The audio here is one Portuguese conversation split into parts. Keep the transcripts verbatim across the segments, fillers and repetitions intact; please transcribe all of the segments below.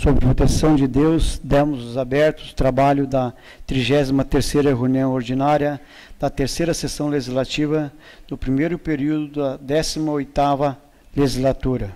Sob proteção de Deus, demos abertos o trabalho da trigésima terceira reunião ordinária da terceira sessão legislativa do primeiro período da décima oitava legislatura.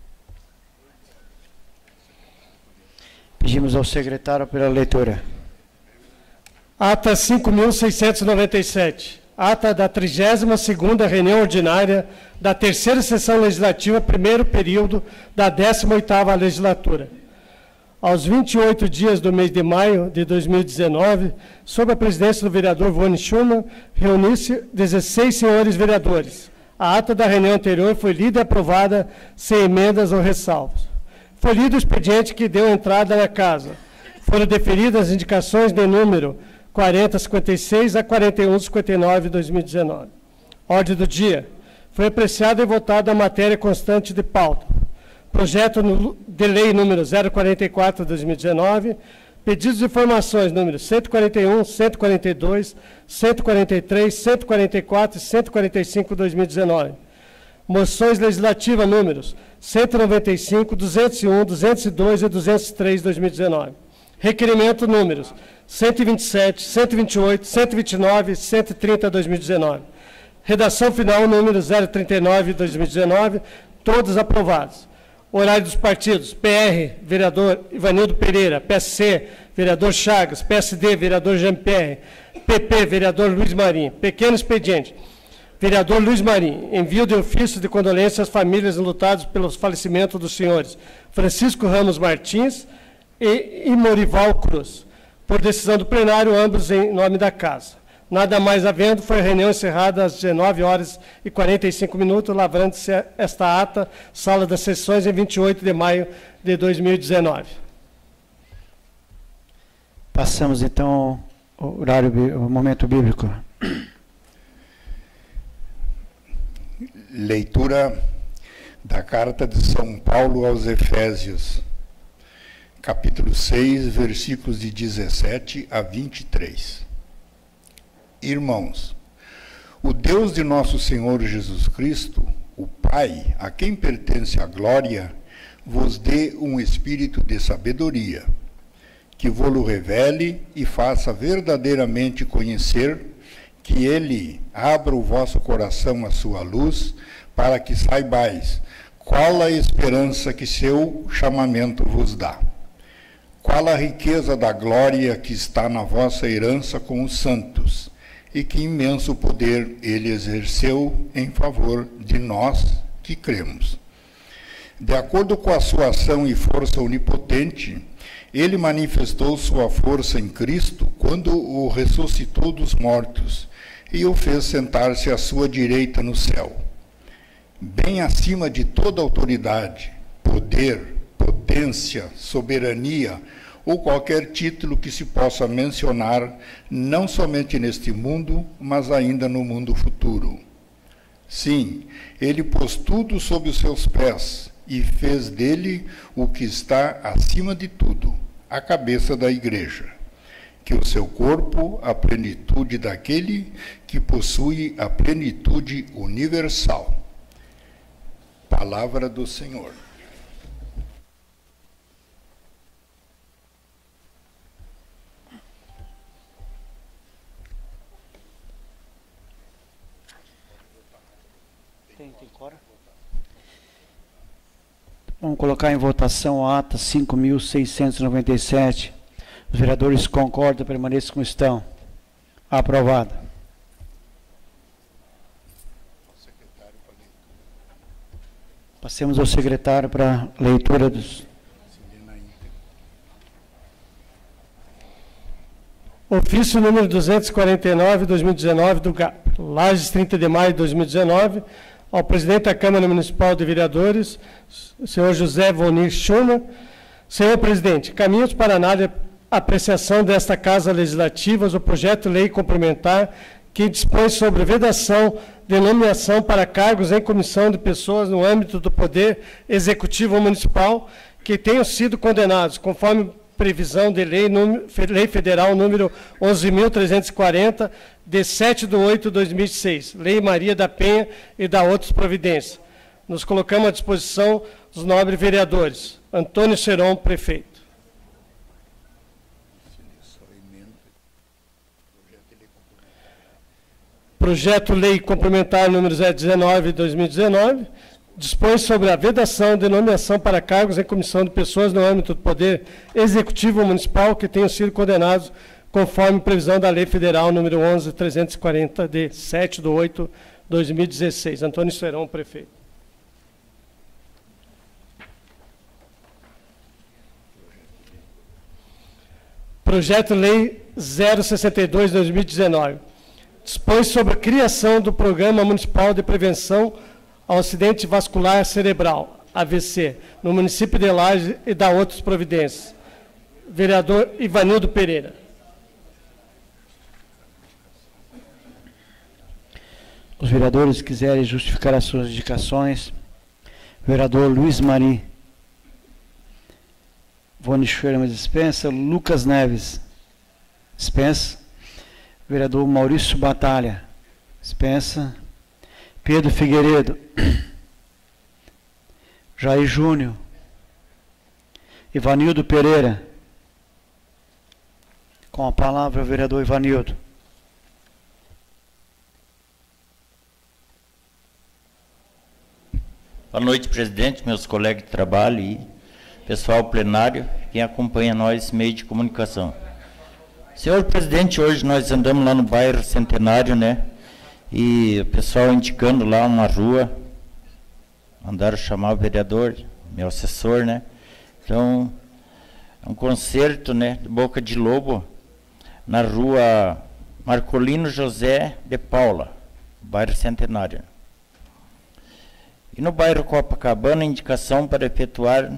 Pedimos ao secretário pela leitura. Ata cinco mil seiscentos e noventa e sete. Ata da trigésima segunda reunião ordinária da terceira sessão legislativa, primeiro período da décima oitava legislatura. Aos vinte e oito dias do mês de maio de dois mil e dezenove, sob a presidência do vereador Vone Schumann, reuniu-se dezesseis senhores vereadores. A ata da reunião anterior foi lida e aprovada sem emendas ou ressalvas. Foi lido o expediente que deu entrada na casa. Foram deferidas as indicações de número quarenta cinquenta e seis a quarenta e um cinquenta e nove de dois mil e dezenove. Ordem do dia. Foi apreciada e votada a matéria constante de pauta. Projeto de lei número zero quarenta e quatro de dois mil e dezenove. Pedidos de informações número cento e quarenta e um, cento e quarenta e dois, cento e quarenta e três, cento e quarenta e quatro e cento e quarenta e cinco de dois mil e dezenove. Moções legislativas números cento e noventa e cinco, duzentos e um, duzentos e dois e duzentos e três de dois mil e dezenove. Requerimento números cento e vinte e sete, cento e vinte e oito, cento e vinte e nove e cento e trinta de dois mil e dezenove. Redação final número zero trinta e nove de dois mil e dezenove, todos aprovados. Horário dos partidos: P R, vereador Ivanildo Pereira; P S C, vereador Chagas; P S D, vereador Jean-Pierre; P P, vereador Luiz Marim. Pequeno expediente: vereador Luiz Marim, envio de ofício de condolência às famílias enlutadas pelo falecimento dos senhores Francisco Ramos Martins e Imorival Cruz. Por decisão do plenário, ambos em nome da casa. Nada mais havendo, foi a reunião encerrada às dezenove horas e quarenta e cinco minutos, lavrando-se esta ata, sala das sessões, em vinte e oito de maio de dois mil e dezenove. Passamos, então, ao horário, ao momento bíblico. Leitura da Carta de São Paulo aos Efésios, capítulo seis, versículos de dezessete a vinte e três. Irmãos, o Deus de nosso Senhor Jesus Cristo, o Pai, a quem pertence a glória, vos dê um espírito de sabedoria, que vô-lo revele e faça verdadeiramente conhecer, que ele abra o vosso coração à sua luz, para que saibais qual a esperança que seu chamamento vos dá. Qual a riqueza da glória que está na vossa herança com os santos, e que imenso poder ele exerceu em favor de nós que cremos. De acordo com a sua ação e força onipotente, ele manifestou sua força em Cristo quando o ressuscitou dos mortos e o fez sentar-se à sua direita no céu, bem acima de toda autoridade, poder, potência, soberania, ou qualquer título que se possa mencionar, não somente neste mundo, mas ainda no mundo futuro. Sim, ele pôs tudo sob os seus pés e fez dele o que está acima de tudo, a cabeça da igreja, que o seu corpo, a plenitude daquele que possui a plenitude universal. Palavra do Senhor. Vamos colocar em votação a ata cinco mil seiscentos e noventa e sete. Os vereadores concordam, permaneçam como estão. Aprovado. Passemos ao secretário para a leitura dos... Ofício número duzentos e quarenta e nove, dois mil e dezenove, do G A P, Lages, trinta de maio de dois mil e dezenove, ao presidente da Câmara Municipal de Vereadores, senhor José Vone Schumann. Senhor presidente, caminhos para análise e apreciação desta Casa Legislativa o projeto de lei complementar que dispõe sobre vedação de nomeação para cargos em comissão de pessoas no âmbito do Poder Executivo Municipal que tenham sido condenados, conforme previsão de lei, número, lei federal número onze mil trezentos e quarenta, de sete de oito de dois mil e seis, Lei Maria da Penha e da outras providências. Nos colocamos à disposição dos nobres vereadores. Antônio Seron, prefeito. Projeto-Lei Complementar número zero dezenove de dois mil e dezenove, dispõe sobre a vedação de nomeação para cargos em comissão de pessoas no âmbito do Poder Executivo Municipal que tenham sido condenados conforme previsão da Lei Federal número onze mil trezentos e quarenta, de sete de oito de dois mil e dezesseis. Antônio Serão, prefeito. Projeto-Lei zero sessenta e dois de dois mil e dezenove. Dispõe sobre a criação do Programa Municipal de Prevenção ao Acidente Vascular Cerebral, A V C, no município de Lages e da outras providências. Vereador Ivanildo Pereira. Os vereadores quiserem justificar as suas indicações. Vereador Luiz Mari. Vone Schwerman dispensa. Lucas Neves dispensa. Vereador Maurício Batalha dispensa. Pedro Figueiredo. Jair Júnior. Ivanildo Pereira. Com a palavra, o vereador Ivanildo. Boa noite, presidente, meus colegas de trabalho e pessoal plenário, quem acompanha nós, meio de comunicação. Senhor presidente, hoje nós andamos lá no bairro Centenário, né? E o pessoal indicando lá uma rua, mandaram chamar o vereador, meu assessor, né? Então, é um concerto, né, de Boca de Lobo, na rua Marcolino José de Paula, bairro Centenário. E no bairro Copacabana, indicação para efetuar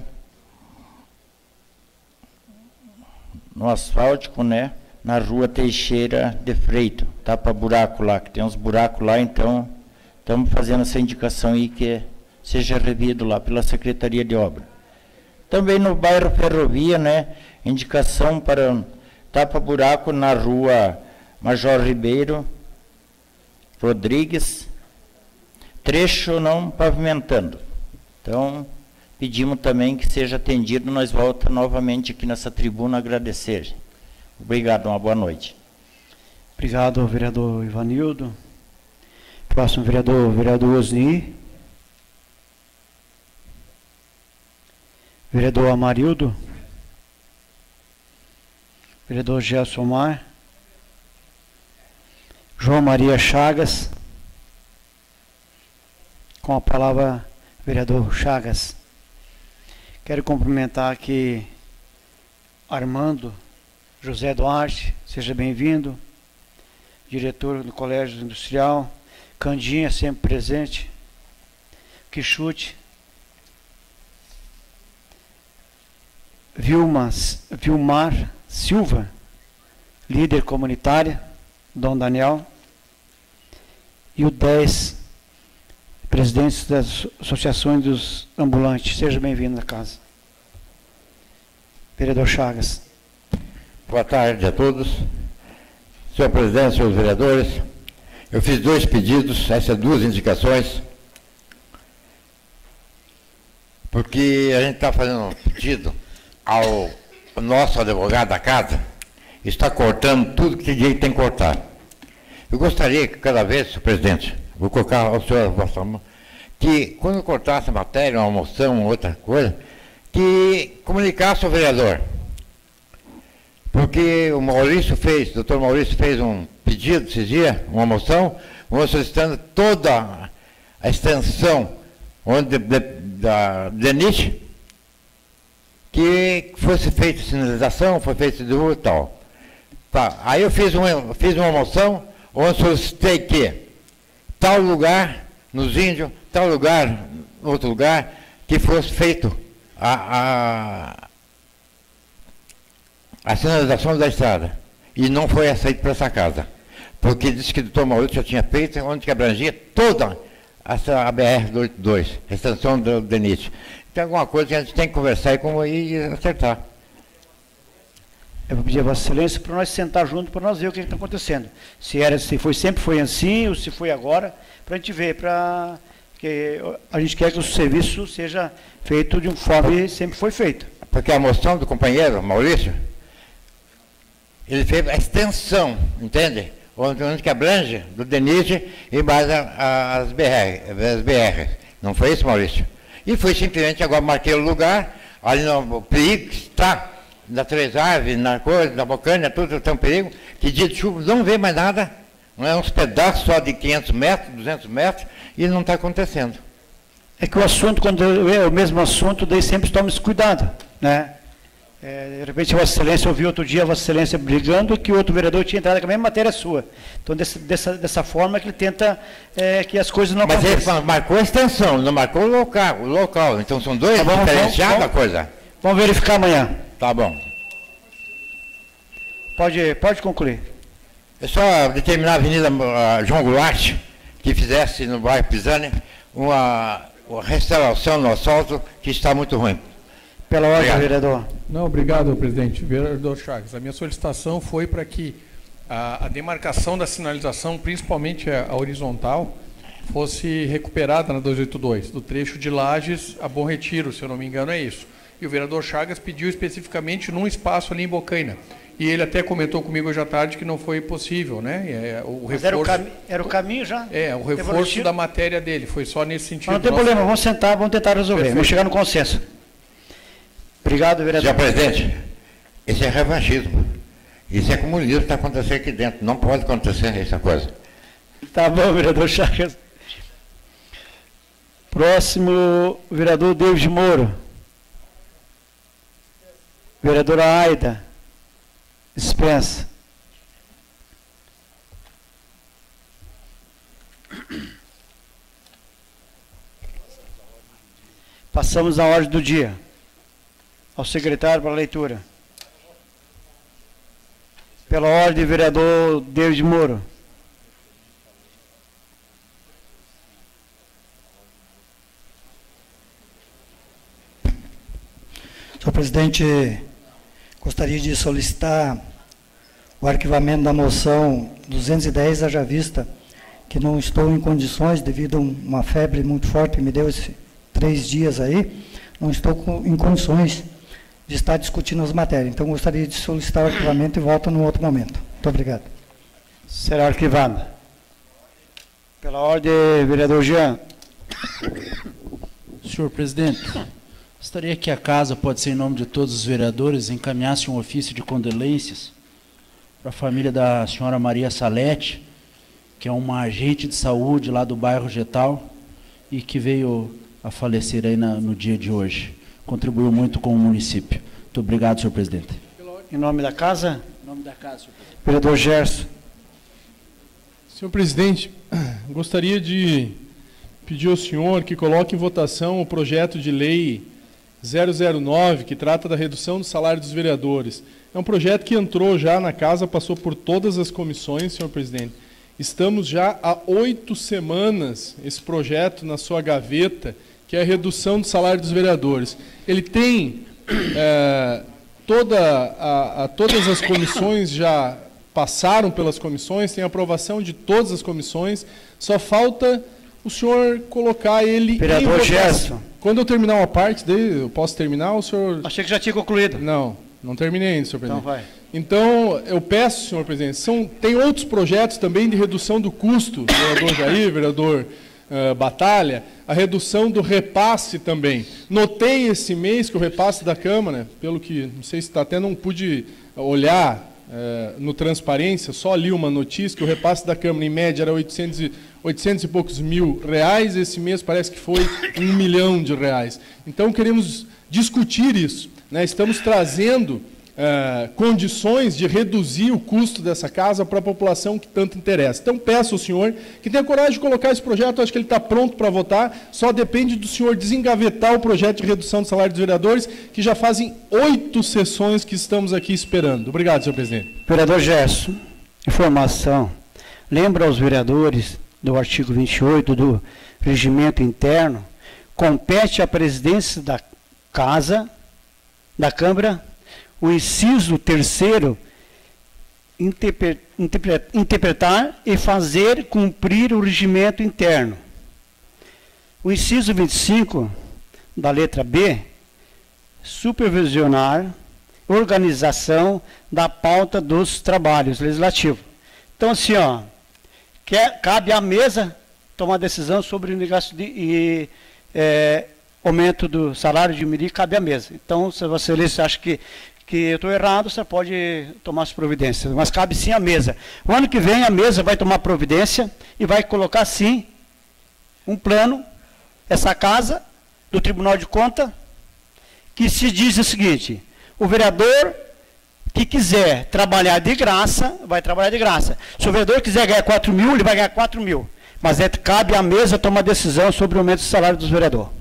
no asfáltico, né, na rua Teixeira de Freito, tapa buraco lá, que tem uns buracos lá, então estamos fazendo essa indicação aí que seja revido lá pela Secretaria de Obra. Também no bairro Ferrovia, né, indicação para tapa buraco na rua Major Ribeiro Rodrigues, trecho não pavimentando. Então, pedimos também que seja atendido, nós voltamos novamente aqui nessa tribuna a agradecer. Obrigado, uma boa noite. Obrigado, vereador Ivanildo. Próximo vereador, vereador Osni. Vereador Amarildo. Vereador Gelson Mar. João Maria Chagas. Com a palavra, vereador Chagas. Quero cumprimentar aqui Armando José Duarte, seja bem-vindo. Diretor do Colégio Industrial. Candinha, sempre presente. Quixute. Vilma, Vilmar Silva, líder comunitária. Dom Daniel. E o dez, presidente das associações dos ambulantes. Seja bem-vindo à casa. Vereador Chagas. Boa tarde a todos. Senhor presidente, senhores vereadores, eu fiz dois pedidos, essas duas indicações, porque a gente está fazendo um pedido ao nosso advogado da casa, está cortando tudo que tem que cortar. Eu gostaria que cada vez, senhor presidente, vou colocar ao senhor a vossa mão, que quando cortasse a matéria, uma moção, outra coisa, que comunicasse ao vereador. Porque o Maurício fez, o doutor Maurício fez um pedido esses dias, uma moção, solicitando toda a extensão onde, de, da D E N I T, que fosse feita sinalização, foi feita de rua e tal. Tá. Aí eu fiz uma, fiz uma moção onde solicitei que tal lugar, nos índios, tal lugar, no outro lugar, que fosse feito a, a, a sinalização da estrada. E não foi aceito para essa casa. Porque disse que o doutor Maurício já tinha feito, onde que abrangia toda essa a B R duzentos e oitenta e dois, a extensão do D E N I T. Tem alguma coisa que a gente tem que conversar e, como, e acertar. Eu vou pedir a Vossa Excelência para nós sentar junto, para nós ver o que está acontecendo. Se, era, se foi, sempre foi assim, ou se foi agora, para a gente ver, para que a gente quer que o serviço seja feito de uma forma que sempre foi feito. Porque a moção do companheiro Maurício, ele fez a extensão, entende? onde que abrange, do Denise e mais a, a, as, B R, as B R. Não foi isso, Maurício? E fui simplesmente, agora marquei o lugar, ali no perigo, está na Três Aves, na coisa, na Bocaina, tudo tem um perigo, que dia de chuva não vê mais nada, não é uns pedaços só de quinhentos metros, duzentos metros, e não está acontecendo. É que o assunto, quando é o mesmo assunto, daí sempre toma esse cuidado, né? É, de repente, Vossa Excelência ouviu outro dia Vossa Excelência brigando que outro vereador tinha entrado com a mesma matéria sua. Então, desse, dessa, dessa forma que ele tenta é, que as coisas não Mas aconteçam. ele marcou a extensão, não marcou o local, o local. Então são dois tá bom, diferenciados vamos, a coisa. Vamos verificar amanhã. Tá bom. Pode, pode concluir. É só determinar a Avenida uh, João Goulart, que fizesse no bairro Pisani uma, uma restauração no asfalto que está muito ruim. Pela ordem, Obrigado. vereador. Não, obrigado, presidente. Vereador Chagas, a minha solicitação foi para que a, a demarcação da sinalização, principalmente a, a horizontal, fosse recuperada na duzentos e oitenta e dois, do trecho de Lages a Bom Retiro, se eu não me engano é isso. E o vereador Chagas pediu especificamente num espaço ali em Bocaina. E ele até comentou comigo hoje à tarde que não foi possível, né? É, o Mas reforço, era, o cami era o caminho já? é, o reforço da matéria dele, foi só nesse sentido. Mas não tem Nossa, problema, vamos sentar, vamos tentar resolver, Perfeito. vamos chegar no consenso. Obrigado, vereador. Senhor presidente, esse é revanchismo. Isso é comunismo que está acontecendo aqui dentro. Não pode acontecer essa coisa. Tá bom, vereador Chagas. Próximo, vereador David Moro. Vereadora Aida. Dispensa. Passamos à ordem do dia. Ao secretário para a leitura. Pela ordem, vereador David Moro. Senhor presidente, gostaria de solicitar o arquivamento da moção duzentos e dez, haja vista que não estou em condições, devido a uma febre muito forte que me deu esses três dias aí, não estou com, em condições de estar discutindo as matérias. Então, gostaria de solicitar o arquivamento e volto num outro momento. Muito obrigado. Será arquivado. Pela ordem, vereador Jean. Senhor presidente, gostaria que a casa, pode ser em nome de todos os vereadores, encaminhasse um ofício de condolências para a família da senhora Maria Salete, que é uma agente de saúde lá do bairro Getal e que veio a falecer aí na, no dia de hoje. Contribuiu muito com o município. Muito obrigado, senhor presidente. Em nome da casa, Em nome da casa, senhor presidente. vereador Gerson. Senhor presidente, gostaria de pedir ao senhor que coloque em votação o projeto de lei zero zero nove, que trata da redução do salário dos vereadores. É um projeto que entrou já na casa, passou por todas as comissões, senhor presidente. Estamos já há oito semanas, esse projeto na sua gaveta, que é a redução do salário dos vereadores. Ele tem, é, toda a, a, todas as comissões já passaram pelas comissões, tem aprovação de todas as comissões, só falta o senhor colocar ele Vereador em votação. Gerson. Quando eu terminar uma parte dele, eu posso terminar, o senhor... Achei que já tinha concluído. Não, não terminei ainda, senhor presidente. Então vai. Então, eu peço, senhor presidente, são, tem outros projetos também de redução do custo, vereador Jair, vereador uh, Batalha, a redução do repasse também. Notei esse mês que o repasse da Câmara, pelo que, não sei se está até, não pude olhar uh, no Transparência, só li uma notícia que o repasse da Câmara, em média, era oitocentos e, oitocentos e poucos mil reais, esse mês parece que foi um milhão de reais. Então, queremos discutir isso, né? Estamos trazendo Uh, condições de reduzir o custo dessa casa para a população que tanto interessa. Então, peço ao senhor que tenha coragem de colocar esse projeto, acho que ele está pronto para votar, só depende do senhor desengavetar o projeto de redução do salário dos vereadores, que já fazem oito sessões que estamos aqui esperando. Obrigado, senhor presidente. Vereador Gerson, informação. Lembra aos vereadores do artigo vinte e oito do regimento interno, compete à presidência da casa, da Câmara, o inciso terceiro, interpretar e fazer cumprir o regimento interno. O inciso vinte e cinco, da letra B, supervisionar organização da pauta dos trabalhos legislativos. Então, assim, ó, quer, cabe à mesa tomar decisão sobre o negócio de e, é, aumento do salário de Miri, cabe à mesa. Então, se você acha que, que eu estou errado, você pode tomar as providências, mas cabe sim à mesa. O ano que vem a mesa vai tomar providência e vai colocar sim um plano, essa casa do Tribunal de Contas, que se diz o seguinte: o vereador que quiser trabalhar de graça, vai trabalhar de graça. Se o vereador quiser ganhar quatro mil, ele vai ganhar quatro mil. Mas é, cabe à mesa tomar decisão sobre o aumento do salário dos vereadores.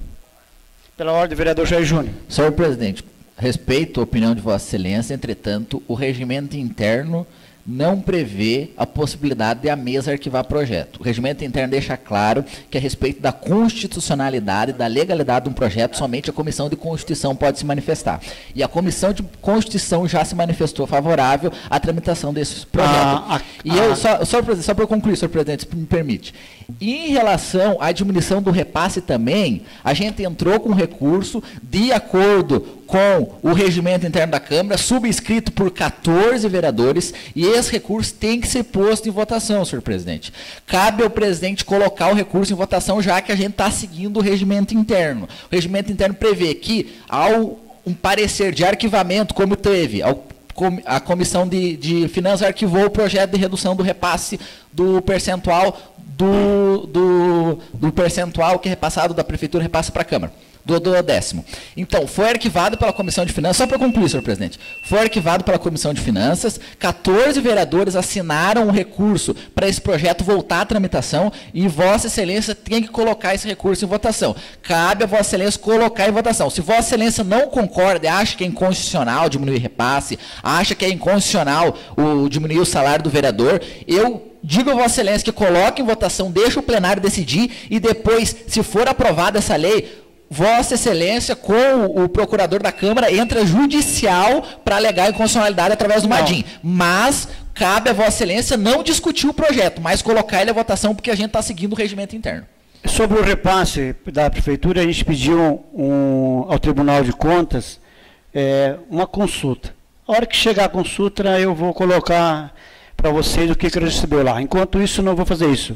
Pela ordem, vereador Jair Júnior. Senhor presidente, respeito a opinião de Vossa Excelência, entretanto, o regimento interno não prevê a possibilidade de a mesa arquivar projeto. O regimento interno deixa claro que a respeito da constitucionalidade, da legalidade de um projeto, somente a Comissão de Constituição pode se manifestar. E a Comissão de Constituição já se manifestou favorável à tramitação desse projeto. Ah, ah, e eu, ah, só, só, só para concluir, senhor presidente, se me permite. Em relação à diminuição do repasse também, a gente entrou com recurso de acordo com o regimento interno da Câmara, subscrito por quatorze vereadores, e esse recurso tem que ser posto em votação, senhor presidente. Cabe ao presidente colocar o recurso em votação, já que a gente está seguindo o regimento interno. O regimento interno prevê que, ao um parecer de arquivamento, como teve, ao a Comissão de, de Finanças arquivou o projeto de redução do repasse do percentual do, do, do percentual que é repassado da Prefeitura, repassa para a Câmara, do, do décimo. Então, foi arquivado pela Comissão de Finanças, só para concluir, senhor presidente, foi arquivado pela Comissão de Finanças, quatorze vereadores assinaram o recurso para esse projeto voltar à tramitação e Vossa Excelência tem que colocar esse recurso em votação. Cabe a Vossa Excelência colocar em votação. Se Vossa Excelência não concorda, acha que é inconstitucional diminuir repasse, acha que é inconstitucional o, diminuir o salário do vereador, eu digo a Vossa Excelência que coloque em votação, deixa o plenário decidir e depois, se for aprovada essa lei, Vossa Excelência, com o procurador da Câmara, entra judicial para alegar a inconstitucionalidade através do Madim. Mas cabe a Vossa Excelência não discutir o projeto, mas colocar ele à votação, porque a gente está seguindo o regimento interno. Sobre o repasse da Prefeitura, a gente pediu um, ao Tribunal de Contas é, uma consulta. A hora que chegar a consulta, eu vou colocar para vocês o que, que ele recebeu lá. Enquanto isso, não vou fazer isso.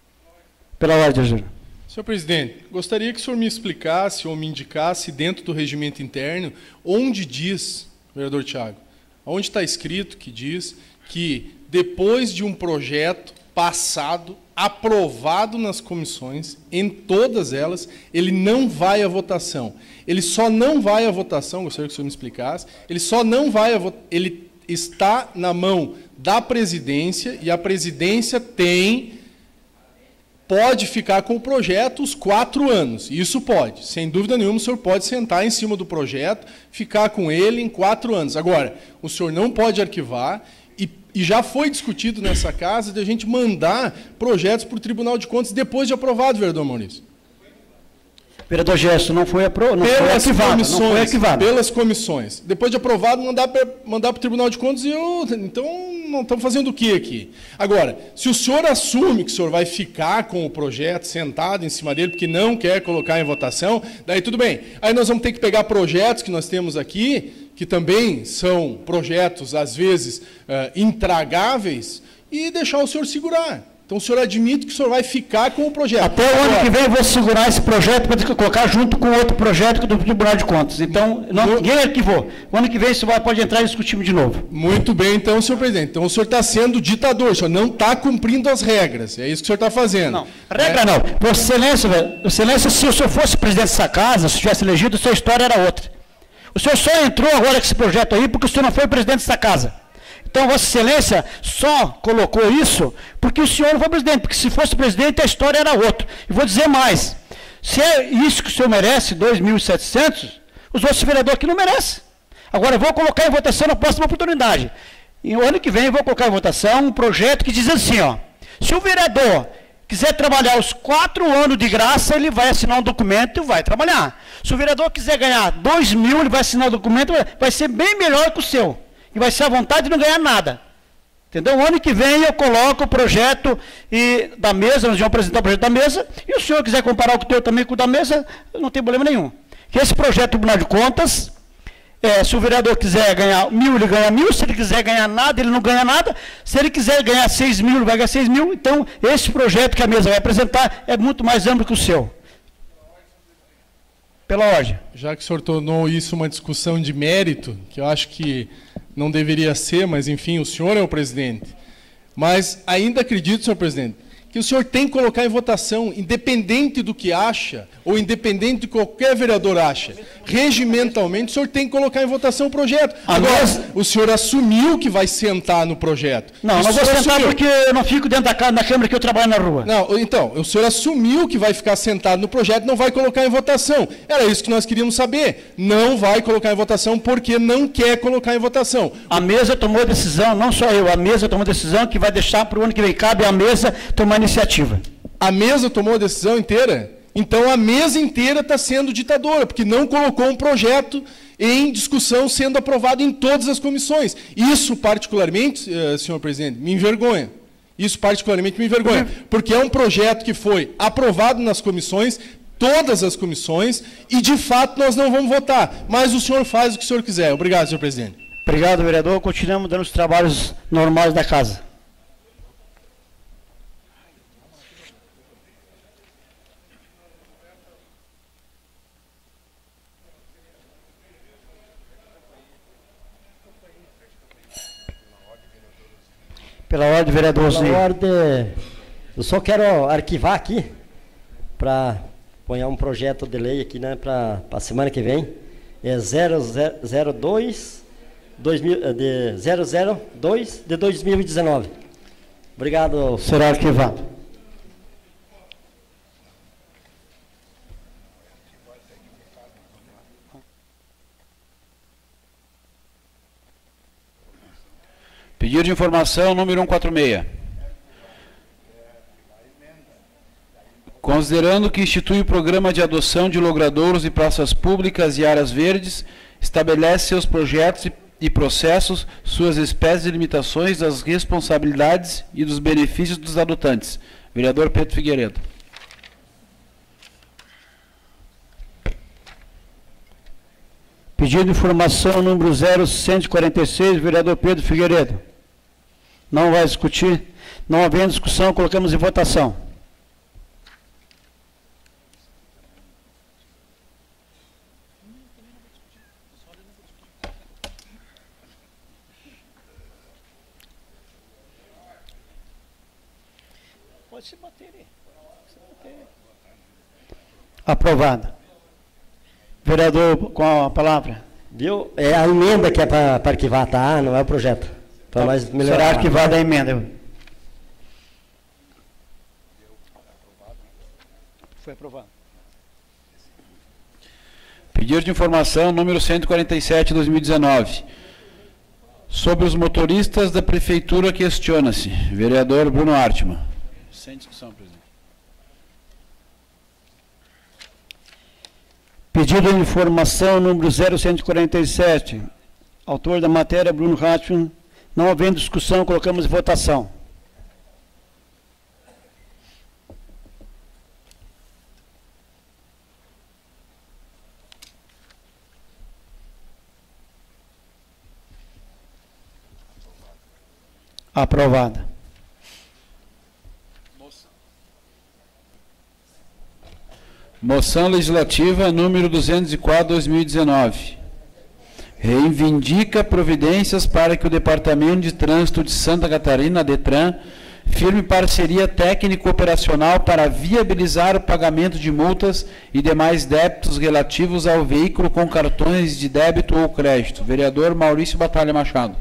Pela ordem, Júnior. Senhor presidente, gostaria que o senhor me explicasse ou me indicasse, dentro do regimento interno, onde diz, vereador Thiago, onde está escrito que diz que depois de um projeto passado, aprovado nas comissões, em todas elas, ele não vai à votação. Ele só não vai à votação, gostaria que o senhor me explicasse, ele só não vai à votação, ele está na mão da presidência e a presidência tem... pode ficar com o projeto os quatro anos. Isso pode. Sem dúvida nenhuma, o senhor pode sentar em cima do projeto, ficar com ele em quatro anos. Agora, o senhor não pode arquivar e, e já foi discutido nessa casa de a gente mandar projetos para o Tribunal de Contas depois de aprovado, vereador Maurício. Vereador Gesto, não foi aprovado, não foi arquivado, não foi arquivado. Pelas comissões. Depois de aprovado, mandar para mandar para o Tribunal de Contas e eu... Então, não estamos fazendo o que aqui? Agora, se o senhor assume que o senhor vai ficar com o projeto sentado em cima dele, porque não quer colocar em votação, daí tudo bem. Aí nós vamos ter que pegar projetos que nós temos aqui, que também são projetos, às vezes, uh, intragáveis, e deixar o senhor segurar. Então, o senhor admite que o senhor vai ficar com o projeto. Até o ano que vem eu vou segurar esse projeto para colocar junto com outro projeto do Tribunal de Contas. Então, não, no... ninguém arquivou. O ano que vem isso vai, pode entrar e discutir de novo. Muito bem, então, senhor presidente. Então, o senhor está sendo ditador, o senhor não está cumprindo as regras. É isso que o senhor está fazendo. Não, regra é... não. Vossa Excelência, Excelência, se o senhor fosse presidente dessa casa, se tivesse elegido, a sua história era outra. O senhor só entrou agora com esse projeto aí porque o senhor não foi presidente dessa casa. Então, Vossa Excelência só colocou isso porque o senhor não foi presidente, porque se fosse presidente a história era outra. E vou dizer mais, se é isso que o senhor merece, dois mil e setecentos, os outros vereadores aqui não merecem. Agora, eu vou colocar em votação na próxima oportunidade. E no ano que vem eu vou colocar em votação um projeto que diz assim, ó, se o vereador quiser trabalhar os quatro anos de graça, ele vai assinar um documento e vai trabalhar. Se o vereador quiser ganhar dois mil, ele vai assinar o documento, vai ser bem melhor que o seu. E vai ser à vontade de não ganhar nada. Entendeu? O ano que vem eu coloco o projeto e, da mesa, nós vamos apresentar o projeto da mesa, e o senhor quiser comparar com o teu também com o da mesa, não tem problema nenhum. Que esse projeto do Tribunal de Contas, É, se o vereador quiser ganhar mil, ele ganha mil. Se ele quiser ganhar nada, ele não ganha nada. Se ele quiser ganhar seis mil, ele vai ganhar seis mil. Então, esse projeto que a mesa vai apresentar é muito mais amplo que o seu. Pela ordem. Já que o senhor tornou isso uma discussão de mérito, que eu acho que não deveria ser, mas, enfim, o senhor é o presidente. Mas ainda acredito, senhor presidente, que o senhor tem que colocar em votação, independente do que acha, ou independente do que qualquer vereador acha. Regimentalmente, o senhor tem que colocar em votação o projeto. Agora, o senhor assumiu que vai sentar no projeto. Não, Isso não vou sentar assumiu. porque eu não fico dentro da, ca- da Câmara que eu trabalho na rua. Não, então, o senhor assumiu que vai ficar sentado no projeto e não vai colocar em votação. Era isso que nós queríamos saber. Não vai colocar em votação porque não quer colocar em votação. A mesa tomou decisão, não só eu, a mesa tomou decisão que vai deixar para o ano que vem. Cabe à mesa tomar iniciativa. A mesa tomou a decisão inteira? Então a mesa inteira está sendo ditadora, porque não colocou um projeto em discussão sendo aprovado em todas as comissões. Isso, particularmente, eh, senhor presidente, me envergonha. Isso, particularmente, me envergonha. Porque é um projeto que foi aprovado nas comissões, todas as comissões, e, de fato, nós não vamos votar. Mas o senhor faz o que o senhor quiser. Obrigado, senhor presidente. Obrigado, vereador. Continuamos dando os trabalhos normais da casa. Pela ordem, vereador Osni. Pela ordem, eu só quero arquivar aqui para pôr um projeto de lei aqui, né, para a semana que vem. É zero zero dois de zero zero dois de dois mil e dezenove. Obrigado. Será arquivado. Pedido de informação número cento e quarenta e seis. Considerando que institui o programa de adoção de logradouros e praças públicas e áreas verdes, estabelece seus projetos e, e processos, suas espécies e limitações, das responsabilidades e dos benefícios dos adotantes. Vereador Pedro Figueiredo. Pedido de informação número zero cento e quarenta e seis, vereador Pedro Figueiredo. Não vai discutir. Não havendo discussão, colocamos em votação. Pode se bater aí. Aprovado. Vereador, com a palavra. Viu? É a emenda que é para arquivar, tá? Não é o projeto. Para nós melhorar. Será arquivada a emenda. Foi aprovado. Pedido de informação número cento e quarenta e sete, dois mil e dezenove. Sobre os motoristas da Prefeitura, questiona-se. Vereador Bruno Artman. Sem discussão, presidente. Pedido de informação número zero cento e quarenta e sete. Autor da matéria, Bruno Artman. Não havendo discussão, colocamos em votação. Aprovada. Moção legislativa número duzentos e quatro, dois mil e dezenove. Reivindica providências para que o Departamento de Trânsito de Santa Catarina, DETRAN, firme parceria técnico-operacional para viabilizar o pagamento de multas e demais débitos relativos ao veículo com cartões de débito ou crédito. Vereador Maurício Batalha Machado.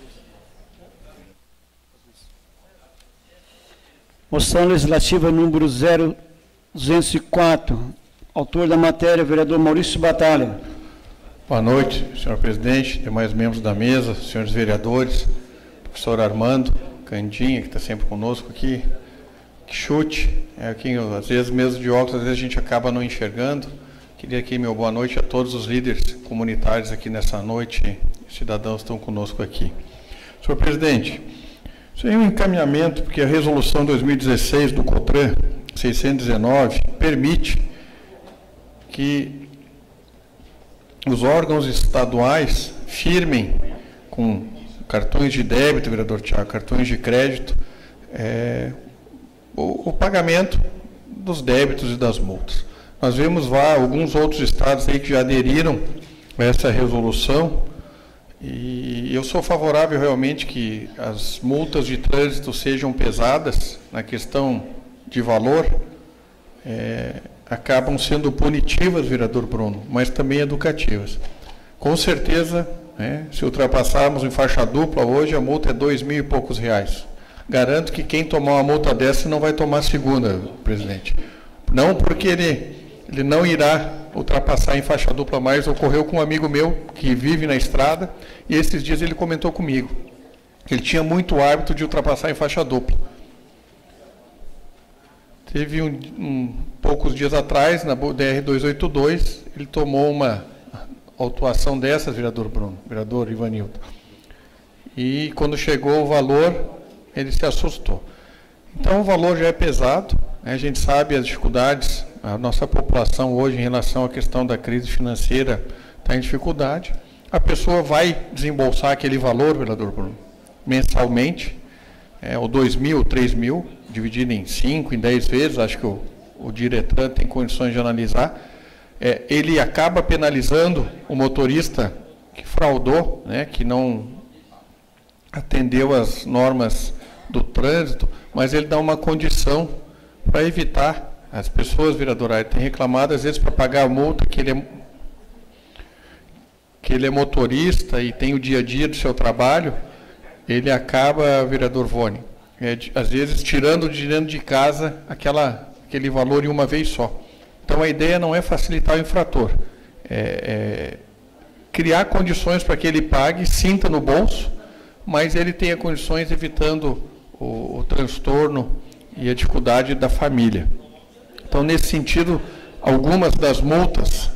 Moção legislativa número zero duzentos e quatro. Autor da matéria, vereador Maurício Batalha. Boa noite, senhor presidente, demais membros da mesa, senhores vereadores, professor Armando Candinha, que está sempre conosco aqui, que chute, é aqui, às vezes mesmo de óculos, às vezes a gente acaba não enxergando. Queria aqui meu boa noite a todos os líderes comunitários aqui nessa noite, cidadãos estão conosco aqui. Senhor presidente, isso aí é um encaminhamento, porque a resolução dois mil e dezesseis do COTRAN seiscentos e dezenove permite que os órgãos estaduais firmem com cartões de débito, vereador Tiago, cartões de crédito, é, o, o pagamento dos débitos e das multas. Nós vemos lá alguns outros estados aí que já aderiram a essa resolução, e eu sou favorável realmente que as multas de trânsito sejam pesadas na questão de valor, é, acabam sendo punitivas, vereador Bruno, mas também educativas. Com certeza, né, se ultrapassarmos em faixa dupla hoje, a multa é dois mil e poucos reais. Garanto que quem tomar uma multa dessa não vai tomar a segunda, presidente. Não porque ele, ele não irá ultrapassar em faixa dupla mais. Ocorreu com um amigo meu que vive na estrada, e esses dias ele comentou comigo que ele tinha muito hábito de ultrapassar em faixa dupla. Teve um, um, poucos dias atrás, na D R duzentos e oitenta e dois, ele tomou uma autuação dessas, vereador Bruno, vereador Ivanildo. E quando chegou o valor, ele se assustou. Então o valor já é pesado, né? A gente sabe as dificuldades, a nossa população hoje em relação à questão da crise financeira está em dificuldade. A pessoa vai desembolsar aquele valor, vereador Bruno, mensalmente, é, ou dois mil, três mil, dividido em cinco, em dez vezes, acho que o, o Diretran tem condições de analisar, é, ele acaba penalizando o motorista que fraudou, né, que não atendeu às normas do trânsito, mas ele dá uma condição para evitar. As pessoas, vereador Aire, têm reclamado, às vezes, para pagar a multa, que ele, é, que ele é motorista e tem o dia a dia do seu trabalho, ele acaba, vereador Vone, é, às vezes tirando de dentro de casa aquela, aquele valor em uma vez só. Então a ideia não é facilitar o infrator, é, é criar condições para que ele pague, sinta no bolso, mas ele tenha condições evitando o, o transtorno e a dificuldade da família. Então, nesse sentido, algumas das multas,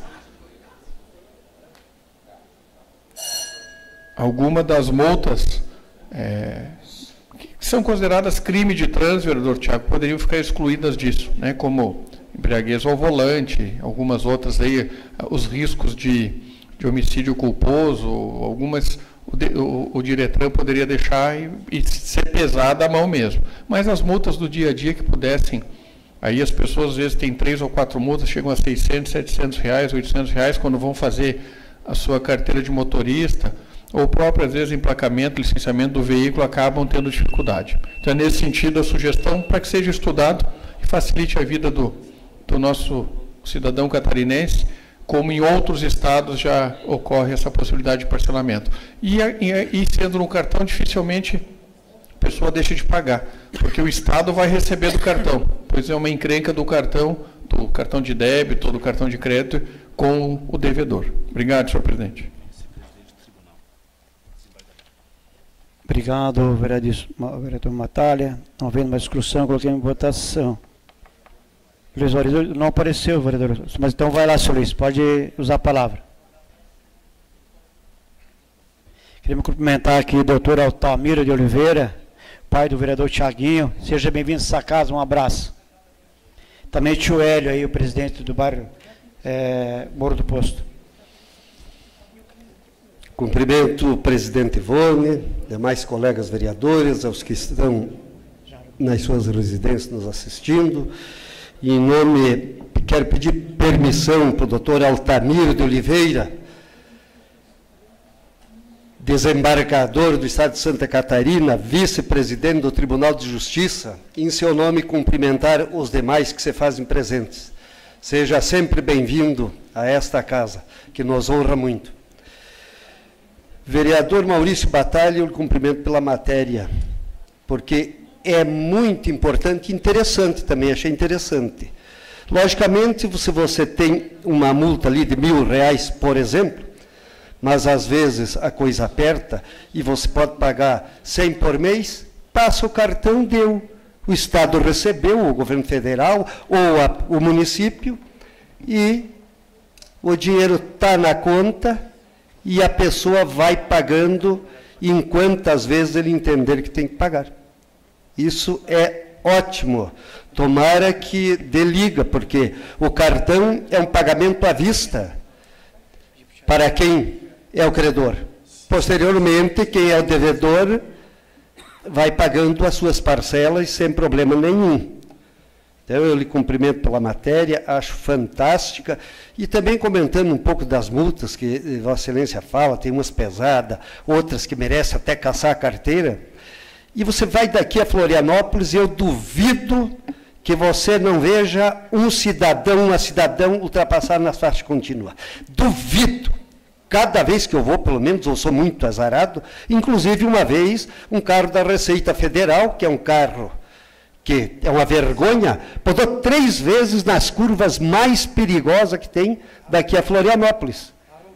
algumas das multas é, que são consideradas crime de trânsito, vereador Tiago, poderiam ficar excluídas disso, né, como embriaguez ao volante, algumas outras aí, os riscos de, de homicídio culposo, algumas o, o, o Diretran poderia deixar e, e ser pesada a mão mesmo. Mas as multas do dia a dia que pudessem, aí as pessoas às vezes têm três ou quatro multas, chegam a seiscentos, setecentos reais, oitocentos reais, quando vão fazer a sua carteira de motorista, ou próprio, às vezes, emplacamento, licenciamento do veículo, acabam tendo dificuldade. Então, é nesse sentido a sugestão para que seja estudado e facilite a vida do, do nosso cidadão catarinense, como em outros estados já ocorre essa possibilidade de parcelamento. E, e, e sendo no cartão, dificilmente a pessoa deixa de pagar, porque o Estado vai receber do cartão, pois é uma encrenca do cartão, do cartão de débito ou do cartão de crédito com o devedor. Obrigado, senhor presidente. Obrigado, vereador Matalha. Não havendo mais discussão, coloquei em votação. Luiz Aurizio não apareceu, vereador, mas então vai lá, senhor Luiz, pode usar a palavra. Queria me cumprimentar aqui o doutor Altamiro de Oliveira, pai do vereador Tiaguinho. Seja bem-vindo a essa casa, um abraço. Também o tio Hélio, aí, o presidente do bairro é, Morro do Posto. Cumprimento o presidente Ivone, demais colegas vereadores, aos que estão nas suas residências nos assistindo. E em nome, quero pedir permissão para o doutor Altamiro de Oliveira, desembargador do Estado de Santa Catarina, vice-presidente do Tribunal de Justiça, em seu nome cumprimentar os demais que se fazem presentes. Seja sempre bem-vindo a esta casa, que nos honra muito. Vereador Maurício Batalha, eu lhe cumprimento pela matéria, porque é muito importante e interessante também, achei interessante. Logicamente, se você tem uma multa ali de mil reais, por exemplo, mas às vezes a coisa aperta e você pode pagar cem por mês, passa o cartão, deu. O Estado recebeu, o governo federal ou a, o município, e o dinheiro está na conta e a pessoa vai pagando enquanto, às vezes, ele entender que tem que pagar. Isso é ótimo. Tomara que dê liga, porque o cartão é um pagamento à vista. para quem é o credor. Posteriormente, quem é o devedor vai pagando as suas parcelas sem problema nenhum. Então, eu lhe cumprimento pela matéria, acho fantástica. E também comentando um pouco das multas que Vossa Excelência fala, tem umas pesadas, outras que merecem até caçar a carteira. E você vai daqui a Florianópolis e eu duvido que você não veja um cidadão, uma cidadã ultrapassar na faixa contínua. Duvido. Cada vez que eu vou, pelo menos eu sou muito azarado, inclusive uma vez, um carro da Receita Federal, que é um carro que é uma vergonha, podou três vezes nas curvas mais perigosas que tem daqui a Florianópolis.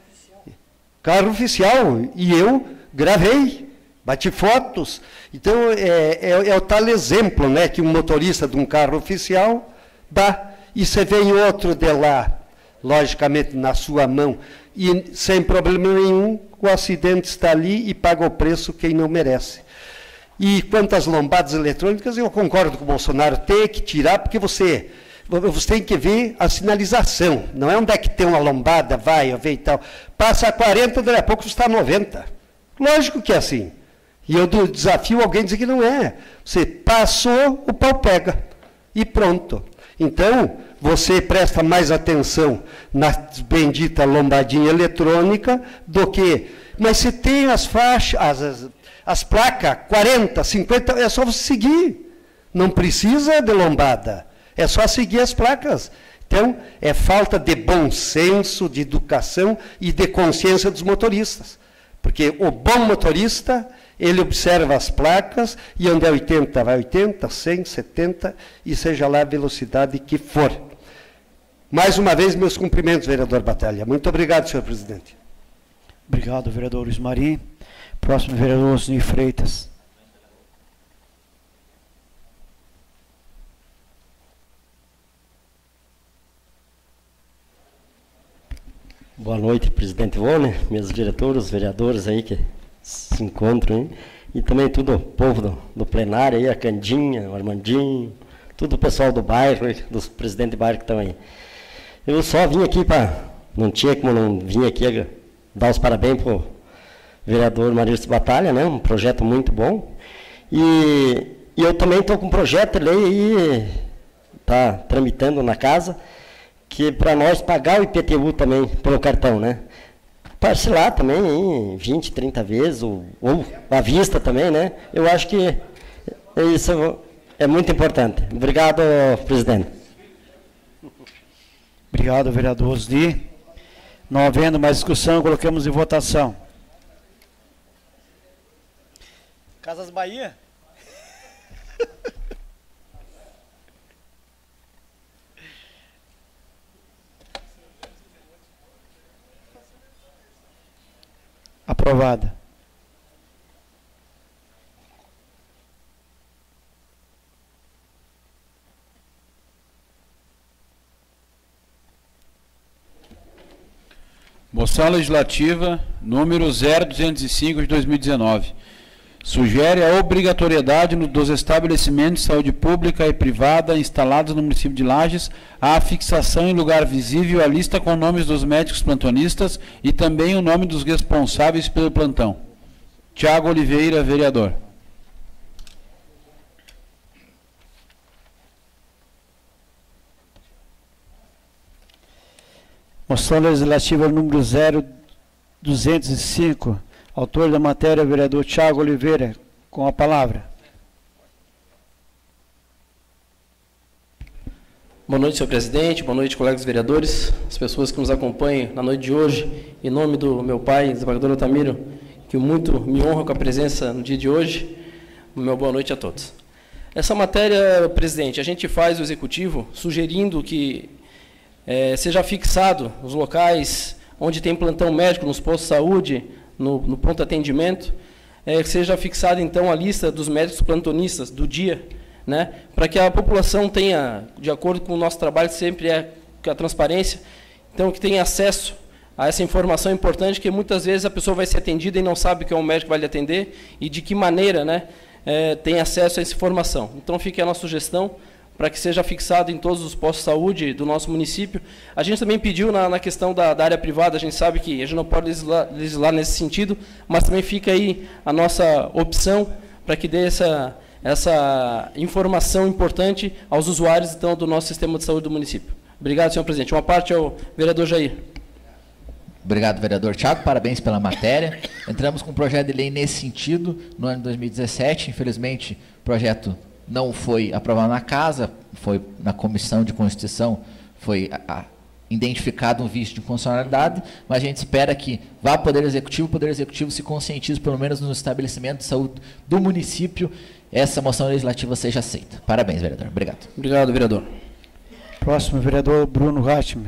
Carro oficial. E eu gravei, bati fotos. Então, é, é, é o tal exemplo, né, que um motorista de um carro oficial dá. E você vem outro de lá, logicamente, na sua mão, e sem problema nenhum, o acidente está ali e paga o preço quem não merece. E quanto às lombadas eletrônicas, eu concordo com o Bolsonaro, tem que tirar, porque você, você tem que ver a sinalização, não é onde é que tem uma lombada, vai, vem e tal. Passa a quarenta, daqui a pouco está a noventa. Lógico que é assim. E eu desafio alguém a dizer que não é. Você passou, o pau pega. E pronto. Então, você presta mais atenção na bendita lombadinha eletrônica do que... Mas se tem as faixas, as, as placas, quarenta, cinquenta, é só você seguir. Não precisa de lombada. É só seguir as placas. Então, é falta de bom senso, de educação e de consciência dos motoristas. Porque o bom motorista, ele observa as placas, e onde é oitenta, vai oitenta, cem, setenta, e seja lá a velocidade que for. Mais uma vez, meus cumprimentos, vereador Batalha. Muito obrigado, senhor presidente. Obrigado, vereador Luiz Marim. Próximo, vereador Osni Freitas. Boa noite, presidente Vone, meus diretores, vereadores aí que se encontram aí, e também todo o povo do, do plenário aí, a Candinha, o Armandinho, todo o pessoal do bairro, dos presidentes de bairro que estão aí. Eu só vim aqui para, não tinha como não vir aqui dar os parabéns para o vereador Marilson Batalha, né, um projeto muito bom, e, e eu também estou com um projeto de lei aí, está tramitando na casa, que para nós pagar o I P T U também pelo cartão, né? Parcelar também em vinte, trinta vezes, ou, ou à vista também, né? Eu acho que isso é muito importante. Obrigado, presidente. Obrigado, vereador Osni. Não havendo mais discussão, colocamos em votação. Casas Bahia? Aprovada. Moção legislativa número zero duzentos e cinco de dois mil e dezenove. Sugere a obrigatoriedade no, dos estabelecimentos de saúde pública e privada instalados no município de Lages a fixação em lugar visível a lista com nomes dos médicos plantonistas e também o nome dos responsáveis pelo plantão. Tiago Oliveira, vereador. Moção legislativa número zero duzentos e cinco. Autor da matéria, vereador Tiago Oliveira, com a palavra. Boa noite, senhor presidente, boa noite, colegas vereadores, as pessoas que nos acompanham na noite de hoje, em nome do meu pai, desembargador Otamiro, que muito me honra com a presença no dia de hoje, meu boa noite a todos. Essa matéria, presidente, a gente faz o executivo sugerindo que é, seja fixado os locais onde tem plantão médico, nos postos de saúde, no, no pronto atendimento, é, que seja fixada então a lista dos médicos plantonistas do dia, né, para que a população tenha, de acordo com o nosso trabalho, sempre é a transparência, então que tenha acesso a essa informação importante, que muitas vezes a pessoa vai ser atendida e não sabe que é um médico que vai lhe atender e de que maneira, né, é, tem acesso a essa informação. Então fica a nossa sugestão para que seja fixado em todos os postos de saúde do nosso município. A gente também pediu na, na questão da, da área privada, a gente sabe que a gente não pode legislar, legislar nesse sentido, mas também fica aí a nossa opção para que dê essa, essa informação importante aos usuários então, do nosso sistema de saúde do município. Obrigado, senhor presidente. Uma parte ao vereador Jair. Obrigado, vereador Tiago. Parabéns pela matéria. Entramos com um projeto de lei nesse sentido no ano de dois mil e dezessete. Infelizmente, o projeto não foi aprovado na casa, foi na Comissão de Constituição, foi a, a, identificado um vício de inconstitucionalidade, mas a gente espera que vá ao Poder Executivo, o Poder Executivo se conscientize, pelo menos no estabelecimento de saúde do município, essa moção legislativa seja aceita. Parabéns, vereador. Obrigado. Obrigado, vereador. Próximo, vereador Bruno Rattimer.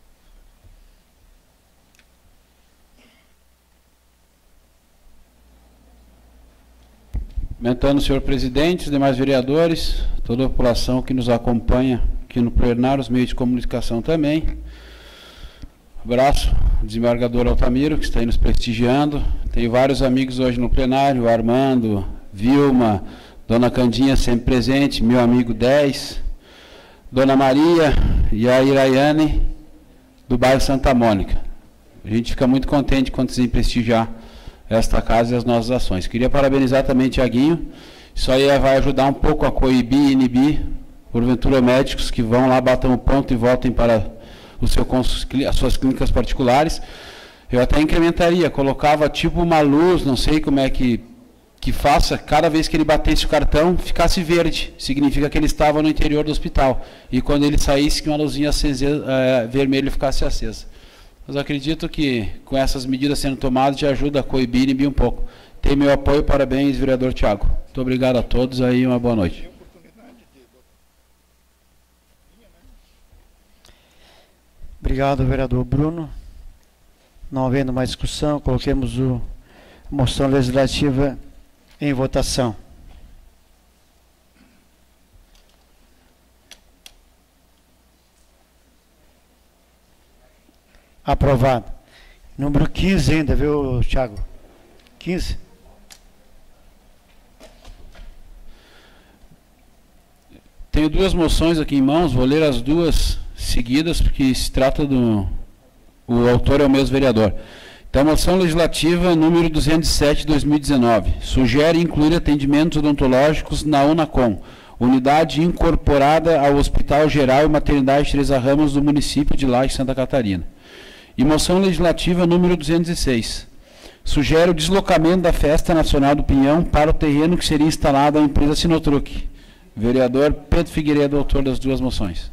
Cumprimentando o senhor presidente, os demais vereadores, toda a população que nos acompanha aqui no plenário, os meios de comunicação também. Abraço, desembargador Altamiro, que está aí nos prestigiando. Tenho vários amigos hoje no plenário, o Armando, Vilma, Dona Candinha sempre presente, meu amigo dez, Dona Maria e a Iraiane, do bairro Santa Mônica. A gente fica muito contente quando vocês prestigiar esta casa e as nossas ações. Queria parabenizar também o Tiaguinho, isso aí vai ajudar um pouco a coibir e inibir, porventura, médicos que vão lá, batam o ponto e voltem para o seu, as suas clínicas particulares. Eu até incrementaria, colocava tipo uma luz, não sei como é que, que faça, cada vez que ele batesse o cartão, ficasse verde, significa que ele estava no interior do hospital, e quando ele saísse, que uma luzinha acesa, é, vermelha ficasse acesa. Mas acredito que com essas medidas sendo tomadas já ajuda a coibir e inibir um pouco. Tem meu apoio, parabéns, vereador Tiago. Muito obrigado a todos aí, uma boa noite. Obrigado, vereador Bruno. Não havendo mais discussão, coloquemos o, a moção legislativa em votação. Aprovado. Número quinze ainda, viu, Thiago? quinze. Tenho duas moções aqui em mãos, vou ler as duas seguidas, porque se trata do... O autor é o mesmo vereador. Então, moção legislativa número duzentos e sete de dois mil e dezenove. Sugere incluir atendimentos odontológicos na UNACOM, unidade incorporada ao Hospital Geral e Maternidade Teresa Ramos do município de Laje, Santa Catarina. E moção legislativa número duzentos e seis. Sugere o deslocamento da Festa Nacional do Pinhão para o terreno que seria instalado a empresa Sinotruc. Vereador Pedro Figueiredo, autor das duas moções.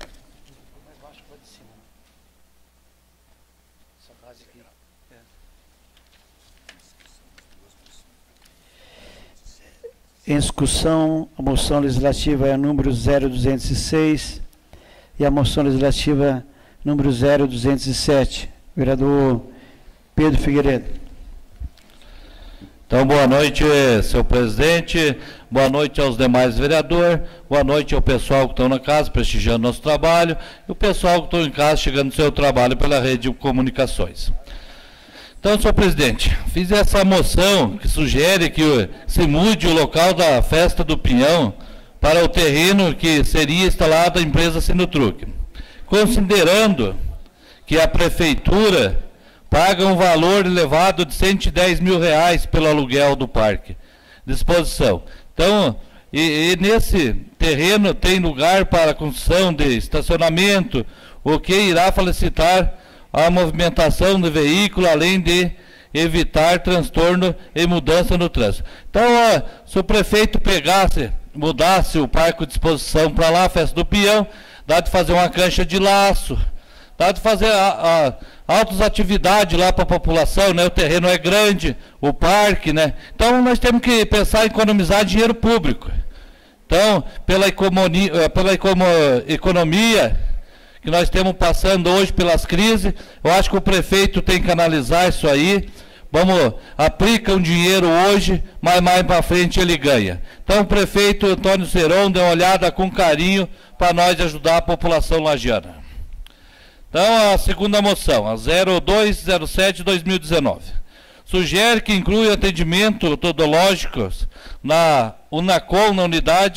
Em discussão, a moção legislativa é a número zero duzentos e seis e a moção legislativa número zero duzentos e sete. Vereador Pedro Figueiredo. Então, boa noite, senhor presidente, boa noite aos demais vereadores, boa noite ao pessoal que estão na casa prestigiando nosso trabalho e o pessoal que estão em casa chegando no seu trabalho pela rede de comunicações. Então, senhor presidente, fiz essa moção que sugere que se mude o local da Festa do Pinhão para o terreno que seria instalado a empresa Sinotruc, considerando que a prefeitura paga um valor elevado de cento e dez mil reais pelo aluguel do parque de exposição. Então, e, e nesse terreno tem lugar para a construção de estacionamento, o que irá facilitar a movimentação do veículo, além de evitar transtorno e mudança no trânsito. Então, ó, se o prefeito pegasse, mudasse o parque de exposição para lá, a Festa do Pinhão, dá de fazer uma cancha de laço, dá de fazer a, a, altas atividades lá para a população, né? O terreno é grande, o parque, né? Então nós temos que pensar em economizar dinheiro público. Então, pela economia, pela economia que nós temos passando hoje pelas crises, eu acho que o prefeito tem que analisar isso aí. Vamos, aplica um dinheiro hoje, mas mais para frente ele ganha. Então o prefeito Antônio Seron dê uma olhada com carinho para nós ajudar a população lagiana. Então, a segunda moção, a zero dois zero sete de dois mil e dezenove. Sugere que inclui atendimento odontológicos na UNACOM, na unidade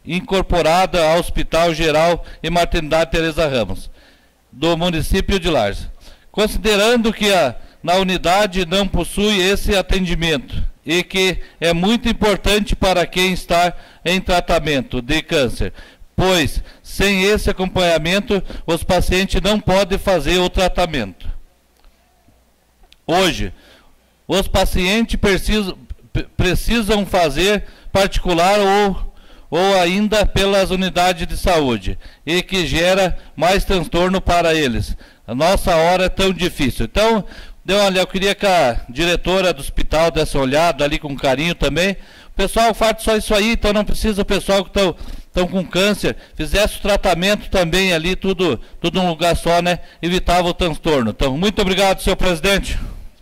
incorporada ao Hospital Geral e Maternidade Teresa Ramos, do município de Lages. Considerando que a, na unidade não possui esse atendimento e que é muito importante para quem está em tratamento de câncer, pois sem esse acompanhamento os pacientes não podem fazer o tratamento. Hoje, os pacientes precisam, precisam fazer particular ou, ou ainda pelas unidades de saúde, e que gera mais transtorno para eles. A nossa hora é tão difícil. Então, olha, eu queria que a diretora do hospital desse uma olhada ali com carinho também. O pessoal faz só isso aí, então não precisa o pessoal que estão estão com câncer, fizesse o tratamento também ali, tudo, tudo num lugar só, né? Evitava o transtorno. Então, muito obrigado, senhor presidente.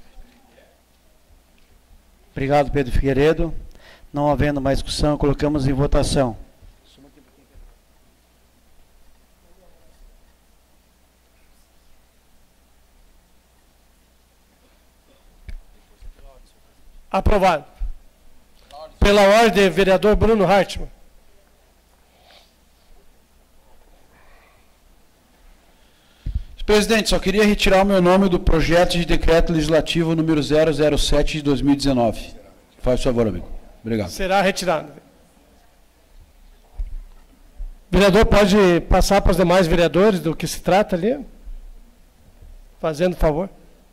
Obrigado, Pedro Figueiredo. Não havendo mais discussão, colocamos em votação. Aprovado. Pela ordem, vereador Bruno Hartmann. Presidente, só queria retirar o meu nome do projeto de decreto legislativo número zero zero sete de dois mil e dezenove. Faz favor, amigo. Obrigado. Será retirado. Vereador, pode passar para os demais vereadores do que se trata ali? Fazendo favor.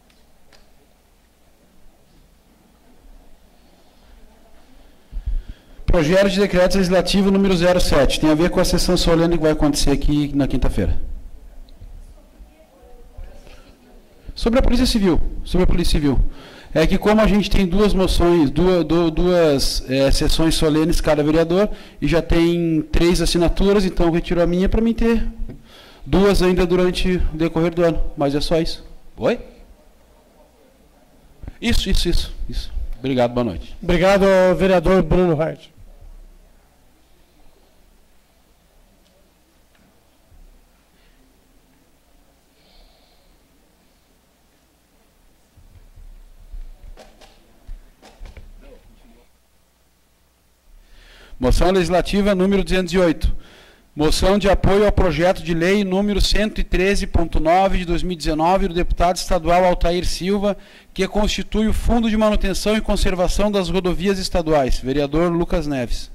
Projeto de decreto legislativo número zero sete. Tem a ver com a sessão solene que vai acontecer aqui na quinta-feira. Sobre a Polícia Civil, sobre a Polícia Civil, é que como a gente tem duas moções, duas, duas é, sessões solenes cada vereador, e já tem três assinaturas, então eu retiro a minha para mim ter duas ainda durante o decorrer do ano, mas é só isso. Oi? Isso, isso, isso, isso. Obrigado, boa noite. Obrigado, vereador Bruno Hart. Moção legislativa número duzentos e oito. Moção de apoio ao projeto de lei número cento e treze ponto nove de dois mil e dezenove do deputado estadual Altair Silva, que constitui o Fundo de Manutenção e Conservação das Rodovias Estaduais. Vereador Lucas Neves.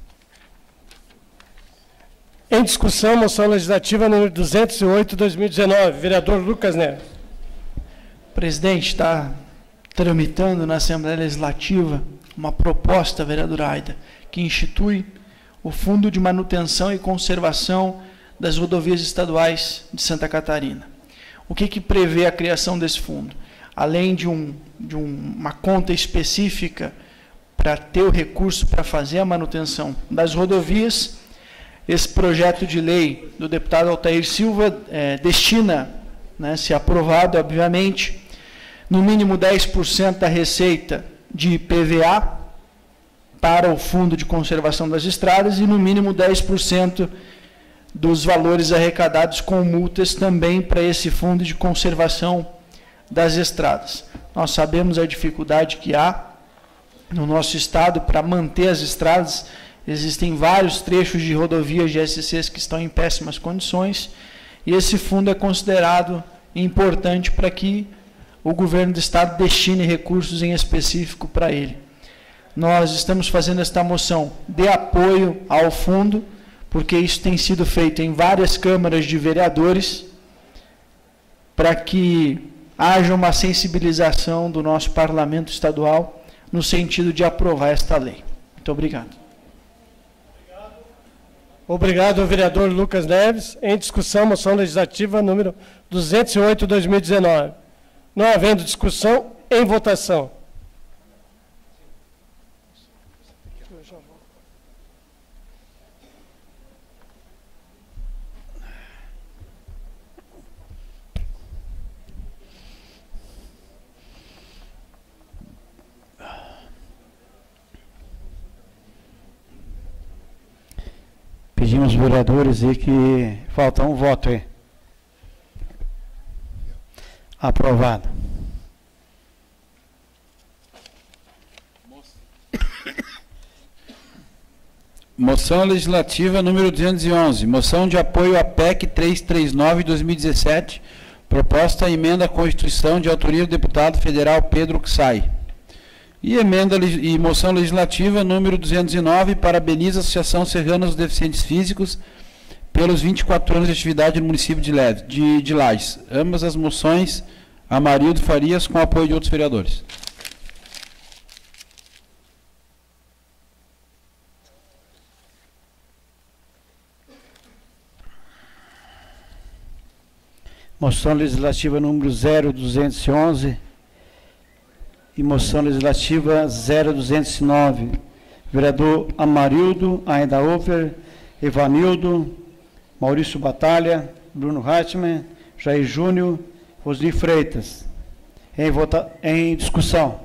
Em discussão, moção legislativa número duzentos e oito de dois mil e dezenove. Vereador Lucas Neves. Presidente, está tramitando na Assembleia Legislativa uma proposta, vereador Aida, que institui o Fundo de Manutenção e Conservação das Rodovias Estaduais de Santa Catarina. O que, que prevê a criação desse fundo? Além de, um, de um, uma conta específica para ter o recurso para fazer a manutenção das rodovias, esse projeto de lei do deputado Altair Silva é, destina, né, se aprovado, obviamente, no mínimo dez por cento da receita de I P V A para o Fundo de Conservação das Estradas e no mínimo dez por cento dos valores arrecadados com multas também para esse Fundo de Conservação das Estradas. Nós sabemos a dificuldade que há no nosso estado para manter as estradas. Existem vários trechos de rodovias de S Cs que estão em péssimas condições e esse fundo é considerado importante para que o governo do estado destine recursos em específico para ele. Nós estamos fazendo esta moção de apoio ao fundo, porque isso tem sido feito em várias câmaras de vereadores, para que haja uma sensibilização do nosso parlamento estadual no sentido de aprovar esta lei. Muito obrigado. Obrigado, vereador Lucas Neves. Em discussão, moção legislativa número duzentos e oito de dois mil e dezenove. Não havendo discussão, em votação. Pedimos aos vereadores aí que falta um voto aí. Aprovado. Moção legislativa número duzentos e onze, moção de apoio à P E C trezentos e trinta e nove de dois mil e dezessete, proposta a emenda à Constituição de autoria do deputado federal Pedro Xay. E emenda e moção legislativa número duzentos e nove, parabeniza a Associação Serrana dos Deficientes Físicos pelos vinte e quatro anos de atividade no município de, Leve, de, de Lages. Ambas as moções, Amarildo Farias, com apoio de outros vereadores. Moção legislativa número zero duzentos e onze e moção legislativa zero duzentos e nove. Vereador Amarildo, Ainda Hofer, Evanildo, Maurício Batalha, Bruno Hartmann, Jair Júnior, Rosli Freitas. Em, vota, em discussão.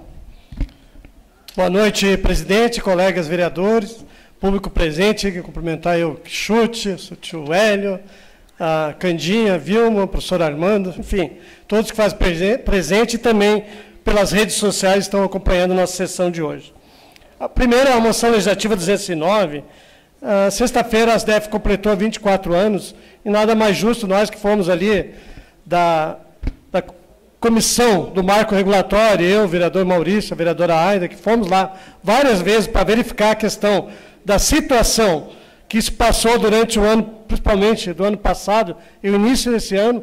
Boa noite, presidente, colegas vereadores, público presente, que cumprimentar eu, Chute, o tio Hélio, a Candinha, a Vilma, o professor Armando, enfim, todos que fazem presente e também pelas redes sociais estão acompanhando a nossa sessão de hoje. A primeira, a moção legislativa duzentos e nove, uh, sexta-feira a ASDEF completou vinte e quatro anos, e nada mais justo nós que fomos ali da, da comissão do marco regulatório, eu, o vereador Maurício, a vereadora Aida, que fomos lá várias vezes para verificar a questão da situação que se passou durante o ano, principalmente do ano passado e o início desse ano,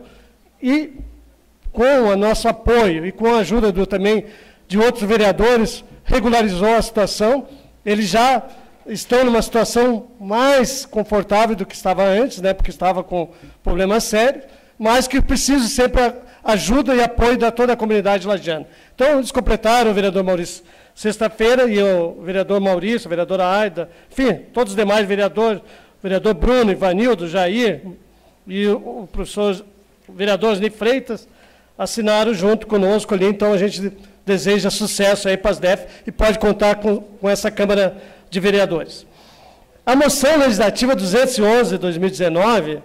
e com o nosso apoio e com a ajuda do, também de outros vereadores, regularizou a situação. Eles já estão numa situação mais confortável do que estava antes, né, porque estava com problemas sérios, mas que precisa sempre a ajuda e apoio da toda a comunidade lagiana. Então, eles completaram, o vereador Maurício, sexta-feira, e o vereador Maurício, a vereadora Aida, enfim, todos os demais vereadores, o vereador Bruno, Ivanildo, Jair, e o professor o vereador Osni Freitas, assinaram junto conosco ali. Então, a gente deseja sucesso aí para as D E F e pode contar com, com essa Câmara de Vereadores. A moção legislativa duzentos e onze de dois mil e dezenove,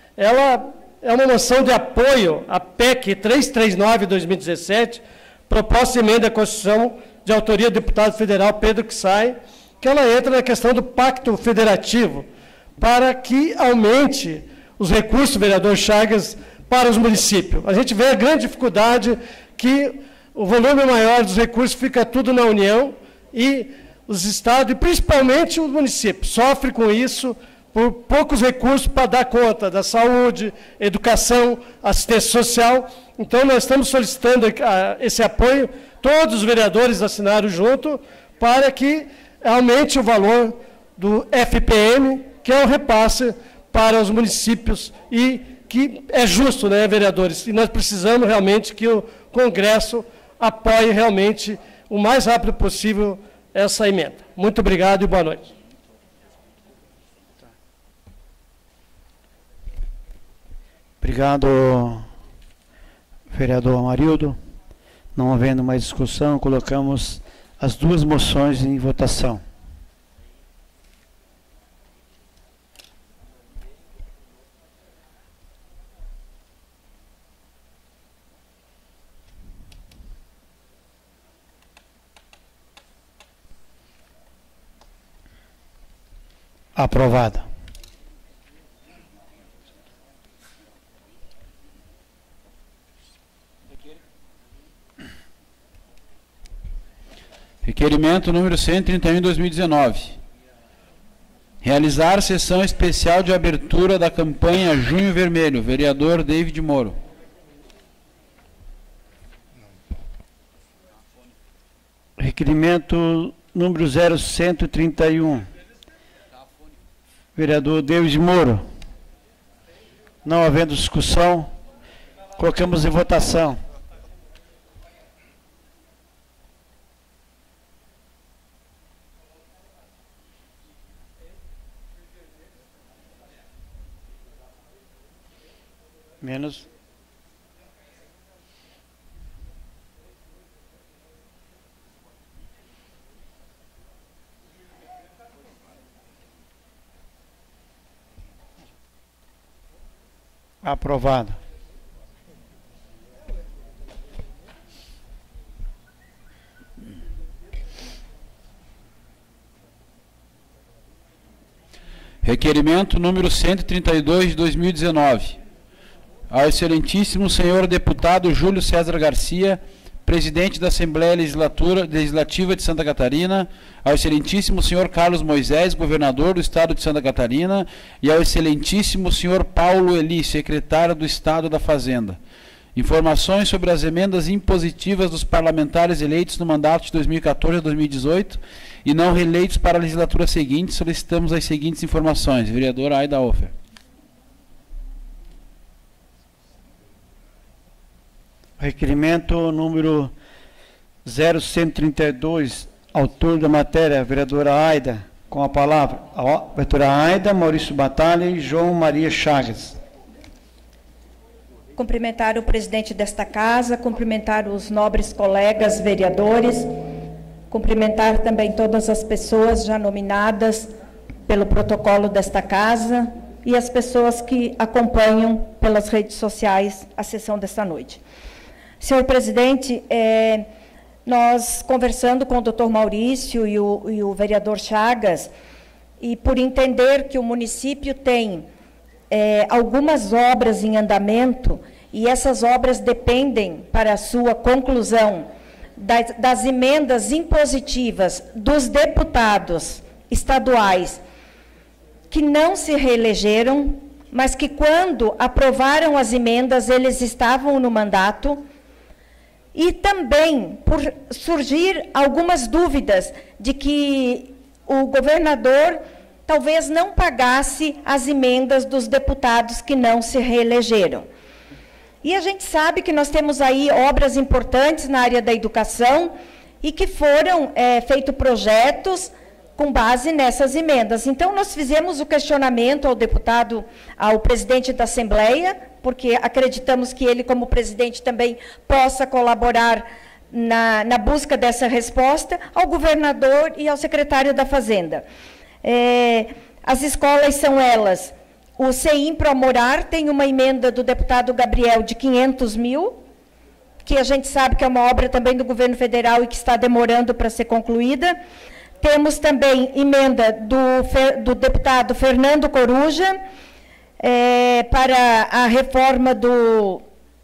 ela é uma moção de apoio à P E C trezentos e trinta e nove de dois mil e dezessete, proposta de emenda à Constituição de autoria do deputado federal Pedro Xay, que ela entra na questão do pacto federativo, para que aumente os recursos, vereador Chagas, para os municípios. A gente vê a grande dificuldade que o volume maior dos recursos fica tudo na União, e os estados, e principalmente os municípios, sofrem com isso por poucos recursos para dar conta da saúde, educação, assistência social. Então, nós estamos solicitando esse apoio, todos os vereadores assinaram junto, para que aumente o valor do F P M, que é o repasse para os municípios, e que é justo, né, vereadores? E nós precisamos realmente que o Congresso apoie realmente o mais rápido possível essa emenda. Muito obrigado e boa noite. Obrigado, vereador Amarildo. Não havendo mais discussão, colocamos as duas moções em votação. Aprovada. Requerimento número cento e trinta e um de dois mil e dezenove. Realizar sessão especial de abertura da campanha Junho Vermelho. Vereador David Moro. Requerimento número zero cento e trinta e um. Vereador David Moro. Não havendo discussão, colocamos em votação. Menos. Aprovado. Requerimento número cento e trinta e dois de dois mil e dezenove. Ao excelentíssimo senhor deputado Júlio César Garcia, presidente da Assembleia Legislatura, Legislativa de Santa Catarina, ao excelentíssimo senhor Carlos Moisés, governador do Estado de Santa Catarina, e ao excelentíssimo senhor Paulo Eli, secretário do Estado da Fazenda. Informações sobre as emendas impositivas dos parlamentares eleitos no mandato de dois mil e quatorze a dois mil e dezoito e não reeleitos para a legislatura seguinte. Solicitamos as seguintes informações. Vereadora Aida Hofer. Requerimento número zero cento e trinta e dois, autor da matéria, vereadora Aida, com a palavra, a vereadora Aida, Maurício Batalha e João Maria Chagas. Cumprimentar o presidente desta casa, cumprimentar os nobres colegas vereadores, cumprimentar também todas as pessoas já nominadas pelo protocolo desta casa e as pessoas que acompanham pelas redes sociais a sessão desta noite. Senhor presidente, é, nós conversando com o doutor Maurício e o, e o vereador Chagas, e por entender que o município tem é, algumas obras em andamento, e essas obras dependem, para a sua conclusão, das, das emendas impositivas dos deputados estaduais que não se reelegeram, mas que quando aprovaram as emendas, eles estavam no mandato. E também por surgir algumas dúvidas de que o governador talvez não pagasse as emendas dos deputados que não se reelegeram. E a gente sabe que nós temos aí obras importantes na área da educação e que foram é, feitos projetos com base nessas emendas. Então, nós fizemos o questionamento ao deputado, ao presidente da Assembleia, porque acreditamos que ele, como presidente, também possa colaborar na, na busca dessa resposta, ao governador e ao secretário da Fazenda. É, as escolas são elas, o CEIM Promorar tem uma emenda do deputado Gabriel de quinhentos mil, que a gente sabe que é uma obra também do governo federal e que está demorando para ser concluída. Temos também emenda do, do deputado Fernando Coruja, é, para a reforma do,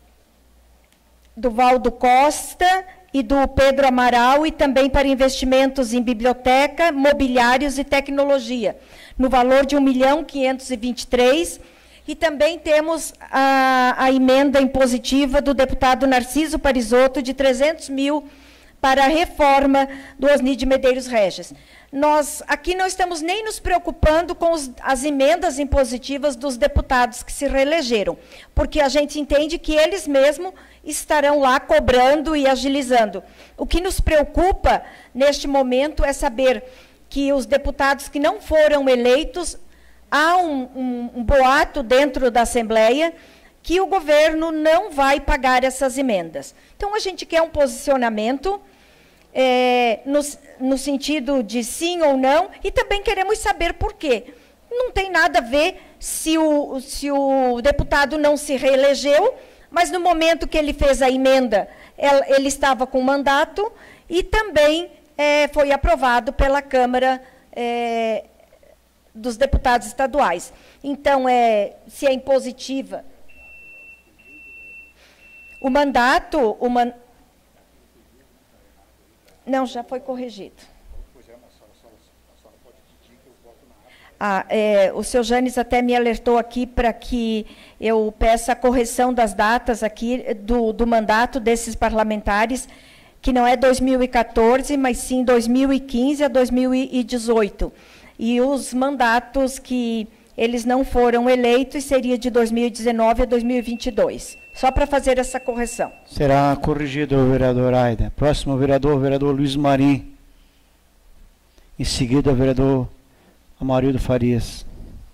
do Valdo Costa e do Pedro Amaral, e também para investimentos em biblioteca, mobiliários e tecnologia, no valor de um milhão quinhentos e vinte e três. E também temos a, a emenda impositiva do deputado Narciso Parisotto, de trezentos mil, para a reforma do Osni de Medeiros Regis. Nós aqui não estamos nem nos preocupando com os, as emendas impositivas dos deputados que se reelegeram, porque a gente entende que eles mesmos estarão lá cobrando e agilizando. O que nos preocupa, neste momento, é saber que os deputados que não foram eleitos, há um, um, um boato dentro da Assembleia que o governo não vai pagar essas emendas. Então, a gente quer um posicionamento É, no, no sentido de sim ou não, e também queremos saber por quê. Não tem nada a ver se o, se o deputado não se reelegeu, mas no momento que ele fez a emenda, ele, ele estava com mandato, e também é, foi aprovado pela Câmara é, dos Deputados Estaduais. Então, é, se é impositiva, o mandato... O man, Não, já foi corrigido. Ah, é, o senhor Janes até me alertou aqui para que eu peça a correção das datas aqui do, do mandato desses parlamentares, que não é dois mil e quatorze, mas sim dois mil e quinze a dois mil e dezoito. E os mandatos que eles não foram eleitos seria de dois mil e dezenove a dois mil e vinte e dois. Só para fazer essa correção. Será corrigido, vereador Aida. Próximo vereador, vereador Luiz Marim. Em seguida, vereador Amarildo Farias.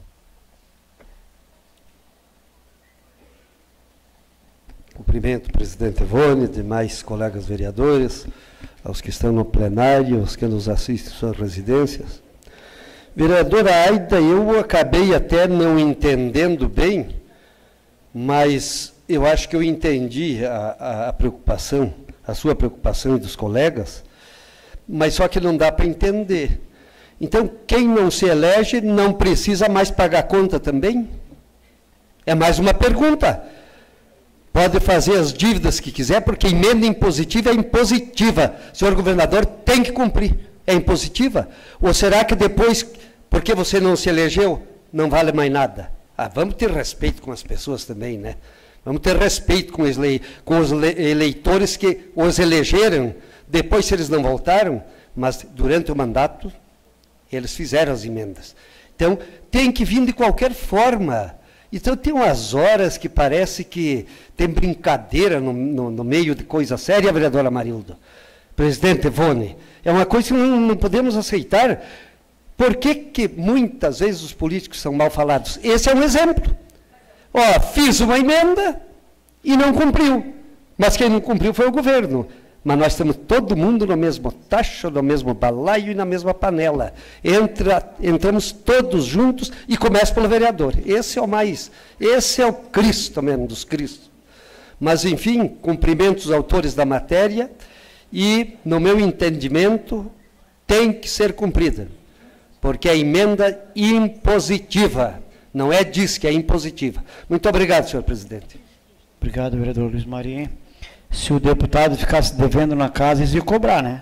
Cumprimento o presidente Evone, demais colegas vereadores, aos que estão no plenário, aos que nos assistem em suas residências. Vereadora Aida, eu acabei até não entendendo bem, mas eu acho que eu entendi a, a, a preocupação, a sua preocupação e dos colegas, mas só que não dá para entender. Então, quem não se elege não precisa mais pagar conta também? É mais uma pergunta. Pode fazer as dívidas que quiser, porque emenda impositiva é impositiva. O senhor governador tem que cumprir. É impositiva? Ou será que depois, porque você não se elegeu, não vale mais nada? Ah, vamos ter respeito com as pessoas também, né? Vamos ter respeito com os, le com os eleitores que os elegeram, depois se eles não voltaram, mas durante o mandato, eles fizeram as emendas. Então, tem que vir de qualquer forma. Então, tem umas horas que parece que tem brincadeira no, no, no meio de coisa séria, vereadora Marildo. Presidente Ivone, é uma coisa que não, não podemos aceitar. Por que que muitas vezes os políticos são mal falados? Esse é um exemplo. Ó, fiz uma emenda e não cumpriu. Mas quem não cumpriu foi o governo. Mas nós estamos todo mundo no mesmo tacho, no mesmo balaio e na mesma panela. Entra, entramos todos juntos e começa pelo vereador. Esse é o mais, esse é o Cristo mesmo dos Cristos. Mas, enfim, cumprimento os autores da matéria e, no meu entendimento, tem que ser cumprida. Porque é emenda impositiva. Não é diz que é impositiva. Muito obrigado, senhor presidente. Obrigado, vereador Luiz Maria. Se o deputado ficasse devendo na casa, eles iam cobrar, né?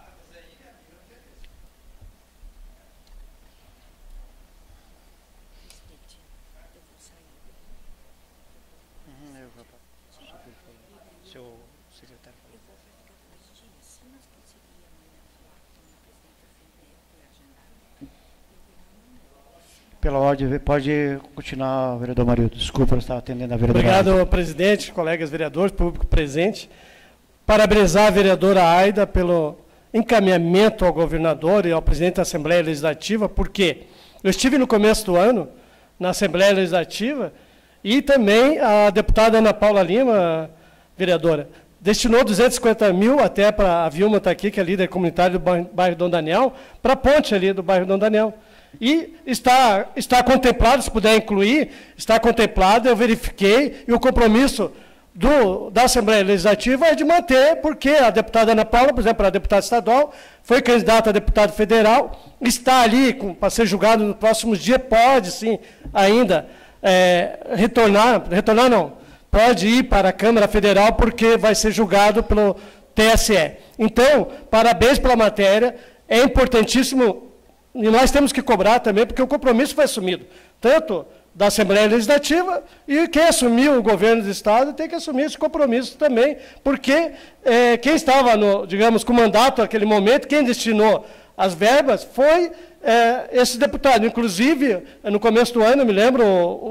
Pela ordem, pode continuar, vereador Marildo. Desculpa, eu estava atendendo a vereadora. Obrigado, Aida. presidente, colegas vereadores, público presente. Parabenizar a vereadora Aida pelo encaminhamento ao governador e ao presidente da Assembleia Legislativa, porque eu estive no começo do ano na Assembleia Legislativa e também a deputada Ana Paula Lima, vereadora, destinou duzentos e cinquenta mil, até para a Vilma estar aqui, que é líder comunitária do bairro Dom Daniel, para a ponte ali do bairro Dom Daniel. E está, está contemplado, se puder incluir, está contemplado, eu verifiquei, e o compromisso do, da Assembleia Legislativa é de manter, porque a deputada Ana Paula, por exemplo, a deputada estadual, foi candidata a deputado federal, está ali para ser julgado nos próximos dias, pode sim ainda é, retornar, retornar não, pode ir para a Câmara Federal, porque vai ser julgado pelo T S E. Então, parabéns pela matéria, é importantíssimo. E nós temos que cobrar também, porque o compromisso foi assumido, tanto da Assembleia Legislativa, e quem assumiu o governo do Estado tem que assumir esse compromisso também, porque é, quem estava, no, digamos, com o mandato naquele momento, quem destinou as verbas foi é, esse deputado. Inclusive, no começo do ano, eu me lembro,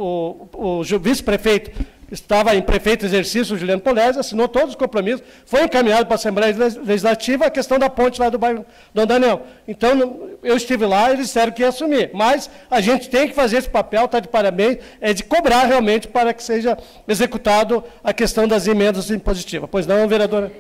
o, o, o vice-prefeito estava em prefeito exercício, o Juliano Polese, assinou todos os compromissos, foi encaminhado para a Assembleia Legislativa a questão da ponte lá do bairro Dom Daniel. Então, eu estive lá e eles disseram que ia assumir. Mas a gente tem que fazer esse papel, está de parabéns, é de cobrar realmente para que seja executado a questão das emendas impositivas. Pois não, vereadora?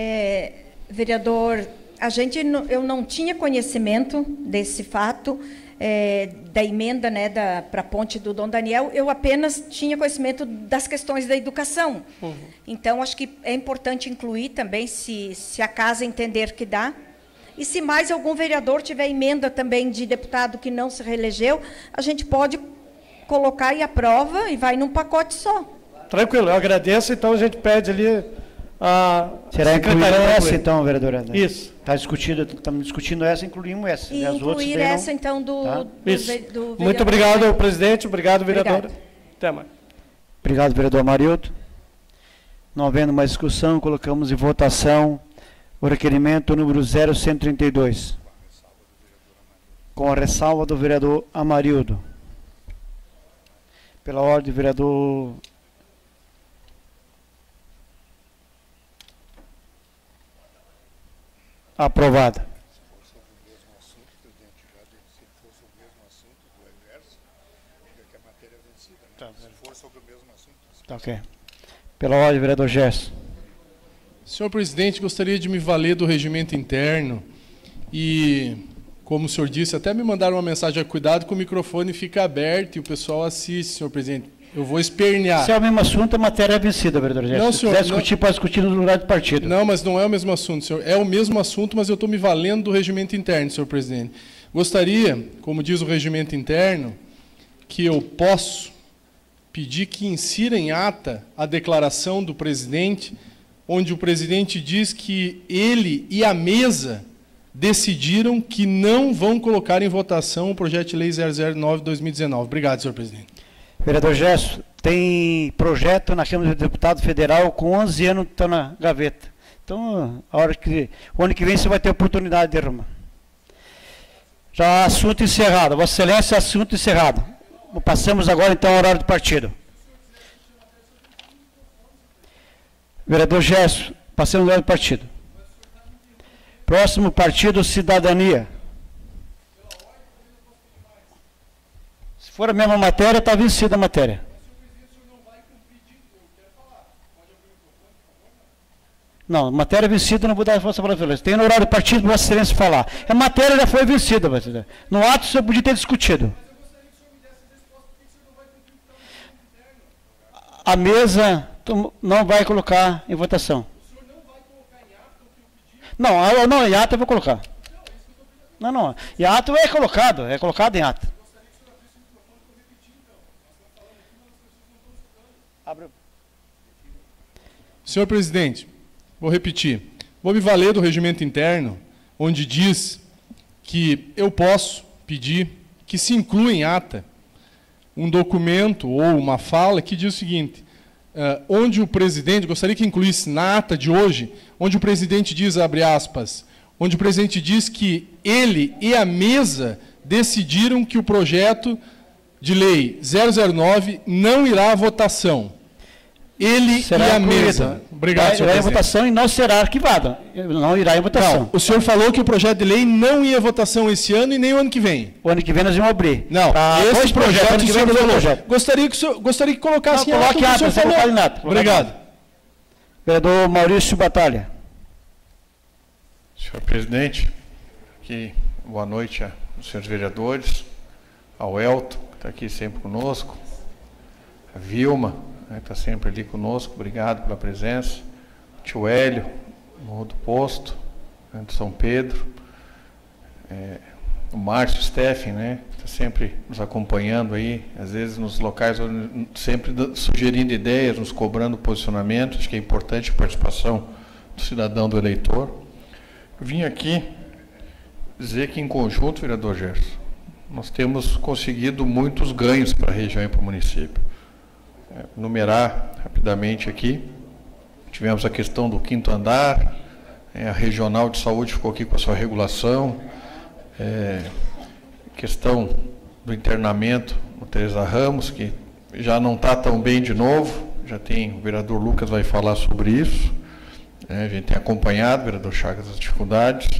É, vereador, a gente, eu não tinha conhecimento desse fato, É, da emenda, né, para a ponte do Dom Daniel, eu apenas tinha conhecimento das questões da educação. Uhum. Então, acho que é importante incluir também, se, se a casa entender que dá. E se mais algum vereador tiver emenda também de deputado que não se reelegeu, a gente pode colocar e aprova e vai num pacote só. Tranquilo, eu agradeço, então a gente pede ali a Será incluída essa, então, vereadora? Isso. Está discutido, estamos discutindo essa, incluímos essa. E as incluir outras essa, não... então, do, tá? do, Isso. do vereador. Muito obrigado, presidente. Obrigado, vereadora. Obrigado. Até mais. Obrigado, vereador Marildo. Não havendo mais discussão, colocamos em votação o requerimento número zero cento e trinta e dois. Com a ressalva do vereador Amarildo. Pela ordem, vereador... Aprovada. Tá, ok. Pela ordem, vereador Gerson. Senhor presidente, gostaria de me valer do regimento interno e, como o senhor disse, até me mandaram uma mensagem: cuidado que o microfone fica aberto e o pessoal assiste, senhor presidente. Eu vou espernear. Se é o mesmo assunto, a matéria é vencida, vereador Gerson. Não, Se senhor, quiser discutir, não... pode discutir no lugar do partido. Não, mas não é o mesmo assunto, senhor. É o mesmo assunto, mas eu estou me valendo do regimento interno, senhor presidente. Gostaria, como diz o regimento interno, que eu posso pedir que insira em ata a declaração do presidente, onde o presidente diz que ele e a mesa decidiram que não vão colocar em votação o projeto de lei zero zero nove barra dois mil e dezenove. Obrigado, senhor presidente. Vereador Gesso, tem projeto na Câmara dos Deputados Federal com onze anos que está na gaveta. Então, a hora que, o ano que vem você vai ter oportunidade de arrumar. Já assunto encerrado. Vossa Excelência, assunto encerrado. Passamos agora, então, ao horário do partido. Vereador Gesso, passamos ao horário do partido. Próximo partido, Cidadania. Se for a mesma matéria, está vencida a matéria. Não, matéria vencida, não vou dar força para a Tem no horário do partido, Vossa Excelência falar. A matéria já foi vencida, Vossa Excelência. No ato, você podia ter discutido. A mesa não vai colocar em votação. Não, não, em ata eu vou colocar. Não, não, em ata é colocado, é colocado em ata. Senhor presidente, vou repetir. Vou me valer do regimento interno, onde diz que eu posso pedir que se inclua em ata um documento ou uma fala que diz o seguinte, uh, onde o presidente, gostaria que incluísse na ata de hoje, onde o presidente diz, abre aspas, onde o presidente diz que ele e a mesa decidiram que o projeto de lei zero zero nove não irá à votação. Ele será e a incluído. Mesa. Obrigado, senhor presidente. Irá em votação e não será arquivada. Não irá em votação. Não, o senhor falou que o projeto de lei não ia à votação esse ano e nem o ano que vem. O ano que vem nós vamos abrir. Não, tá, esse projeto o senhor falou. Projeto. Gostaria que o senhor, gostaria que colocasse não, em ata o que o senhor falou. Em ata, Obrigado. Vereador Maurício Batalha. Senhor presidente, aqui, boa noite aos senhores vereadores, ao Elton, que está aqui sempre conosco, a Vilma, está sempre ali conosco, obrigado pela presença, o tio Hélio, Morro do Posto, né, de São Pedro, é, o Márcio Steffen, né, está sempre nos acompanhando aí, às vezes nos locais, sempre sugerindo ideias, nos cobrando posicionamento, acho que é importante a participação do cidadão, do eleitor. Eu vim aqui dizer que, em conjunto, vereador Gerson, nós temos conseguido muitos ganhos para a região e para o município. É, numerar rapidamente aqui, tivemos a questão do quinto andar, é, a regional de saúde ficou aqui com a sua regulação, é, questão do internamento no Teresa Ramos, que já não está tão bem de novo, já tem, o vereador Lucas vai falar sobre isso, é, a gente tem acompanhado, vereador Chagas, as dificuldades,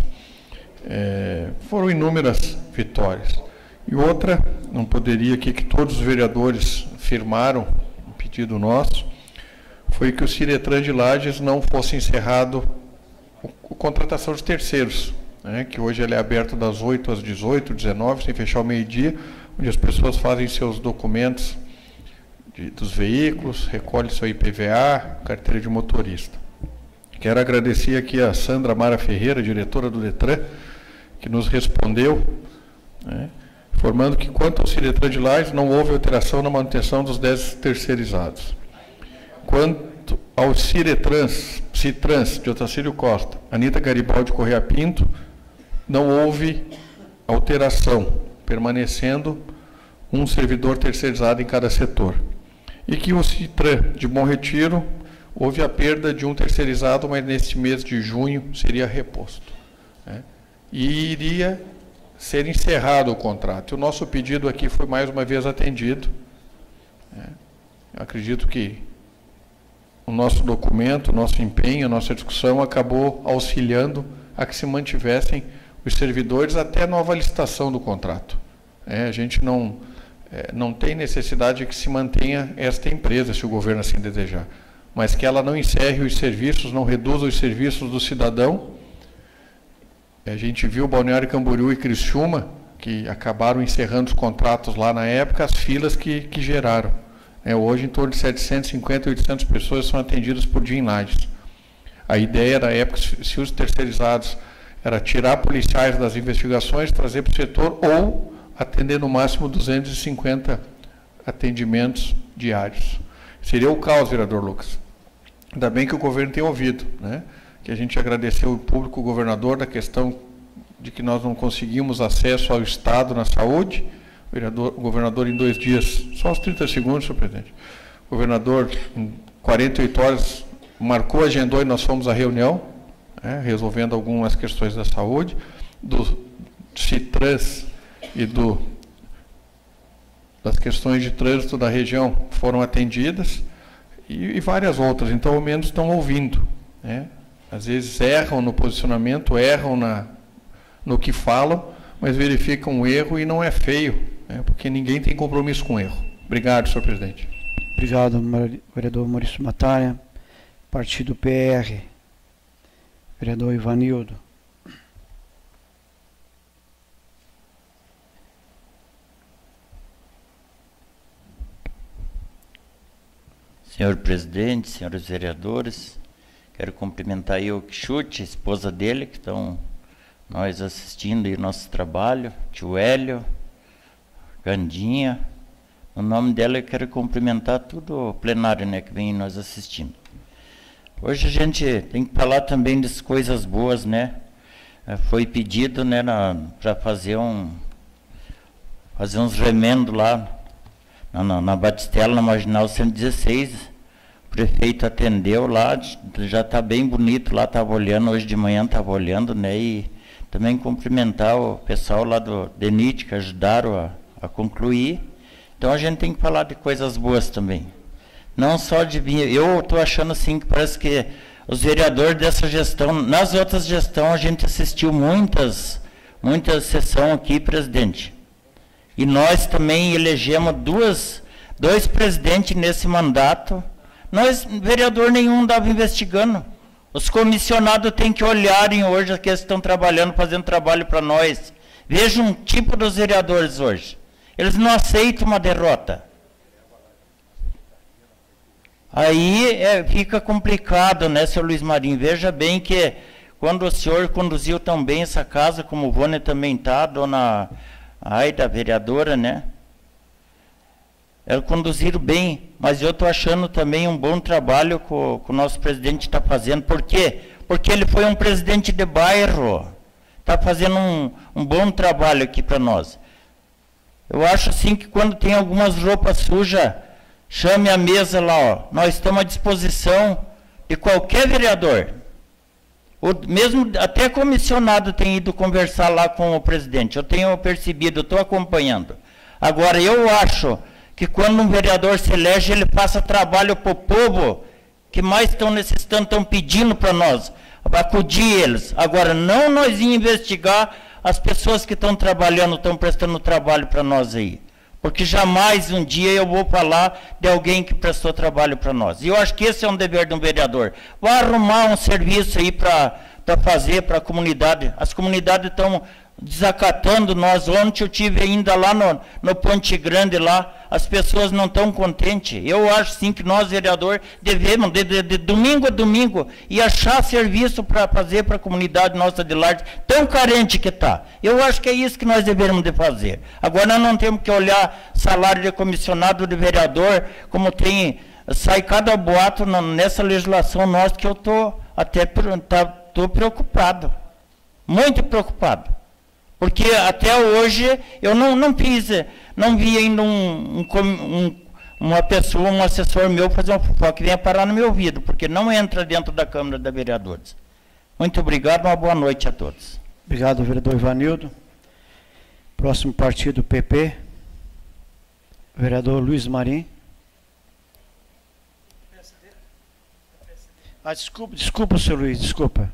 é, foram inúmeras vitórias. E outra, não poderia aqui, que todos os vereadores firmaram, um pedido nosso, foi que o Ciretran de Lages não fosse encerrado a contratação de terceiros, né, que hoje ele é aberto das oito às dezoito, dezenove, sem fechar o meio-dia, onde as pessoas fazem seus documentos de, dos veículos, recolhem seu I P V A, carteira de motorista. Quero agradecer aqui a Sandra Mara Ferreira, diretora do Detran, que nos respondeu, né, informando que, quanto ao Ciretran de Lages, não houve alteração na manutenção dos dez terceirizados. Quanto ao Ciretrans, Citrans, de Otacílio Costa, Anita Garibaldi Correia Pinto, não houve alteração, permanecendo um servidor terceirizado em cada setor. E que o Citran de Bom Retiro, houve a perda de um terceirizado, mas neste mês de junho seria reposto, né? E iria ser encerrado o contrato. O nosso pedido aqui foi mais uma vez atendido, né? Eu acredito que o nosso documento, o nosso empenho, a nossa discussão acabou auxiliando a que se mantivessem os servidores até nova licitação do contrato. É, a gente não, é, não tem necessidade de que se mantenha esta empresa, se o governo assim desejar, mas que ela não encerre os serviços, não reduza os serviços do cidadão. A gente viu Balneário Camboriú e Criciúma, que acabaram encerrando os contratos lá na época, as filas que, que geraram. É, hoje, em torno de setecentas e cinquenta, oitocentas pessoas são atendidas por dia em Lages. A ideia da época, se os terceirizados era tirar policiais das investigações, trazer para o setor ou atender no máximo duzentos e cinquenta atendimentos diários. Seria o caos, vereador Lucas. Ainda bem que o governo tem ouvido, né? Que a gente agradeceu o público, o governador, da questão de que nós não conseguimos acesso ao Estado na saúde. O, vereador, o governador, em dois dias, só uns trinta segundos, senhor presidente, o governador, em quarenta e oito horas, marcou, agendou e nós fomos à reunião, né, resolvendo algumas questões da saúde, do CITRANS e do, das questões de trânsito da região foram atendidas, e, e várias outras. Então, ao menos estão ouvindo, né? Às vezes erram no posicionamento, erram na, no que falam, mas verificam o erro e não é feio, né? Porque ninguém tem compromisso com o erro. Obrigado, senhor presidente. Obrigado, vereador Maurício Batalha. Partido P R, vereador Ivanildo. Senhor presidente, senhores vereadores, quero cumprimentar aí o Quixute, a esposa dele, que estão nós assistindo aí o nosso trabalho, tio Hélio, Gandinha. No nome dela eu quero cumprimentar todo o plenário, né, que vem nós assistindo. Hoje a gente tem que falar também das coisas boas, né? Foi pedido, né, para fazer um fazer uns remendos lá na, na, na Batistela, na Marginal cento e dezesseis. O prefeito atendeu lá, já está bem bonito lá, estava olhando, hoje de manhã estava olhando, né? E também cumprimentar o pessoal lá do DENIT, que ajudaram a, a concluir. Então a gente tem que falar de coisas boas também. Não só de vir, eu estou achando assim que parece que os vereadores dessa gestão, nas outras gestões a gente assistiu muitas, muitas sessões aqui, presidente. E nós também elegemos duas, dois presidentes nesse mandato. Nós, vereador nenhum, estava investigando. Os comissionados têm que olharem hoje que eles estão trabalhando, fazendo trabalho para nós. Vejam um tipo dos vereadores hoje. Eles não aceitam uma derrota. Aí é, fica complicado, né, senhor Luiz Marinho? Veja bem que quando o senhor conduziu tão bem essa casa, como o Vônia também está, dona Aida, vereadora, né? Eles conduziram bem, mas eu estou achando também um bom trabalho que o, que o nosso presidente está fazendo. Por quê? Porque ele foi um presidente de bairro. Está fazendo um, um bom trabalho aqui para nós. Eu acho assim que quando tem algumas roupas sujas, chame a mesa lá, ó. Nós estamos à disposição de qualquer vereador. O, mesmo até comissionado tem ido conversar lá com o presidente. Eu tenho percebido, estou acompanhando. Agora, eu acho que quando um vereador se elege, ele passa trabalho para o povo que mais estão necessitando, estão pedindo para nós, para acudir eles. Agora, não nós investigar as pessoas que estão trabalhando, estão prestando trabalho para nós aí. Porque jamais um dia eu vou falar de alguém que prestou trabalho para nós. E eu acho que esse é um dever de um vereador. Vai arrumar um serviço aí para fazer para a comunidade. As comunidades estão desacatando nós. Ontem eu tive ainda lá no, no Ponte Grande, lá, as pessoas não estão contentes. Eu acho sim que nós, vereador, devemos, de, de, de domingo a domingo, ir achar serviço para fazer para a comunidade nossa de Lages, tão carente que está. Eu acho que é isso que nós devemos de fazer. Agora nós não temos que olhar salário de comissionado de vereador, como tem, sai cada boato na, nessa legislação nossa, que eu estou até tá, tô preocupado, muito preocupado. Porque até hoje eu não, não fiz, não vi ainda um, um, um, uma pessoa, um assessor meu fazer uma fofoca que venha parar no meu ouvido, porque não entra dentro da Câmara de Vereadores. Muito obrigado, uma boa noite a todos. Obrigado, vereador Ivanildo. Próximo partido, P P. Vereador Luiz Marinho. Ah, desculpa, desculpa, senhor Luiz, desculpa.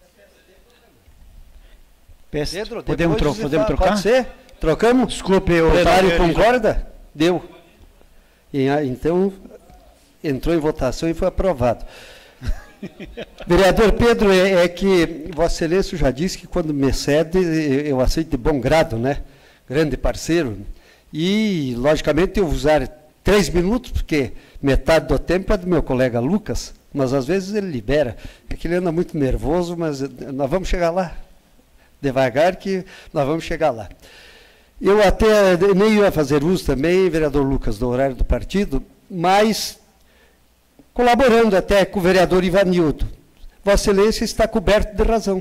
Pedro, podemos, tro podemos trocar? Pode ser? Trocamos? Desculpe, o plenário concorda? Deu. E, então, entrou em votação e foi aprovado. Vereador Pedro, é, é que Vossa Excelência já disse que quando me cede, eu aceito de bom grado, né? Grande parceiro. E, logicamente, eu vou usar três minutos, porque metade do tempo é do meu colega Lucas, mas às vezes ele libera. É que ele anda muito nervoso, mas nós vamos chegar lá. devagar que nós vamos chegar lá. Eu até nem ia fazer uso também, vereador Lucas, do horário do partido, mas colaborando até com o vereador Ivanildo. Vossa Excelência está coberto de razão.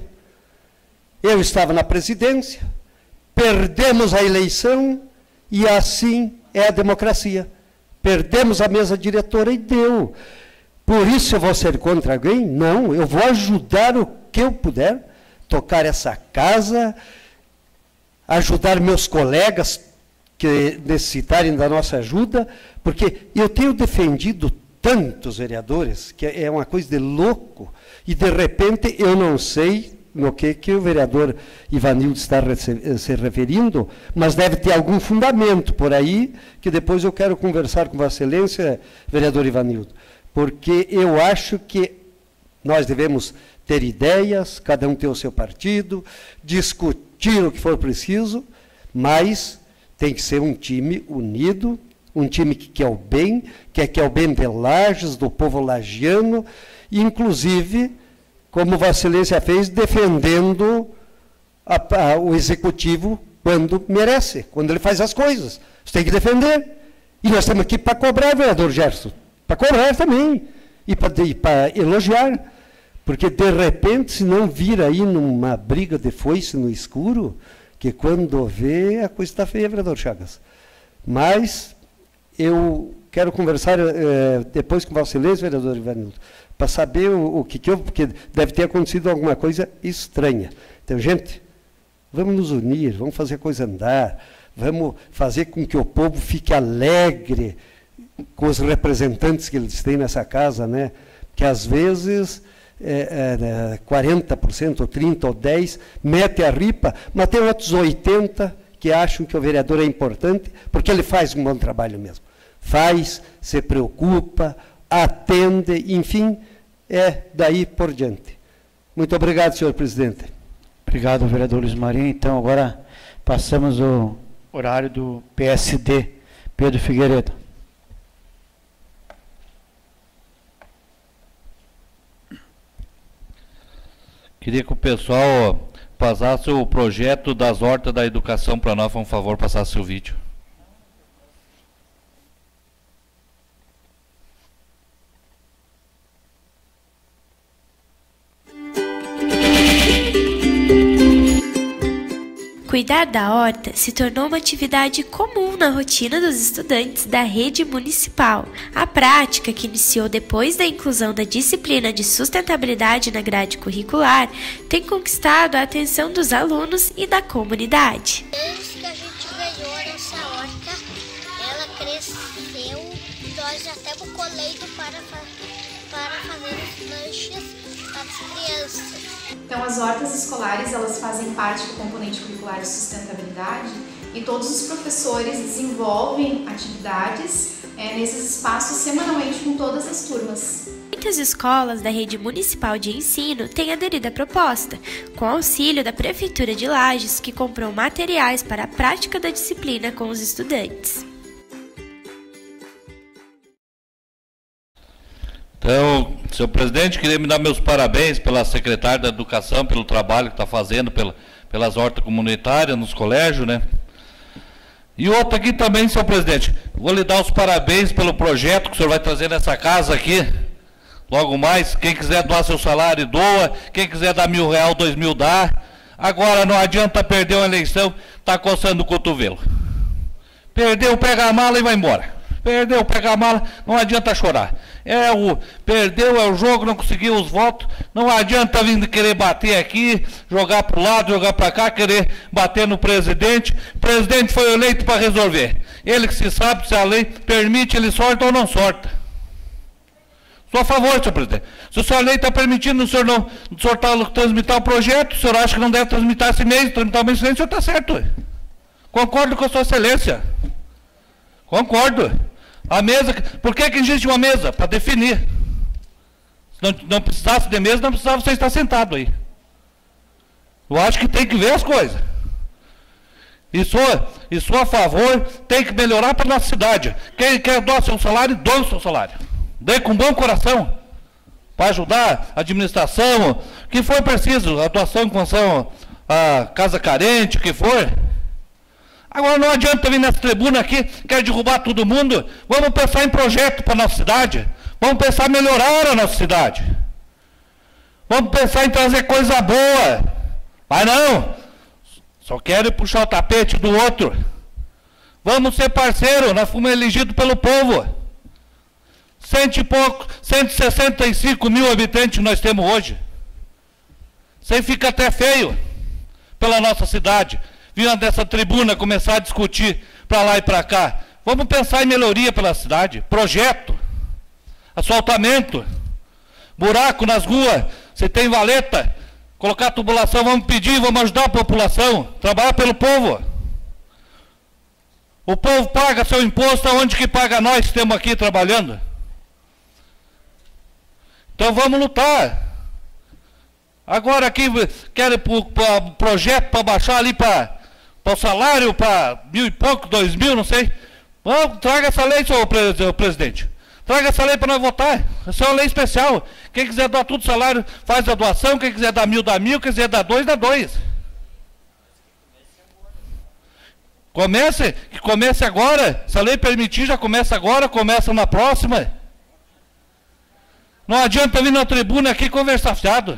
Eu estava na presidência, perdemos a eleição e assim é a democracia. Perdemos a mesa diretora e deu. Por isso eu vou ser contra alguém? Não, eu vou ajudar o que eu puder, tocar essa casa, ajudar meus colegas que necessitarem da nossa ajuda, porque eu tenho defendido tantos vereadores, que é uma coisa de louco, e de repente eu não sei no que, que o vereador Ivanildo está se referindo, mas deve ter algum fundamento por aí, que depois eu quero conversar com Vossa Excelência, vereador Ivanildo, porque eu acho que nós devemos ter ideias, cada um ter o seu partido, discutir o que for preciso, mas tem que ser um time unido, um time que quer o bem, que quer o bem de Lages, do povo lagiano, e inclusive, como Vossa Excelência fez, defendendo a, a, o executivo quando merece, quando ele faz as coisas. Você tem que defender. E nós estamos aqui para cobrar, vereador Gerson, para cobrar também, e para elogiar. Porque, de repente, se não vir aí numa briga de foice no escuro, que quando vê, a coisa está feia, vereador Chagas. Mas eu quero conversar eh, depois com Vossa Excelência, vereador Ivanildo, para saber o, o que, que houve, porque deve ter acontecido alguma coisa estranha. Então, gente, vamos nos unir, vamos fazer a coisa andar, vamos fazer com que o povo fique alegre com os representantes que eles têm nessa casa, né? Porque, às vezes, é, é, quarenta por cento, ou trinta por cento, ou dez por cento, mete a ripa, mas tem outros oitenta por cento que acham que o vereador é importante, porque ele faz um bom trabalho mesmo. Faz, se preocupa, atende, enfim, é daí por diante. Muito obrigado, senhor presidente. Obrigado, vereador Luiz Marinho. Então, agora passamos o horário do P S D. Pedro Figueiredo. Queria que o pessoal passasse o projeto das hortas da educação para nós, por favor, passasse o vídeo. Cuidar da horta se tornou uma atividade comum na rotina dos estudantes da rede municipal. A prática, que iniciou depois da inclusão da disciplina de sustentabilidade na grade curricular, tem conquistado a atenção dos alunos e da comunidade. Desde que a gente ganhou essa horta, ela cresceu, nós já temos colheita para, para fazer os lanches para as crianças. Então, as hortas escolares, elas fazem parte do componente curricular de sustentabilidade e todos os professores desenvolvem atividades é, nesses espaços semanalmente com todas as turmas. Muitas escolas da rede municipal de ensino têm aderido à proposta, com auxílio da Prefeitura de Lages, que comprou materiais para a prática da disciplina com os estudantes. Então, senhor presidente, queria me dar meus parabéns pela secretária da Educação, pelo trabalho que está fazendo pela, pelas hortas comunitárias nos colégios, né? E outro aqui também, senhor presidente, vou lhe dar os parabéns pelo projeto que o senhor vai trazer nessa casa aqui, logo mais. Quem quiser doar seu salário, doa. Quem quiser dar mil real, dois mil, dá. Agora, não adianta perder uma eleição, tá coçando o cotovelo. Perdeu, pega a mala e vai embora. Perdeu, pega a mala, não adianta chorar. É o, perdeu, é o jogo, não conseguiu os votos, não adianta vir querer bater aqui, jogar para o lado, jogar para cá, querer bater no presidente. O presidente foi eleito para resolver. Ele que se sabe se a lei permite, ele sorta ou não sorta. Sou a favor, senhor presidente. Se a sua lei está permitindo o senhor não sortar, transmitir o projeto, o senhor acha que não deve transmitir esse mês, tramitar o mês seguinte, o senhor está certo. Ué. Concordo com a sua excelência. Concordo. A mesa, por que que existe uma mesa? Para definir. Se não, não precisasse de mesa, não precisava você estar sentado aí. Eu acho que tem que ver as coisas. E sou, e sou a favor, tem que melhorar para a nossa cidade. Quem quer doar seu salário, doe o seu salário. Dê com bom coração. Para ajudar a administração, que for preciso, a doação com relação a casa carente, o que for. Agora não adianta vir nessa tribuna aqui, quer derrubar todo mundo. Vamos pensar em projeto para a nossa cidade. Vamos pensar em melhorar a nossa cidade. Vamos pensar em trazer coisa boa. Mas não, só querem puxar o tapete do outro. Vamos ser parceiros, nós fomos elegidos pelo povo. Cento e pouco, cento e sessenta e cinco mil habitantes nós temos hoje. Isso fica até feio pela nossa cidade. Vindo dessa tribuna começar a discutir para lá e para cá. Vamos pensar em melhoria pela cidade. Projeto, asfaltamento, buraco nas ruas. Você tem valeta, colocar tubulação, vamos pedir, vamos ajudar a população. Trabalhar pelo povo. O povo paga seu imposto, aonde que paga nós que estamos aqui trabalhando? Então vamos lutar. Agora aqui querem pro projeto para baixar ali para o salário, para mil e pouco, dois mil, não sei. Vamos, traga essa lei, senhor presidente. Traga essa lei para nós votar. Essa é uma lei especial. Quem quiser dar tudo salário, faz a doação. Quem quiser dar mil, dá mil. Quem quiser dar dois, dá dois. Comece, que comece agora. Se a lei permitir, já começa agora, começa na próxima. Não adianta vir na tribuna aqui conversar fiado.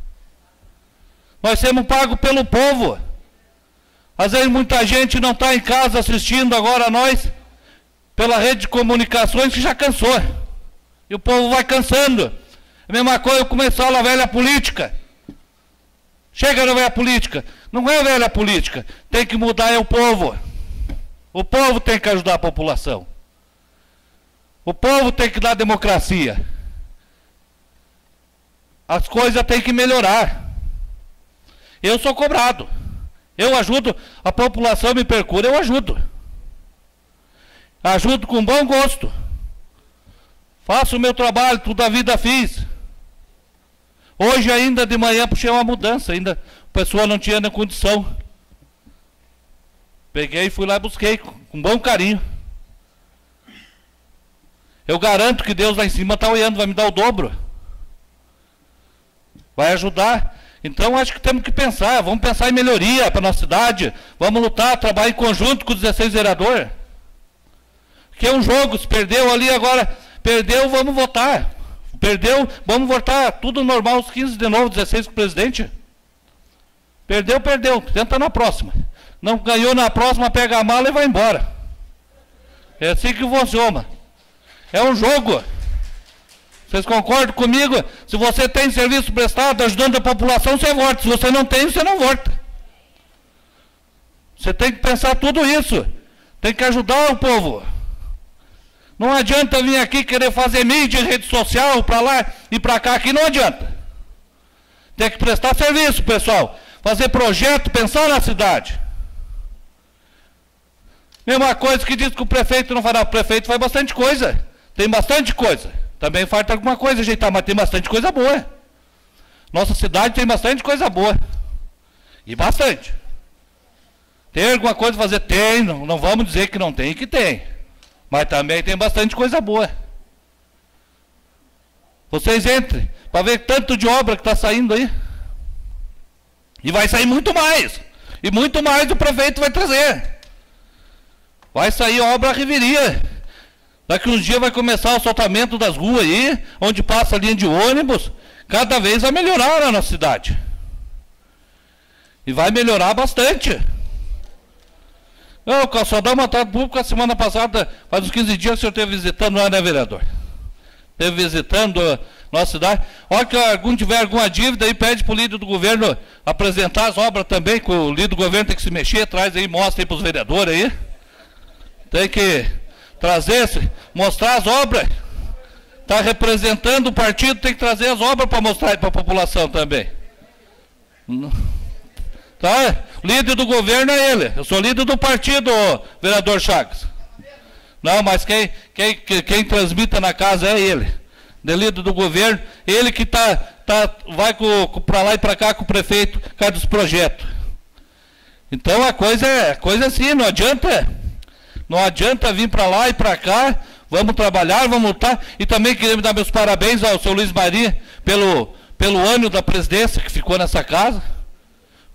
Nós somos pagos pelo povo. Às vezes muita gente não está em casa assistindo agora nós, pela rede de comunicações, que já cansou. E o povo vai cansando. A mesma coisa, começar a velha política. Chega na velha política. Não é a velha política. Tem que mudar é o povo. O povo tem que ajudar a população. O povo tem que dar democracia. As coisas têm que melhorar. Eu sou cobrado. Eu ajudo, a população me procura, eu ajudo. Ajudo com bom gosto. Faço o meu trabalho, toda a vida fiz. Hoje ainda de manhã puxei uma mudança, ainda a pessoa não tinha nem condição. Peguei e fui lá e busquei, com, com bom carinho. Eu garanto que Deus lá em cima está olhando, vai me dar o dobro. Vai ajudar. Então acho que temos que pensar, vamos pensar em melhoria para a nossa cidade, vamos lutar, trabalhar em conjunto com os dezesseis vereadores. Que é um jogo, se perdeu ali agora, perdeu, vamos votar. Perdeu, vamos votar, tudo normal, os quinze de novo, dezesseis com o presidente. Perdeu, perdeu, tenta na próxima. Não ganhou na próxima, pega a mala e vai embora. É assim que funciona. É um jogo. Vocês concordam comigo? Se você tem serviço prestado ajudando a população, você vota. Se você não tem, você não vota. Você tem que pensar tudo isso. Tem que ajudar o povo. Não adianta vir aqui querer fazer mídia, rede social, para lá e para cá, aqui não adianta. Tem que prestar serviço, pessoal. Fazer projeto, pensar na cidade. Mesma coisa que diz que o prefeito não fará. O prefeito faz bastante coisa. Tem bastante coisa. Também falta alguma coisa ajeitar, mas tem bastante coisa boa. Nossa cidade tem bastante coisa boa. E bastante. Tem alguma coisa a fazer? Tem. Não, não vamos dizer que não tem, que tem. Mas também tem bastante coisa boa. Vocês entrem para ver tanto de obra que está saindo aí. E vai sair muito mais. E muito mais o prefeito vai trazer. Vai sair obra à reveria. Daqui uns dias vai começar o asfaltamento das ruas aí, onde passa a linha de ônibus. Cada vez vai melhorar a nossa cidade. E vai melhorar bastante. Eu, o calçadão matado público, a semana passada, faz uns quinze dias, o senhor esteve visitando lá, né, vereador? Esteve visitando a nossa cidade. Olha que algum tiver alguma dívida aí, pede para o líder do governo apresentar as obras também, que o líder do governo tem que se mexer, traz aí, mostra aí para os vereadores aí. Tem que trazer, mostrar as obras. Está representando o partido, tem que trazer as obras para mostrar para a população também. Tá? O líder do governo é ele. Eu sou líder do partido, vereador Chagas. Não, mas quem, quem, quem transmita na casa é ele. De líder do governo, ele que tá, tá, vai para lá e para cá com o prefeito, por causa dos projetos. Então a coisa é coisa assim, não adianta. Não adianta vir para lá e para cá. Vamos trabalhar, vamos lutar. E também queremos dar meus parabéns ao seu Luiz Maria pelo, pelo ano da presidência que ficou nessa casa.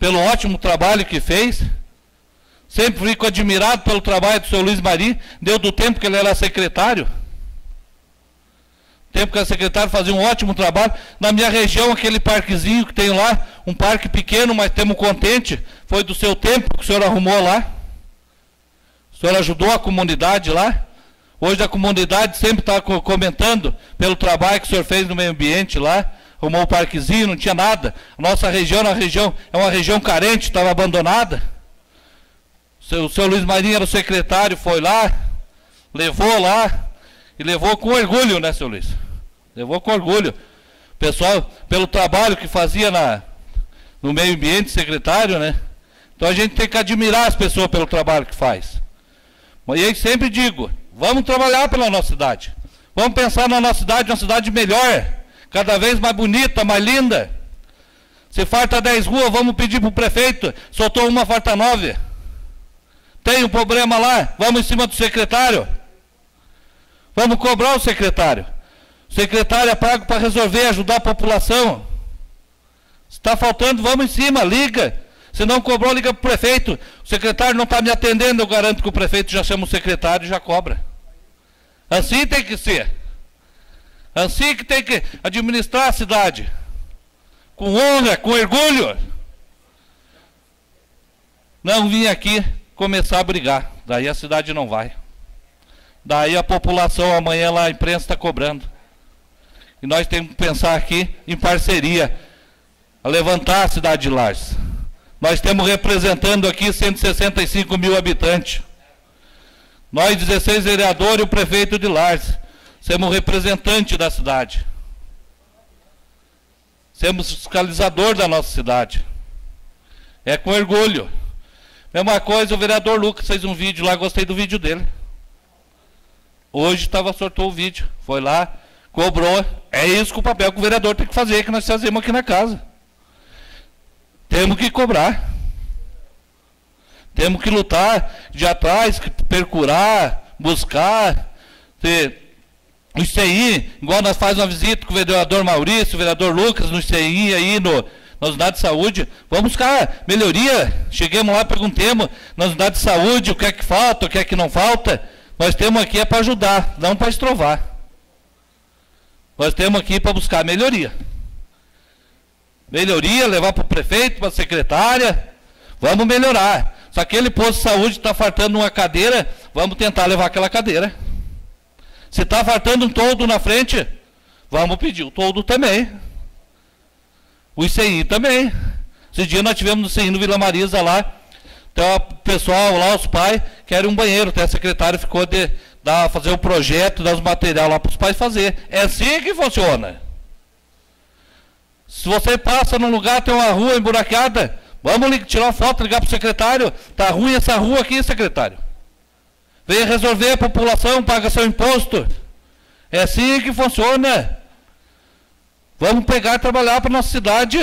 pelo ótimo trabalho que fez. Sempre fico admirado pelo trabalho do senhor Luiz Marim, deu do tempo que ele era secretário. Tempo que era secretário, fazia um ótimo trabalho. Na minha região, aquele parquezinho que tem lá, um parque pequeno, mas temos contente, foi do seu tempo que o senhor arrumou lá. O senhor ajudou a comunidade lá. Hoje a comunidade sempre está comentando pelo trabalho que o senhor fez no meio ambiente lá. Arrumou o parquezinho, não tinha nada. Nossa região, a região é uma região carente, estava abandonada. O senhor Luiz Marim era o secretário, foi lá, levou lá, e levou com orgulho, né, senhor Luiz? Levou com orgulho. Pessoal, pelo trabalho que fazia na, no meio ambiente, secretário, né? Então a gente tem que admirar as pessoas pelo trabalho que faz. E eu sempre digo, vamos trabalhar pela nossa cidade. Vamos pensar na nossa cidade, uma cidade melhor, cada vez mais bonita, mais linda. Se falta dez ruas, vamos pedir para o prefeito, soltou uma, falta nove. Tem um problema lá, vamos em cima do secretário. Vamos cobrar o secretário. O secretário é pago para resolver, ajudar a população. Se está faltando, vamos em cima, liga. Se não cobrou, liga para o prefeito. O secretário não está me atendendo, eu garanto que o prefeito já chama o secretário e já cobra. Assim tem que ser. Assim que tem que administrar a cidade. Com honra, com orgulho. Não vim aqui começar a brigar, daí a cidade não vai. Daí a população amanhã lá, a imprensa está cobrando. E nós temos que pensar aqui em parceria, a levantar a cidade de Lages. Nós temos representando aqui cento e sessenta e cinco mil habitantes. Nós, dezesseis vereadores e o prefeito de Lages, somos representantes da cidade. Somos fiscalizador da nossa cidade. É com orgulho. Mesma coisa, o vereador Lucas fez um vídeo lá, gostei do vídeo dele. Hoje estava, sortou o vídeo, foi lá, cobrou. É isso que o papel que o vereador tem que fazer, que nós fazemos aqui na casa. Temos que cobrar. Temos que lutar de atrás, percurar, buscar. Ter, o I C I, igual nós fazemos uma visita com o vereador Maurício, o vereador Lucas, no I C I aí, no... na unidade de saúde, vamos buscar melhoria. Chegamos lá, perguntemos na unidade de saúde o que é que falta, o que é que não falta. Nós temos aqui é para ajudar, não para estrovar. Nós temos aqui para buscar melhoria. Melhoria, levar para o prefeito, para a secretária. Vamos melhorar. Se aquele posto de saúde está faltando uma cadeira, vamos tentar levar aquela cadeira. Se está faltando um toldo na frente, vamos pedir o toldo também. O I C I também. Esse dia nós tivemos no I C I no Vila Marisa lá. Então o pessoal lá, os pais, querem um banheiro. Até a secretária ficou de dar, fazer um projeto, dar os materiais lá para os pais fazer. É assim que funciona. Se você passa num lugar, tem uma rua emburaqueada, vamos tirar uma foto, ligar para o secretário. Está ruim essa rua aqui, secretário. Venha resolver, a população paga seu imposto. É assim que funciona. Vamos pegar e trabalhar para a nossa cidade.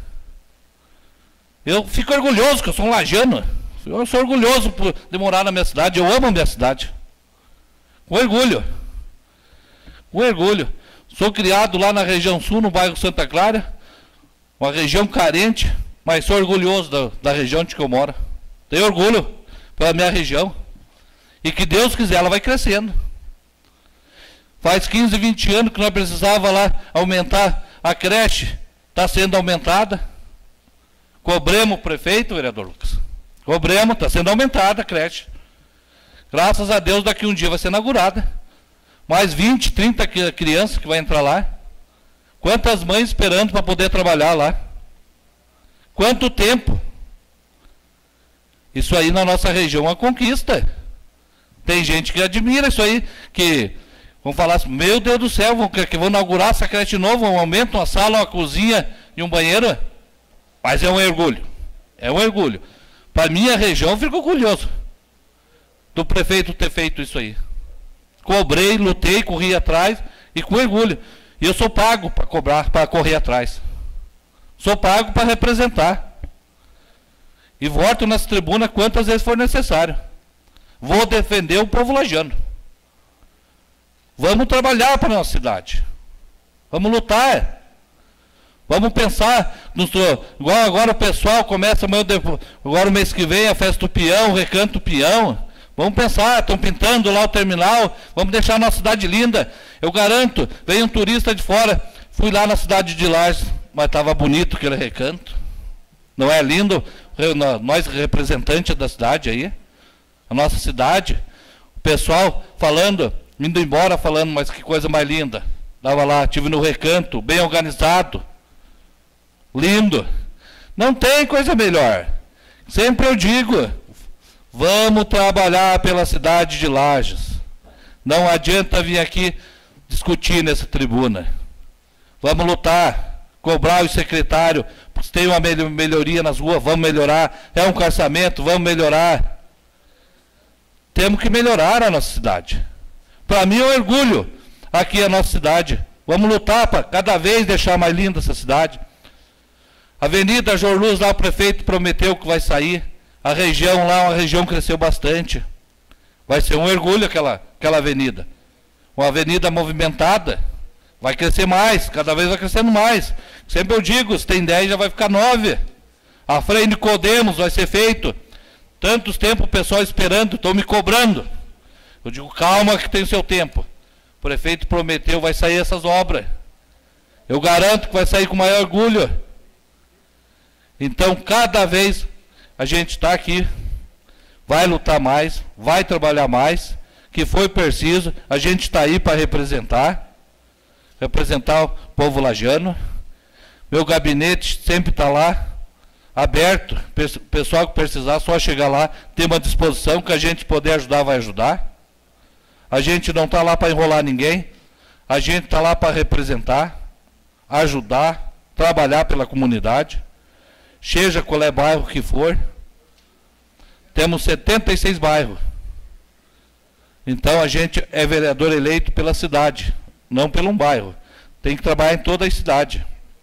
Eu fico orgulhoso, que eu sou um lajano. Eu sou orgulhoso por de morar na minha cidade. Eu amo a minha cidade. Com orgulho. Com orgulho. Sou criado lá na região sul, no bairro Santa Clara. Uma região carente, mas sou orgulhoso da, da região onde que eu moro. Tenho orgulho pela minha região. E que Deus quiser, ela vai crescendo. Faz quinze, vinte anos que nós precisava lá aumentar a creche. Está sendo aumentada. Cobremos o prefeito, vereador Lucas. Cobremos, está sendo aumentada a creche. Graças a Deus, daqui um dia vai ser inaugurada. Mais vinte, trinta crianças que vai entrar lá. Quantas mães esperando para poder trabalhar lá? Quanto tempo? Isso aí na nossa região é uma conquista. Tem gente que admira isso aí, que vão falar assim, meu Deus do céu, vão, que vão inaugurar essa creche nova, um aumento, uma sala, uma cozinha e um banheiro. Mas é um orgulho. É um orgulho. Para minha região, eu fico orgulhoso do prefeito ter feito isso aí. Cobrei, lutei, corri atrás e com orgulho. E eu sou pago para cobrar, para correr atrás. Sou pago para representar. E voto nessa tribuna quantas vezes for necessário. Vou defender o povo lajano. Vamos trabalhar para a nossa cidade. Vamos lutar. Vamos pensar, no, igual agora o pessoal começa, amanhã, agora o mês que vem, a festa do peão, o recanto do peão. Vamos pensar, estão pintando lá o terminal, vamos deixar a nossa cidade linda. Eu garanto, veio um turista de fora, fui lá na cidade de Lages, mas estava bonito aquele recanto. Não é lindo? Nós representantes da cidade aí, a nossa cidade, o pessoal falando, indo embora falando, mas que coisa mais linda. Estava lá, estive no recanto, bem organizado, lindo. Não tem coisa melhor. Sempre eu digo, vamos trabalhar pela cidade de Lages. Não adianta vir aqui discutir nessa tribuna. Vamos lutar, cobrar o secretário, se tem uma melhoria nas ruas, vamos melhorar. É um calçamento, vamos melhorar. Temos que melhorar a nossa cidade. Para mim é um orgulho aqui a nossa cidade. Vamos lutar para cada vez deixar mais linda essa cidade. Avenida Jorluz, lá o prefeito prometeu que vai sair. A região lá, a região cresceu bastante. Vai ser um orgulho aquela, aquela avenida. Uma avenida movimentada. Vai crescer mais, cada vez vai crescendo mais. Sempre eu digo, se tem dez já vai ficar nove. A Frei Nicodemos vai ser feito. Tantos tempos o pessoal esperando, estão me cobrando. Eu digo, calma que tem seu tempo. O prefeito prometeu, vai sair essas obras. Eu garanto que vai sair com maior orgulho. Então, cada vez a gente está aqui, vai lutar mais, vai trabalhar mais, que foi preciso, a gente está aí para representar, representar o povo lagiano. Meu gabinete sempre está lá, aberto, pessoal que precisar, só chegar lá, ter uma disposição, que a gente puder ajudar, vai ajudar. A gente não está lá para enrolar ninguém, a gente está lá para representar, ajudar, trabalhar pela comunidade, seja qual é bairro que for. Temos setenta e seis bairros. Então a gente é vereador eleito pela cidade, não pelo um bairro. Tem que trabalhar em toda a cidade.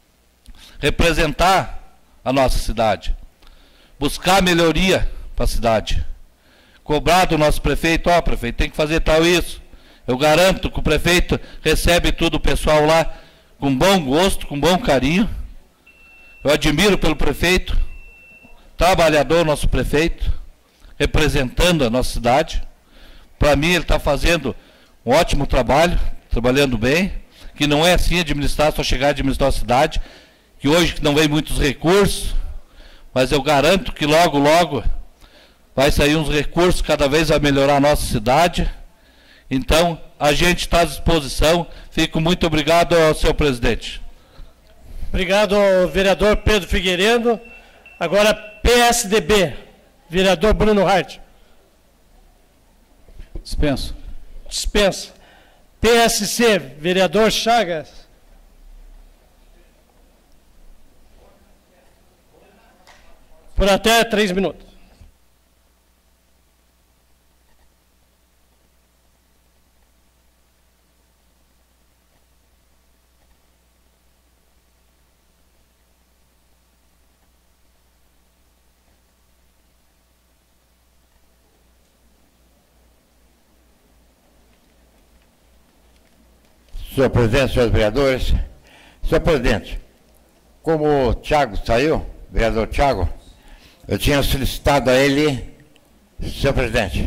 Representar a nossa cidade. Buscar melhoria para a cidade. Cobrar do nosso prefeito, ó, oh, prefeito, tem que fazer tal isso. Eu garanto que o prefeito recebe tudo o pessoal lá com bom gosto, com bom carinho. Eu admiro pelo prefeito, trabalhador nosso prefeito, representando a nossa cidade. Para mim ele está fazendo um ótimo trabalho, trabalhando bem, que não é assim administrar, só chegar a administrar a cidade, que hoje não vem muitos recursos, mas eu garanto que logo, logo vai sair uns recursos, cada vez vai melhorar a nossa cidade. Então, a gente está à disposição. Fico muito obrigado ao senhor presidente. Obrigado ao vereador Pedro Figueiredo. Agora, P S D B, vereador Bruno Hart. Dispenso. Dispensa. P S C, vereador Chagas. Por até três minutos. Senhor presidente, senhores vereadores, senhor presidente, como o Thiago saiu, vereador Thiago, eu tinha solicitado a ele, senhor presidente,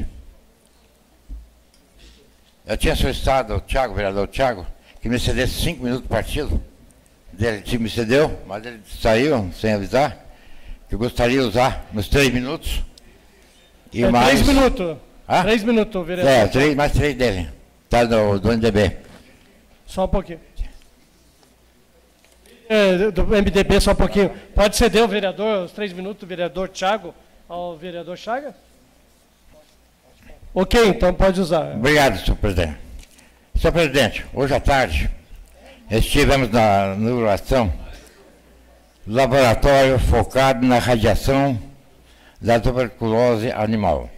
eu tinha solicitado ao Thiago, vereador Thiago, que me cedesse cinco minutos do partido. Ele me cedeu, mas ele saiu sem avisar, que eu gostaria de usar nos três minutos. E é mais... Três minutos. Ah? Três minutos, vereador. É, três, mais três dele. Tá do, do M D B. Só um pouquinho. É, do M D B, só um pouquinho. Pode ceder o vereador, os três minutos, do vereador Thiago, ao vereador Chagas? Ok, então pode usar. Obrigado, senhor presidente. Senhor presidente, hoje à tarde estivemos na inauguração do laboratório focado na radiação da tuberculose animal.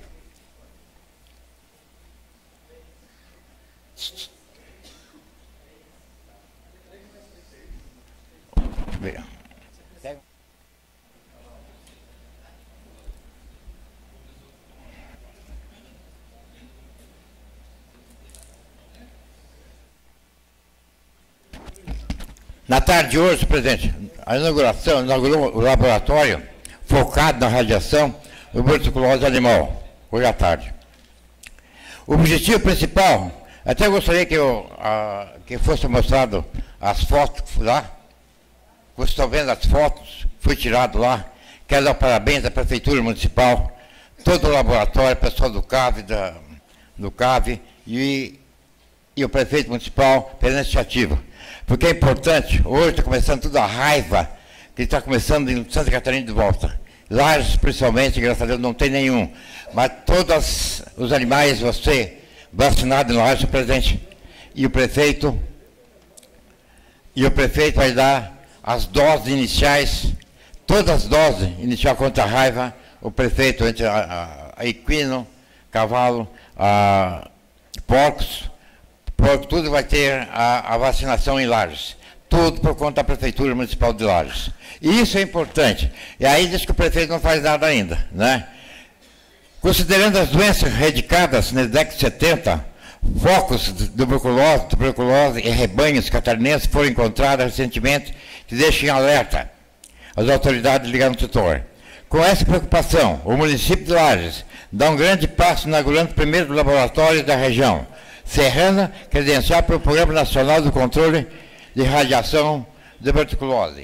Na tarde de hoje, presidente, a inauguração, inaugurou o laboratório focado na radiação do tuberculose animal, hoje à tarde. O objetivo principal, até gostaria que, eu, a, que fosse mostrado as fotos lá. Vocês estão vendo as fotos, foi tirado lá. Quero dar parabéns à Prefeitura Municipal, todo o laboratório, o pessoal do C A V, da, do C A V e, e o prefeito municipal pela iniciativa. Porque é importante, hoje está começando toda a raiva que está começando em Santa Catarina de volta. Lages, principalmente, graças a Deus, não tem nenhum. Mas todos os animais, você vacinado em Lages, presidente, e o prefeito, e o prefeito vai dar as doses iniciais, todas as doses iniciais contra a raiva, o prefeito, entre a, a, a equino, cavalo, a porcos, porco, tudo vai ter a, a vacinação em Lages. Tudo por conta da Prefeitura Municipal de Lages. E isso é importante. E aí diz que o prefeito não faz nada ainda, né? Considerando as doenças erradicadas na década de setenta, focos de tuberculose, tuberculose e rebanhos catarinenses foram encontrados recentemente que deixam em alerta as autoridades ligadas no setor. Com essa preocupação, o município de Lages dá um grande passo inaugurando o primeiro laboratório da região serrana, credenciado pelo Programa Nacional do Controle de Radiação de Tuberculose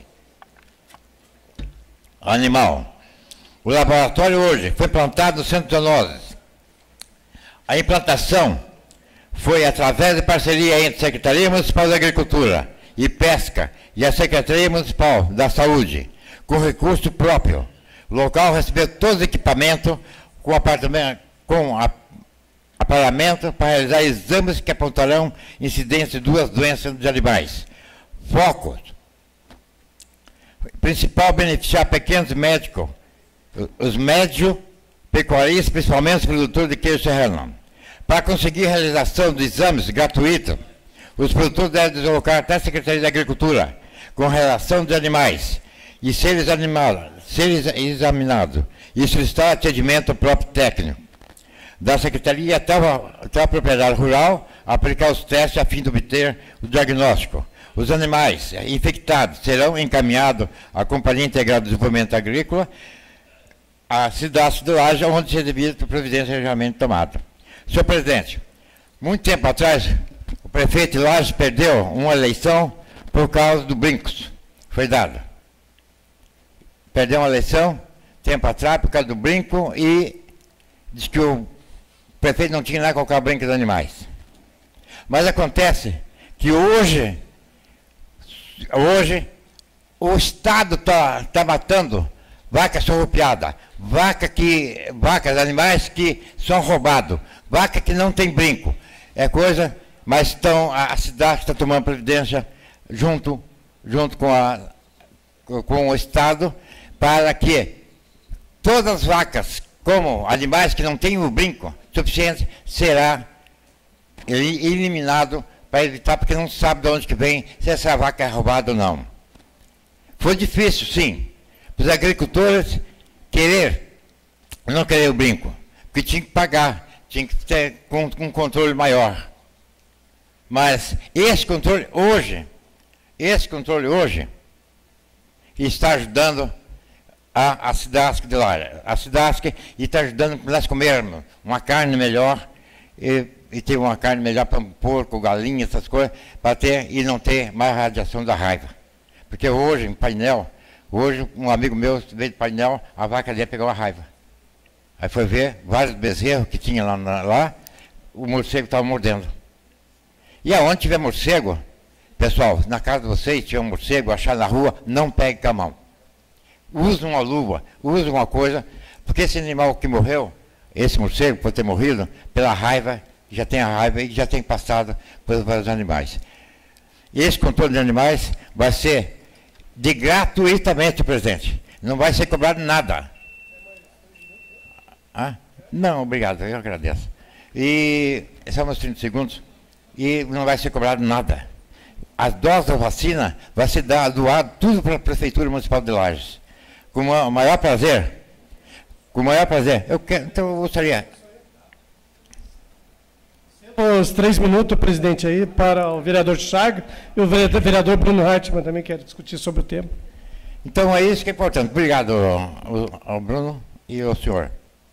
Animal. O laboratório hoje foi implantado no centro de Donoses. A implantação foi através de parceria entre a Secretaria Municipal da Agricultura e Pesca e a Secretaria Municipal da Saúde, com recurso próprio. O local recebeu todos os equipamentos com, apartamento, com a, aparamento para realizar exames que apontarão incidência de duas doenças de animais. Focos. Principal beneficiar pequenos médicos, os médios pecuaristas, principalmente os produtores de queijo serrano. Para conseguir a realização de exames gratuitos, os produtores devem deslocar até a Secretaria de Agricultura com relação de animais e seres, animados, seres examinados e solicitar atendimento ao próprio técnico da Secretaria até a, até a propriedade rural, aplicar os testes a fim de obter o diagnóstico. Os animais infectados serão encaminhados à Companhia Integrada de Desenvolvimento Agrícola, a cidade de Lages, onde se devido a providência realmente tomada. Senhor presidente, muito tempo atrás, o prefeito de Lages perdeu uma eleição por causa do brincos. Foi dado. Perdeu uma eleição, tempo atrás, por causa do brinco, e disse que o prefeito não tinha nada a colocar brinco dos animais. Mas acontece que hoje, hoje, o Estado está tá matando vaca surrupiada, vaca que, vacas, animais que são roubados, vaca que não tem brinco. É coisa, mas estão, a, a cidade está tomando providência junto, junto com, a, com o Estado para que todas as vacas, como animais que não têm o brinco suficiente, será eliminado para evitar, porque não sabe de onde que vem, se essa vaca é roubada ou não. Foi difícil, sim, para os agricultores querer, não querer o brinco, porque tinha que pagar, tinha que ter um, um controle maior. Mas esse controle hoje, esse controle hoje, está ajudando a, a Cidasc de lá, a Cidasc, e está ajudando nós comermos uma carne melhor, e, e ter uma carne melhor para um porco, galinha, essas coisas, para ter e não ter mais radiação da raiva. Porque hoje, em painel, hoje um amigo meu veio de painel, a vaca dele pegou a raiva. Aí foi ver vários bezerros que tinha lá, lá o morcego estava mordendo. E aonde tiver morcego, pessoal, na casa de vocês, tiver um morcego, achar na rua, não pegue com a mão. Use uma luva, use uma coisa, porque esse animal que morreu, esse morcego, por ter morrido, pela raiva, já tem a raiva e já tem passado pelos animais. E esse controle de animais vai ser de gratuitamente, presidente. Não vai ser cobrado nada. Ah? Não, obrigado, eu agradeço. E são uns trinta segundos. E não vai ser cobrado nada. As doses da vacina vai ser doado tudo para a Prefeitura Municipal de Lages. Com o maior prazer. Com o maior prazer. Eu quero, então eu gostaria. Os três minutos, presidente, aí, para o vereador Chagas e o vereador Bruno Hartmann também quer discutir sobre o tema. Então é isso que é importante. Obrigado ao, ao Bruno e ao senhor.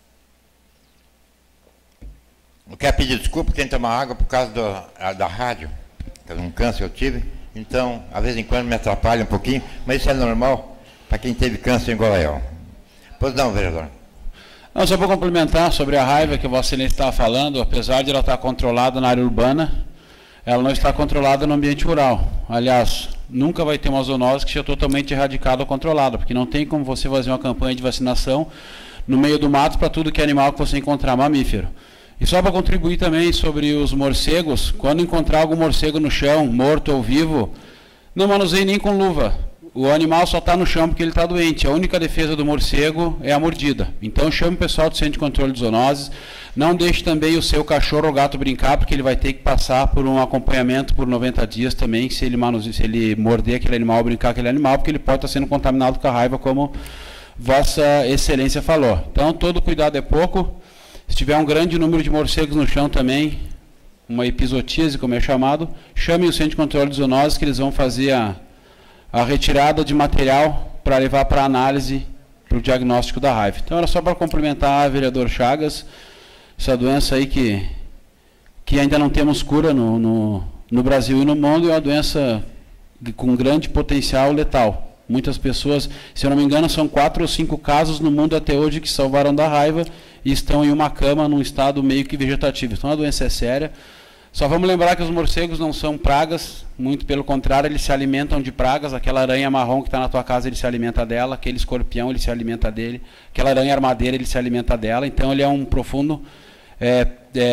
Eu quero pedir desculpa quem toma água por causa do, a, da rádio, por um câncer eu tive, então, às vezes em quando me atrapalha um pouquinho, mas isso é normal para quem teve câncer em Goiás. Pois não, vereador. Não, só para complementar sobre a raiva que o Vossa Excelência estava falando, apesar de ela estar controlada na área urbana, ela não está controlada no ambiente rural. Aliás, nunca vai ter uma zoonose que seja totalmente erradicada ou controlada, porque não tem como você fazer uma campanha de vacinação no meio do mato para tudo que é animal que você encontrar mamífero. E só para contribuir também sobre os morcegos, quando encontrar algum morcego no chão, morto ou vivo, não manuseie nem com luva. O animal só está no chão porque ele está doente. A única defesa do morcego é a mordida. Então chame o pessoal do Centro de Controle de Zoonoses. Não deixe também o seu cachorro ou gato brincar, porque ele vai ter que passar por um acompanhamento por noventa dias também, se ele, manuseie, se ele morder aquele animal ou brincar com aquele animal, porque ele pode estar sendo contaminado com a raiva, como Vossa Excelência falou. Então todo cuidado é pouco. Se tiver um grande número de morcegos no chão também, uma epizotíase, como é chamado, chame o Centro de Controle de Zoonoses, que eles vão fazer a, a retirada de material para levar para análise, para o diagnóstico da raiva. Então era só para cumprimentar a vereador Chagas, essa doença aí que, que ainda não temos cura no, no, no Brasil e no mundo, é uma doença com grande potencial letal. Muitas pessoas, se eu não me engano, são quatro ou cinco casos no mundo até hoje que salvaram da raiva e estão em uma cama num estado meio que vegetativo. Então a doença é séria. Só vamos lembrar que os morcegos não são pragas, muito pelo contrário, eles se alimentam de pragas. Aquela aranha marrom que está na tua casa, ele se alimenta dela. Aquele escorpião, ele se alimenta dele. Aquela aranha armadeira, ele se alimenta dela. Então ele é um profundo é,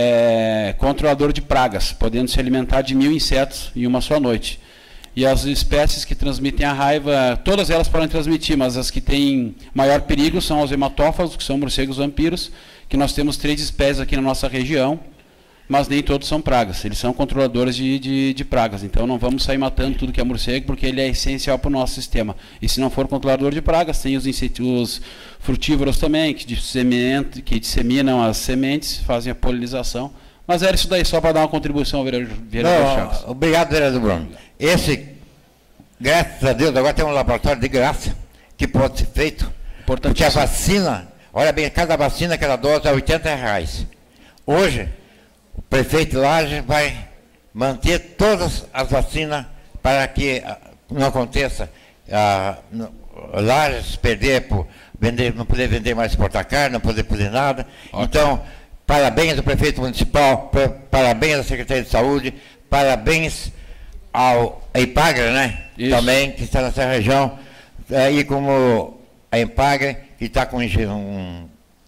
é, controlador de pragas, podendo se alimentar de mil insetos em uma só noite. E as espécies que transmitem a raiva, todas elas podem transmitir, mas as que têm maior perigo são os hematófagos, que são morcegos vampiros, que nós temos três espécies aqui na nossa região, mas nem todos são pragas, eles são controladores de, de, de pragas. Então não vamos sair matando tudo que é morcego, porque ele é essencial para o nosso sistema. E se não for controlador de pragas, tem os, os frutívoros também, que, que disseminam as sementes, fazem a polinização. Mas era isso daí, só para dar uma contribuição ao vereador, vereador Chagas. Obrigado, vereador Bruno. Esse, graças a Deus, agora tem um laboratório de graça que pode ser feito. Porque a vacina, olha bem, cada vacina, cada dose é oitenta reais. Hoje, o prefeito Lages vai manter todas as vacinas para que não aconteça ah, Lages perder, por vender, não poder vender mais exportar carne, não poder fazer nada. Ótimo. Então, parabéns ao prefeito municipal, parabéns à Secretaria de Saúde, parabéns ao Empagra, né? Isso. Também, que está nessa região, aí como a Empagra, que está com, um,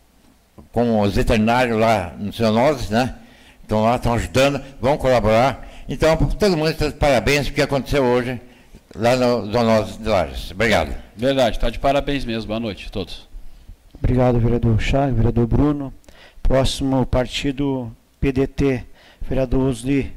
com os veterinários lá no Zoonoses, né? Estão lá, estão ajudando, vão colaborar. Então, todo mundo está de parabéns pelo que aconteceu hoje lá no Zoonoses de Lages. Obrigado. Verdade, está de parabéns mesmo. Boa noite a todos. Obrigado, vereador Chagas, vereador Bruno. Próximo partido P D T, vereador Osli.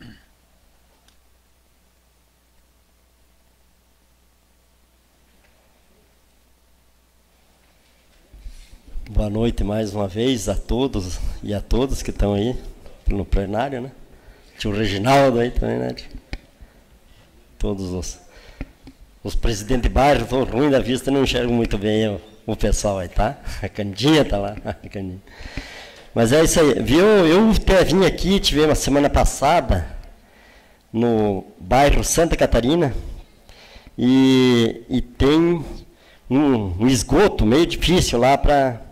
Boa noite mais uma vez a todos e a todas que estão aí no plenário, né? Tio Reginaldo aí também, né? Todos os, os presidentes de bairro, estou ruim da vista, não enxergo muito bem o, o pessoal aí, tá? A Candinha tá lá, a Candinha. Mas é isso aí, viu? Eu até vim aqui, tive uma semana passada no bairro Santa Catarina e, e tem um, um esgoto meio difícil lá para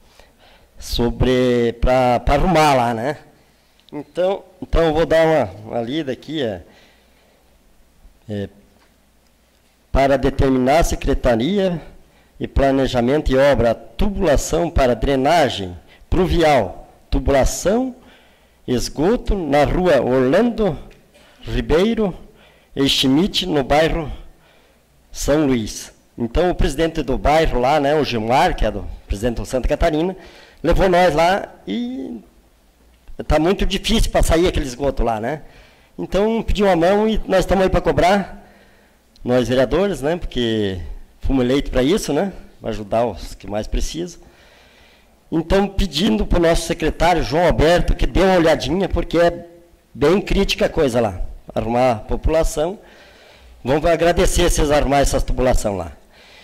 sobre para arrumar lá, né? Então, então eu vou dar uma, uma lida aqui, é, é, para determinar a Secretaria e Planejamento e Obra, tubulação para drenagem pluvial, tubulação, esgoto na rua Orlando Ribeiro e Schmidt, no bairro São Luís. Então o presidente do bairro lá, né, o Gilmar, que é do presidente do Santa Catarina, levou nós lá e está muito difícil para sair aquele esgoto lá, né? Então pediu a mão e nós estamos aí para cobrar, nós vereadores, né? Porque fomos eleitos para isso, né? Para ajudar os que mais precisam. Então pedindo para o nosso secretário, João Alberto, que dê uma olhadinha, porque é bem crítica a coisa lá. Arrumar a população. Vamos agradecer se eles arrumarem essa tubulação lá.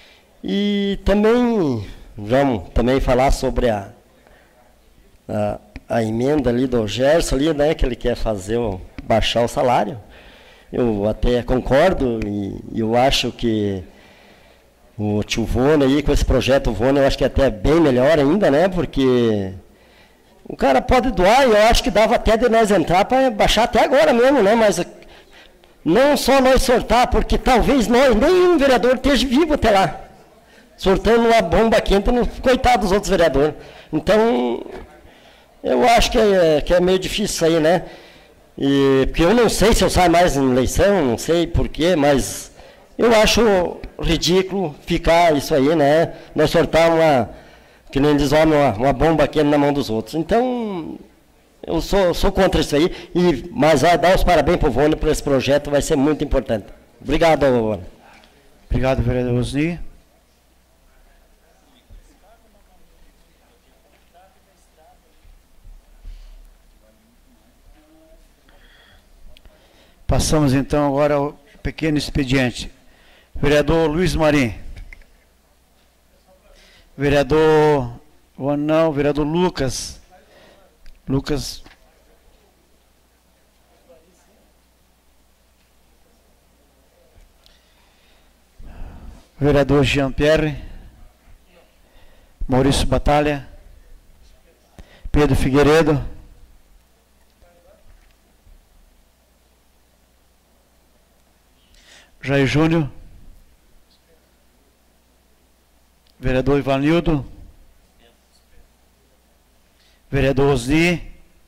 E também vamos também falar sobre a, a, a emenda ali do Gerson, ali, né, que ele quer fazer o, baixar o salário. Eu até concordo e eu acho que o tio Vônia aí, com esse projeto Vônia, eu acho que é até bem melhor ainda, né, porque o cara pode doar, e eu acho que dava até de nós entrar para baixar até agora mesmo, né, mas não só nós sortar, porque talvez nós, nenhum vereador esteja vivo até lá, sortando uma bomba quente, no, coitado dos outros vereadores. Então, eu acho que é, que é meio difícil isso aí, né? E, porque eu não sei se eu saio mais em eleição, não sei porquê, mas eu acho ridículo ficar isso aí, né? Nós sortar uma, que nem diz homem, uma, uma bomba quente na mão dos outros. Então, eu sou, sou contra isso aí, e, mas vai dar os parabéns para o Vônia por esse projeto, vai ser muito importante. Obrigado, Vônia. Obrigado, vereador Osni. Passamos então agora ao pequeno expediente. Vereador Luiz Marim. Vereador, ou não, vereador Lucas. Lucas. Vereador Jean-Pierre. Maurício Batalha. Pedro Figueiredo. Jair Júnior. Vereador Ivanildo. Vereador Osni.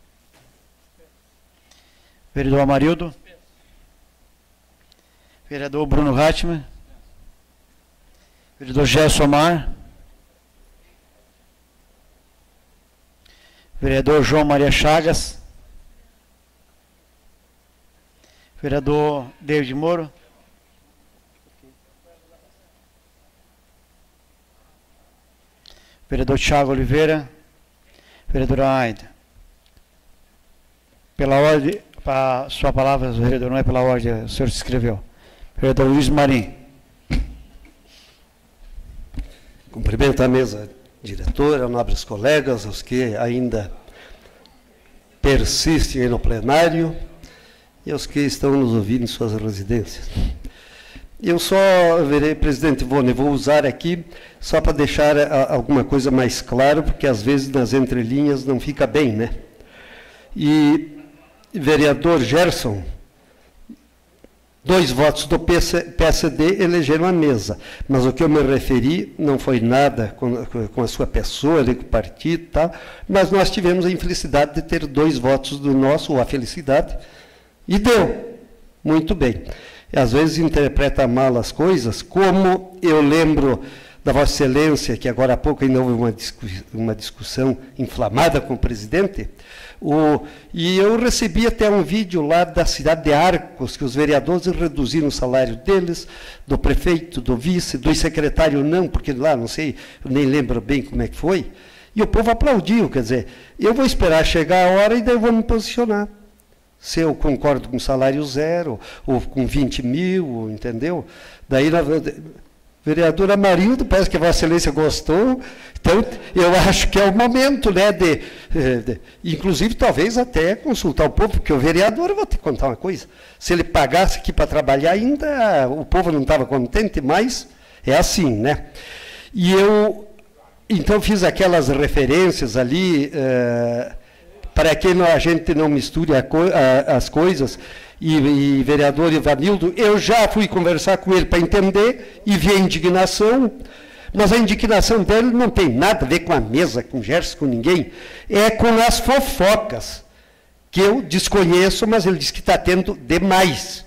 Vereador Amarildo. Vereador Bruno Ratman. Vereador Gerson Amar. Vereador João Maria Chagas. Vereador David Moro. Vereador Thiago Oliveira. Vereadora Aida. Pela ordem, a sua palavra, vereador, não é pela ordem, o senhor se escreveu. Vereador Luiz Marim. Cumprimento a mesa diretora, nobres colegas, os que ainda persistem aí no plenário e os que estão nos ouvindo em suas residências. Eu só, verei, presidente Vônia, vou usar aqui só para deixar a, alguma coisa mais clara, porque às vezes nas entrelinhas não fica bem, né? E vereador Gerson, dois votos do P S D elegeram a mesa, mas o que eu me referi não foi nada com, com a sua pessoa, com o partido e tal, mas nós tivemos a infelicidade de ter dois votos do nosso, ou a felicidade, e deu. Muito bem. Às vezes interpreta mal as coisas, como eu lembro da Vossa Excelência, que agora há pouco ainda houve uma, discu uma discussão inflamada com o presidente, o, e eu recebi até um vídeo lá da cidade de Arcos, que os vereadores reduziram o salário deles, do prefeito, do vice, do secretário não, porque lá, não sei, eu nem lembro bem como é que foi, e o povo aplaudiu, quer dizer, eu vou esperar chegar a hora e daí eu vou me posicionar. Se eu concordo com salário zero, ou com vinte mil, entendeu? Daí, na, vereadora Amarildo, parece que a Vossa Excelência gostou, então eu acho que é o momento, né, de, de, inclusive, talvez até consultar o povo, porque o vereador, eu vou te contar uma coisa, se ele pagasse aqui para trabalhar, ainda o povo não estava contente, mas é assim, né? E eu, então, fiz aquelas referências ali, uh, para que a gente não misture a co a, as coisas, e, e vereador Ivanildo, eu já fui conversar com ele para entender, e vi a indignação, mas a indignação dele não tem nada a ver com a mesa, com o Gerson, com ninguém, é com as fofocas, que eu desconheço, mas ele diz que está tendo demais,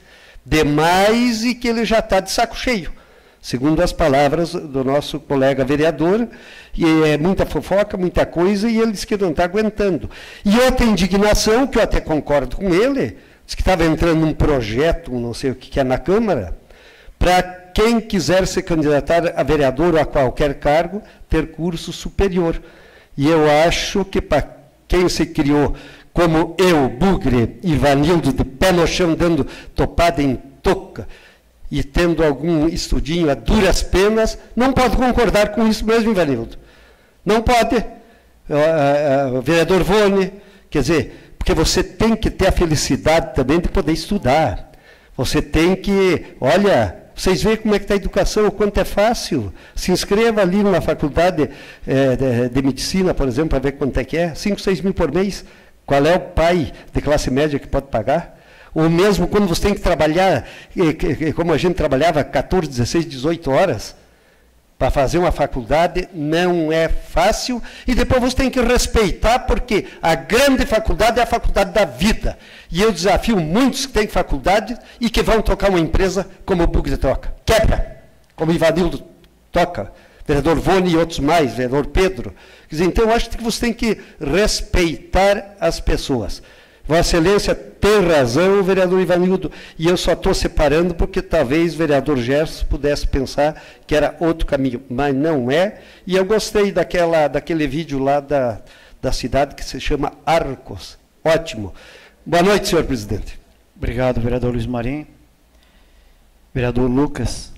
demais, e que ele já está de saco cheio, segundo as palavras do nosso colega vereador, e é muita fofoca, muita coisa, e ele disse que não está aguentando. E outra indignação, que eu até concordo com ele, disse que estava entrando um projeto, não sei o que, que é na Câmara, para quem quiser se candidatar a vereador ou a qualquer cargo, ter curso superior. E eu acho que para quem se criou, como eu, Bugre, Ivanildo, de pé no chão, dando topada em toca, e tendo algum estudinho a duras penas, não pode concordar com isso mesmo, Ivanildo. Não pode. Uh, uh, vereador Vone, quer dizer, porque você tem que ter a felicidade também de poder estudar. Você tem que, olha, vocês veem como é que está a educação, o quanto é fácil. Se inscreva ali numa faculdade eh, de, de medicina, por exemplo, para ver quanto é que é. cinco, seis mil por mês. Qual é o pai de classe média que pode pagar? Ou mesmo quando você tem que trabalhar, eh, como a gente trabalhava quatorze, dezesseis, dezoito horas, para fazer uma faculdade, não é fácil. E depois você tem que respeitar, porque a grande faculdade é a faculdade da vida. E eu desafio muitos que têm faculdade e que vão tocar uma empresa como o Bug de Troca. Quebra, como o Ivanildo toca, vereador Vone e outros mais, vereador Pedro. Quer dizer, então, eu acho que você tem que respeitar as pessoas. Vossa Excelência tem razão, vereador Ivanildo, e eu só estou separando porque talvez o vereador Gerson pudesse pensar que era outro caminho, mas não é. E eu gostei daquela, daquele vídeo lá da, da cidade que se chama Arcos. Ótimo. Boa noite, senhor presidente. Obrigado, vereador Luiz Marim. Vereador Lucas.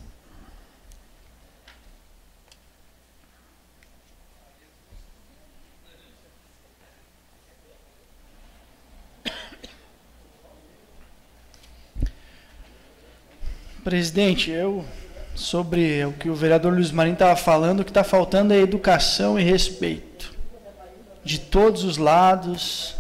Presidente, eu, sobre o que o vereador Luiz Marim estava falando, o que está faltando é educação e respeito. De todos os lados.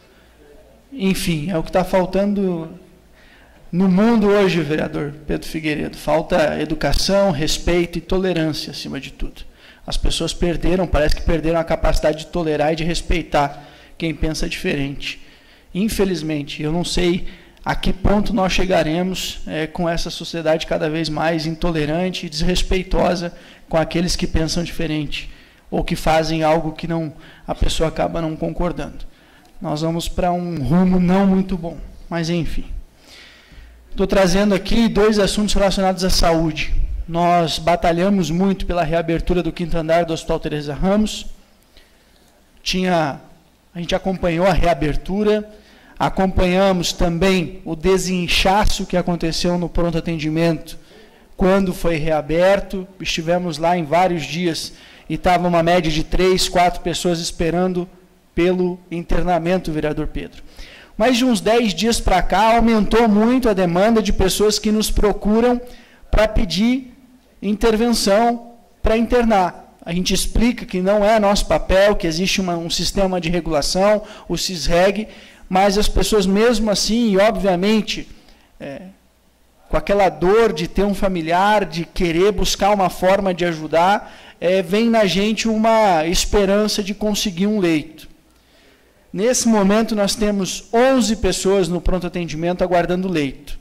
Enfim, é o que está faltando no mundo hoje, vereador Pedro Figueiredo. Falta educação, respeito e tolerância, acima de tudo. As pessoas perderam, parece que perderam a capacidade de tolerar e de respeitar quem pensa diferente. Infelizmente, eu não sei a que ponto nós chegaremos é, com essa sociedade cada vez mais intolerante e desrespeitosa com aqueles que pensam diferente ou que fazem algo que não, a pessoa acaba não concordando. Nós vamos para um rumo não muito bom, mas enfim. Estou trazendo aqui dois assuntos relacionados à saúde. Nós batalhamos muito pela reabertura do quinto andar do Hospital Teresa Ramos. Tinha, a gente acompanhou a reabertura, acompanhamos também o desinchaço que aconteceu no pronto atendimento quando foi reaberto. Estivemos lá em vários dias e estava uma média de três, quatro pessoas esperando pelo internamento, vereador Pedro. Mas de uns dez dias para cá, aumentou muito a demanda de pessoas que nos procuram para pedir intervenção para internar. A gente explica que não é nosso papel, que existe uma, um sistema de regulação, o SISREG, mas as pessoas mesmo assim, e obviamente, é, com aquela dor de ter um familiar, de querer buscar uma forma de ajudar, é, vem na gente uma esperança de conseguir um leito. Nesse momento, nós temos onze pessoas no pronto atendimento aguardando leito.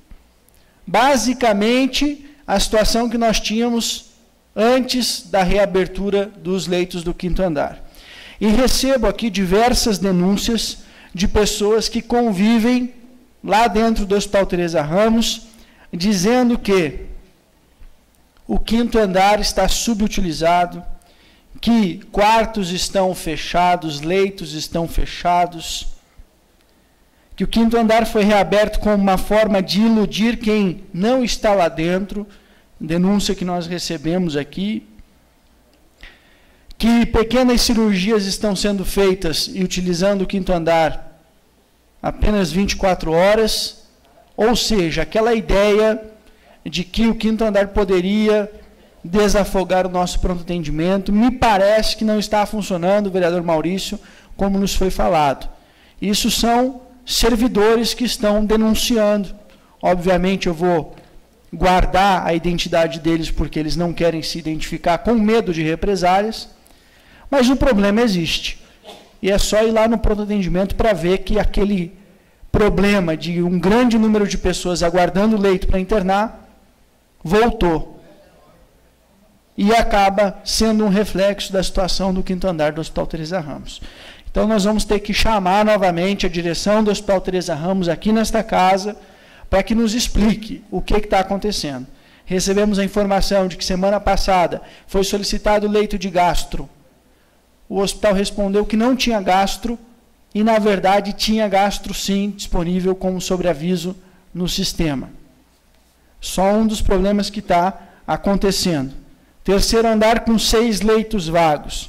Basicamente, a situação que nós tínhamos antes da reabertura dos leitos do quinto andar. E recebo aqui diversas denúncias de pessoas que convivem lá dentro do Hospital Teresa Ramos, dizendo que o quinto andar está subutilizado, que quartos estão fechados, leitos estão fechados, que o quinto andar foi reaberto como uma forma de iludir quem não está lá dentro, denúncia que nós recebemos aqui, que pequenas cirurgias estão sendo feitas e utilizando o quinto andar apenas vinte e quatro horas, ou seja, aquela ideia de que o quinto andar poderia desafogar o nosso pronto atendimento, me parece que não está funcionando, vereador Maurício, como nos foi falado. Isso são servidores que estão denunciando. Obviamente eu vou guardar a identidade deles porque eles não querem se identificar com medo de represálias, mas o problema existe. E é só ir lá no pronto atendimento para ver que aquele problema de um grande número de pessoas aguardando leito para internar voltou. E acaba sendo um reflexo da situação do quinto andar do Hospital Teresa Ramos. Então nós vamos ter que chamar novamente a direção do Hospital Teresa Ramos aqui nesta casa para que nos explique o que está acontecendo. Recebemos a informação de que semana passada foi solicitado leito de gastro. O hospital respondeu que não tinha gastro e, na verdade, tinha gastro sim disponível como sobreaviso no sistema. Só um dos problemas que está acontecendo. Terceiro andar com seis leitos vagos.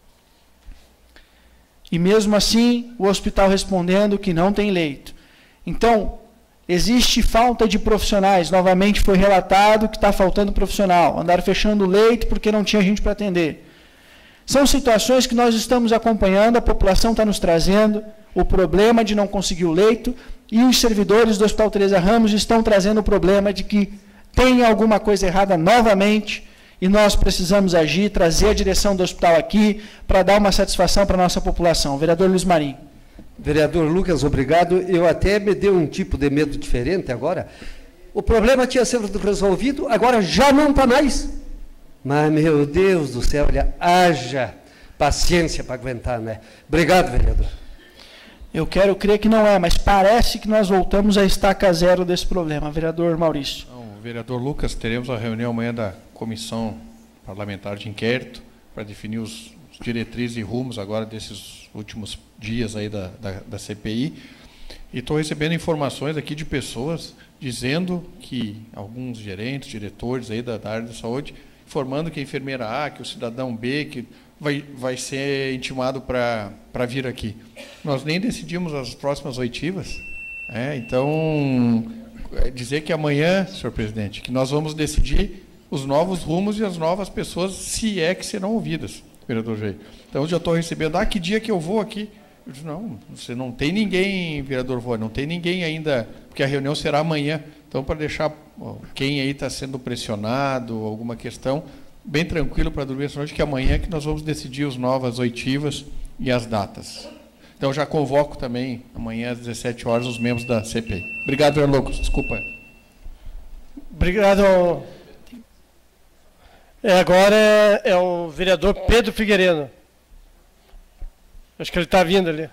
E mesmo assim, o hospital respondendo que não tem leito. Então, existe falta de profissionais. Novamente foi relatado que está faltando profissional. Andaram fechando o leito porque não tinha gente para atender. São situações que nós estamos acompanhando, a população está nos trazendo o problema de não conseguir o leito, e os servidores do Hospital Teresa Ramos estão trazendo o problema de que tem alguma coisa errada novamente, e nós precisamos agir, trazer a direção do hospital aqui, para dar uma satisfação para a nossa população. Vereador Luiz Marinho. Vereador Lucas, obrigado. Eu até me dei um tipo de medo diferente agora. O problema tinha sido resolvido, agora já não está mais. Mas, meu Deus do céu, olha, haja paciência para aguentar, né? Obrigado, vereador. Eu quero crer que não é, mas parece que nós voltamos à estaca zero desse problema. Vereador Maurício. Então, vereador Lucas, teremos a reunião amanhã da Comissão Parlamentar de Inquérito para definir os, os diretrizes e rumos agora desses últimos dias aí da, da, da C P I. E estou recebendo informações aqui de pessoas dizendo que alguns gerentes, diretores aí da, da área da saúde, informando que a enfermeira A, que o cidadão B, que vai, vai ser intimado para para vir aqui. Nós nem decidimos as próximas oitivas. É, então, dizer que amanhã, senhor presidente, que nós vamos decidir os novos rumos e as novas pessoas, se é que serão ouvidas, vereador Jair. Então, já estou recebendo, ah, que dia que eu vou aqui? Eu disse, não, você não tem ninguém, vereador Voa, não tem ninguém ainda, porque a reunião será amanhã. Então, para deixar ó, quem aí está sendo pressionado, alguma questão, bem tranquilo para dormir essa noite, que amanhã é que nós vamos decidir as novas oitivas e as datas. Então, já convoco também, amanhã às dezessete horas, os membros da C P I. Obrigado, vereador Lucas. Desculpa. Obrigado. É, agora é, é o vereador Pedro Figueiredo. Acho que ele está vindo ali.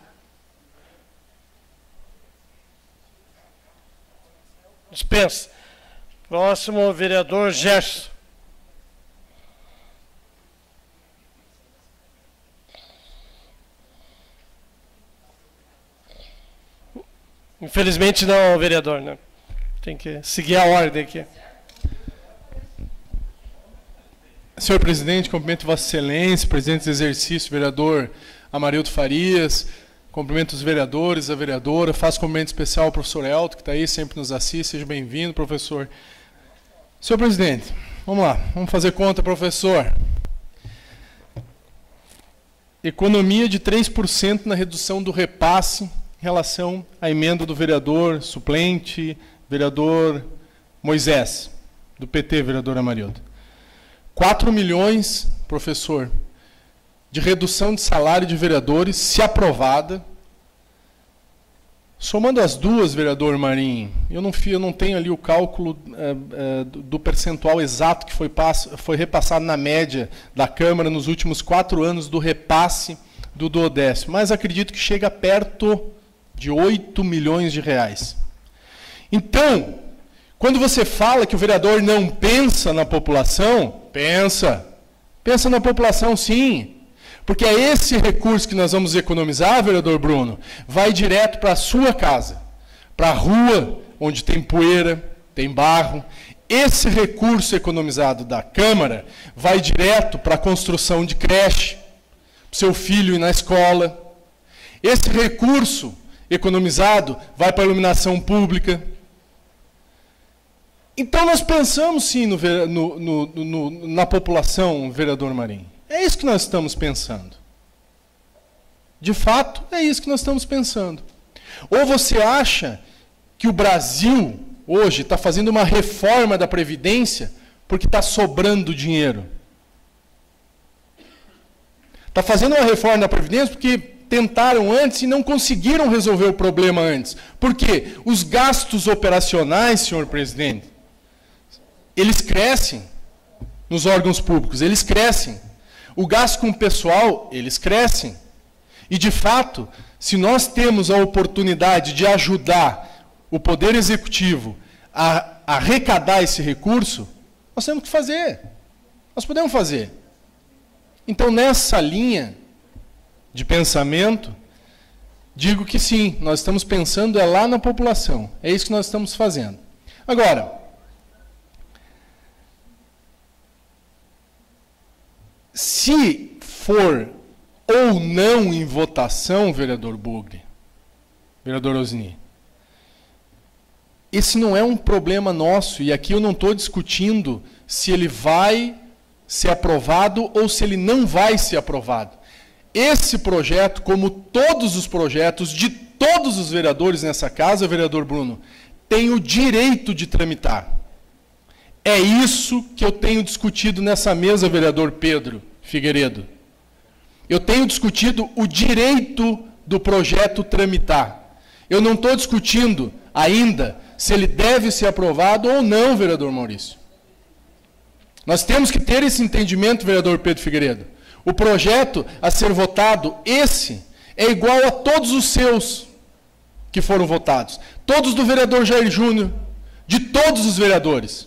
Dispensa. Próximo, vereador Gerson. Infelizmente não, vereador, né? Tem que seguir a ordem aqui. Senhor presidente, cumprimento Vossa Excelência, presidente do exercício, vereador Amarildo Farias, cumprimento os vereadores, a vereadora, faço cumprimento especial ao professor Elton, que está aí, sempre nos assiste, seja bem-vindo, professor. Senhor presidente, vamos lá, vamos fazer conta, professor. Economia de três por cento na redução do repasse em relação à emenda do vereador suplente, vereador Moisés, do P T, vereador Amarildo. quatro milhões, professor, de redução de salário de vereadores, se aprovada. Somando as duas, vereador Marinho, eu não, eu não tenho ali o cálculo é, é, do percentual exato que foi, passo, foi repassado na média da Câmara nos últimos quatro anos do repasse do duodécimo, mas acredito que chega perto de oito milhões de reais. Então, quando você fala que o vereador não pensa na população, pensa. Pensa na população, sim. Porque é esse recurso que nós vamos economizar, vereador Bruno, vai direto para a sua casa, para a rua onde tem poeira, tem barro. Esse recurso economizado da Câmara vai direto para a construção de creche, para o seu filho ir na escola. Esse recurso economizado vai para a iluminação pública. Então nós pensamos sim no, no, no, no, na população, vereador Marinho. É isso que nós estamos pensando. De fato, é isso que nós estamos pensando. Ou você acha que o Brasil, hoje, está fazendo uma reforma da Previdência porque está sobrando dinheiro? Está fazendo uma reforma da Previdência porque tentaram antes e não conseguiram resolver o problema antes. Por quê? Os gastos operacionais, senhor presidente, eles crescem nos órgãos públicos, eles crescem. O gasto com o pessoal, eles crescem. E, de fato, se nós temos a oportunidade de ajudar o Poder Executivo a, a arrecadar esse recurso, nós temos que fazer. Nós podemos fazer. Então, nessa linha de pensamento, digo que sim, nós estamos pensando é lá na população. É isso que nós estamos fazendo. Agora, Se for ou não em votação, vereador Bugre, vereador Osni, esse não é um problema nosso, e aqui eu não estou discutindo se ele vai ser aprovado ou se ele não vai ser aprovado. Esse projeto, como todos os projetos de todos os vereadores nessa casa, vereador Bruno, tem o direito de tramitar. É isso que eu tenho discutido nessa mesa, vereador Pedro Figueiredo. Eu tenho discutido o direito do projeto tramitar. Eu não estou discutindo ainda se ele deve ser aprovado ou não, vereador Maurício. Nós temos que ter esse entendimento, vereador Pedro Figueiredo. O projeto a ser votado, esse, é igual a todos os seus que foram votados. Todos do vereador Jair Júnior, de todos os vereadores.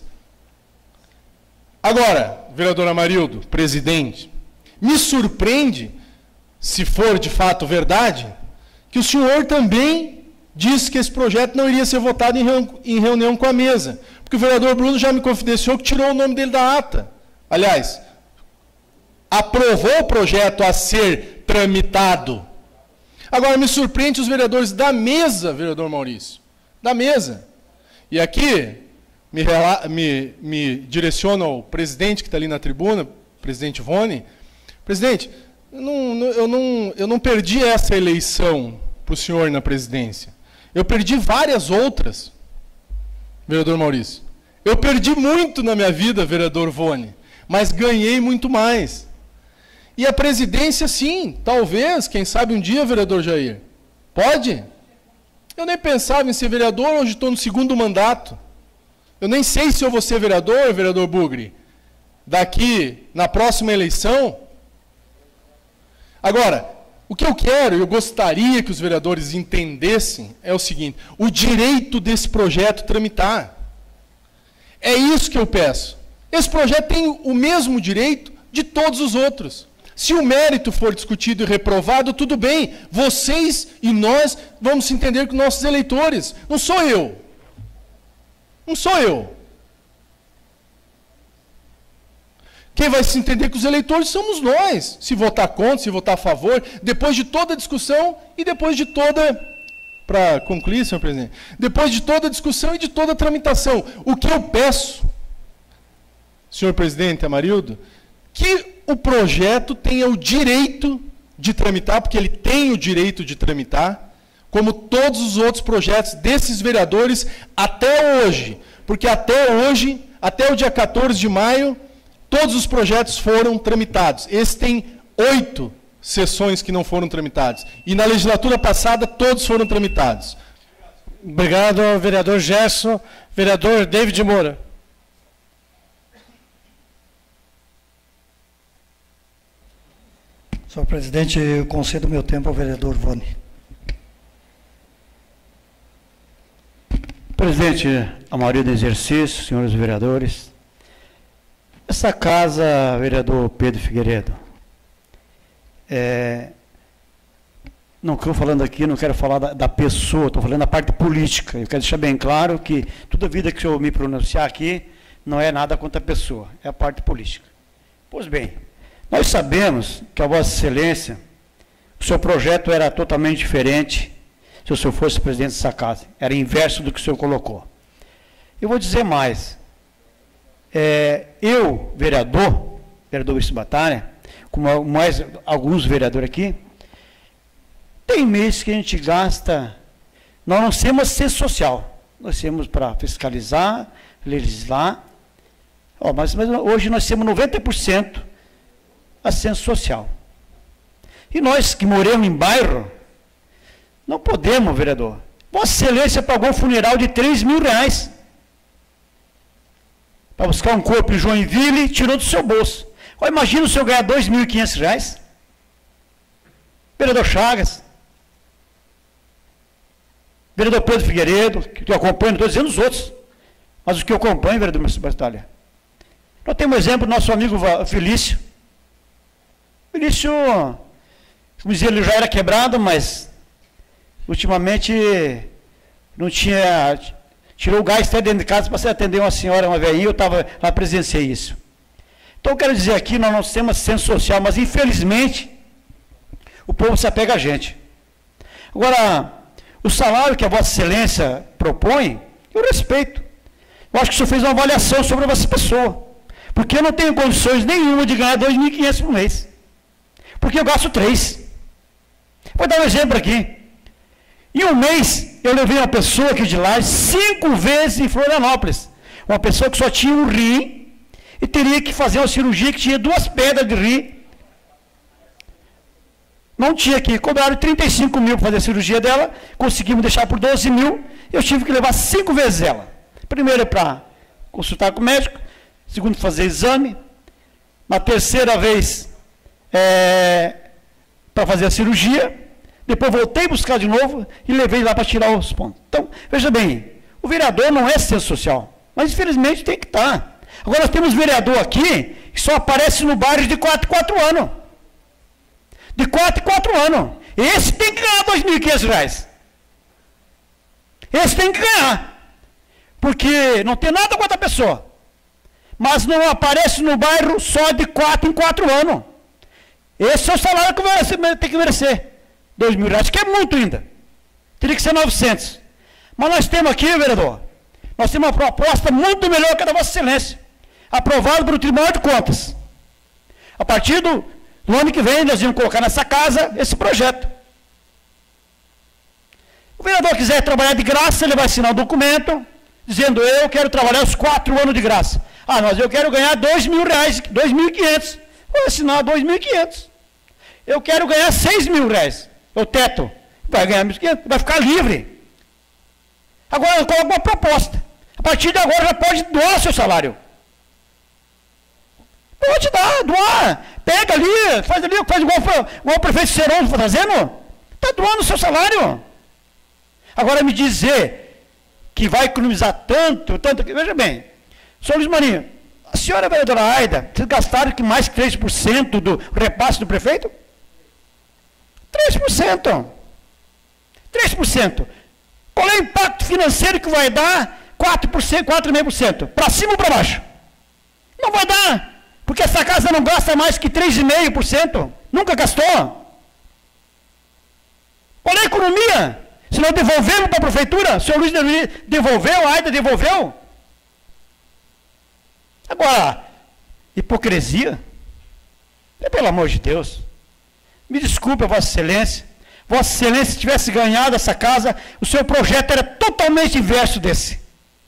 Agora, vereador Amarildo, presidente, me surpreende, se for de fato verdade, que o senhor também disse que esse projeto não iria ser votado em reunião com a mesa. Porque o vereador Bruno já me confidenciou que tirou o nome dele da ata. Aliás, aprovou o projeto a ser tramitado. Agora, me surpreende os vereadores da mesa, vereador Maurício, da mesa. E aqui, me, me, me direciono ao presidente que está ali na tribuna, presidente Vone. Presidente, eu não, eu não, eu não perdi essa eleição para o senhor na presidência. Eu perdi várias outras, vereador Maurício. Eu perdi muito na minha vida, vereador Vone, mas ganhei muito mais. E a presidência, sim, talvez, quem sabe um dia, vereador Jair. Pode? Eu nem pensava em ser vereador, hoje estou no segundo mandato. Eu nem sei se eu vou ser vereador, vereador Bugre, daqui na próxima eleição. Agora, o que eu quero, eu gostaria que os vereadores entendessem, é o seguinte: o direito desse projeto tramitar. É isso que eu peço. Esse projeto tem o mesmo direito de todos os outros. Se o mérito for discutido e reprovado, tudo bem. Vocês e nós vamos se entender com nossos eleitores. Não sou eu. Não sou eu. Quem vai se entender com os eleitores somos nós. Se votar contra, se votar a favor, depois de toda a discussão e depois de toda... Para concluir, senhor presidente, depois de toda a discussão e de toda a tramitação, o que eu peço, senhor presidente Amarildo, que o projeto tenha o direito de tramitar, porque ele tem o direito de tramitar, como todos os outros projetos desses vereadores até hoje, porque até hoje, até o dia quatorze de maio, todos os projetos foram tramitados. Esse tem oito sessões que não foram tramitadas. E na legislatura passada, todos foram tramitados. Obrigado, vereador Gerson. Vereador David Moura. Senhor presidente, eu concedo meu tempo ao vereador Vone. Presidente, a maioria do exercício, senhores vereadores, essa casa, vereador Pedro Figueiredo, é, não estou falando aqui, não quero falar da, da pessoa, estou falando da parte política. Eu quero deixar bem claro que toda vida que eu me pronunciar aqui não é nada contra a pessoa, é a parte política. Pois bem, nós sabemos que a Vossa Excelência, o seu projeto era totalmente diferente se o senhor fosse presidente dessa casa. Era inverso do que o senhor colocou. Eu vou dizer mais. É, eu, vereador, vereador Wilson Batalha, como mais alguns vereadores aqui, tem mês que a gente gasta, nós não temos assistência social, nós temos para fiscalizar, legislar, ó, mas, mas hoje nós temos noventa por cento assistência social. E nós que moramos em bairro, não podemos, vereador. Vossa Excelência pagou um funeral de três mil reais para buscar um corpo em Joinville e tirou do seu bolso. Ó, imagina o senhor ganhar dois mil e quinhentos reais. Vereador Chagas, vereador Pedro Figueiredo, que eu acompanho, não estou dizendo os outros, mas os que eu acompanho, vereador Márcio Batalha. Nós temos um exemplo do nosso amigo Felício. Felício, como dizia, ele já era quebrado, mas ultimamente não tinha, tirou o gás até dentro de casa para atender uma senhora, uma velhinha, eu tava, lá presenciei isso. Então, eu quero dizer aqui, nós não temos assistência social, mas, infelizmente, o povo se apega a gente. Agora, o salário que a Vossa Excelência propõe, eu respeito. Eu acho que o senhor fez uma avaliação sobre essa pessoa. Porque eu não tenho condições nenhuma de ganhar dois mil e quinhentos por mês. Porque eu gasto três. Vou dar um exemplo aqui. Em um mês, eu levei uma pessoa aqui de lá cinco vezes em Florianópolis. Uma pessoa que só tinha um rim e teria que fazer uma cirurgia que tinha duas pedras de rim. Não tinha aqui. Cobraram trinta e cinco mil para fazer a cirurgia dela, conseguimos deixar por doze mil, eu tive que levar cinco vezes ela. Primeiro para consultar com o médico, segundo fazer exame, na terceira vez é, para fazer a cirurgia, depois voltei a buscar de novo e levei lá para tirar os pontos. Então, veja bem, o vereador não é assistente social, mas infelizmente tem que estar. Agora nós temos vereador aqui que só aparece no bairro de quatro em quatro anos. De quatro em quatro anos. Esse tem que ganhar dois mil e quinhentos reais. Esse tem que ganhar. Porque não tem nada contra a pessoa. Mas não aparece no bairro só de quatro em quatro anos. Esse é o salário que vai ter que merecer. dois mil reais, que é muito ainda. Teria que ser novecentos. Mas nós temos aqui, vereador, nós temos uma proposta muito melhor que a da Vossa Excelência. Aprovada pelo Tribunal de Contas. A partir do, do ano que vem, nós vamos colocar nessa casa esse projeto. O vereador quiser trabalhar de graça, ele vai assinar um documento, dizendo, eu quero trabalhar os quatro anos de graça. Ah, mas eu quero ganhar dois mil reais, dois mil e quinhentos. Vou assinar dois mil e quinhentos. Eu quero ganhar seis mil reais. O teto. Vai ganhar mil e quinhentos, vai ficar livre. Agora eu coloco uma proposta. A partir de agora já pode doar seu salário. Pode dar, doar. Pega ali, faz ali, faz igual, igual o prefeito Seron está fazendo. Está doando o seu salário. Agora me dizer que vai economizar tanto, tanto, veja bem, senhor Luiz Marinho, a senhora vereadora Aida, vocês gastaram que mais que três por cento do repasse do prefeito? três por cento. três por cento. Qual é o impacto financeiro que vai dar? quatro por cento, quatro vírgula cinco por cento. Para cima ou para baixo? Não vai dar. Porque essa casa não gasta mais que três vírgula cinco por cento. Nunca gastou. Qual é a economia? Se nós devolvemos para a prefeitura, o senhor Luiz devolveu, a Aida devolveu. Agora, hipocrisia? É, pelo amor de Deus. Me desculpe, Vossa Excelência. Vossa Excelência, se tivesse ganhado essa casa, o seu projeto era totalmente inverso desse.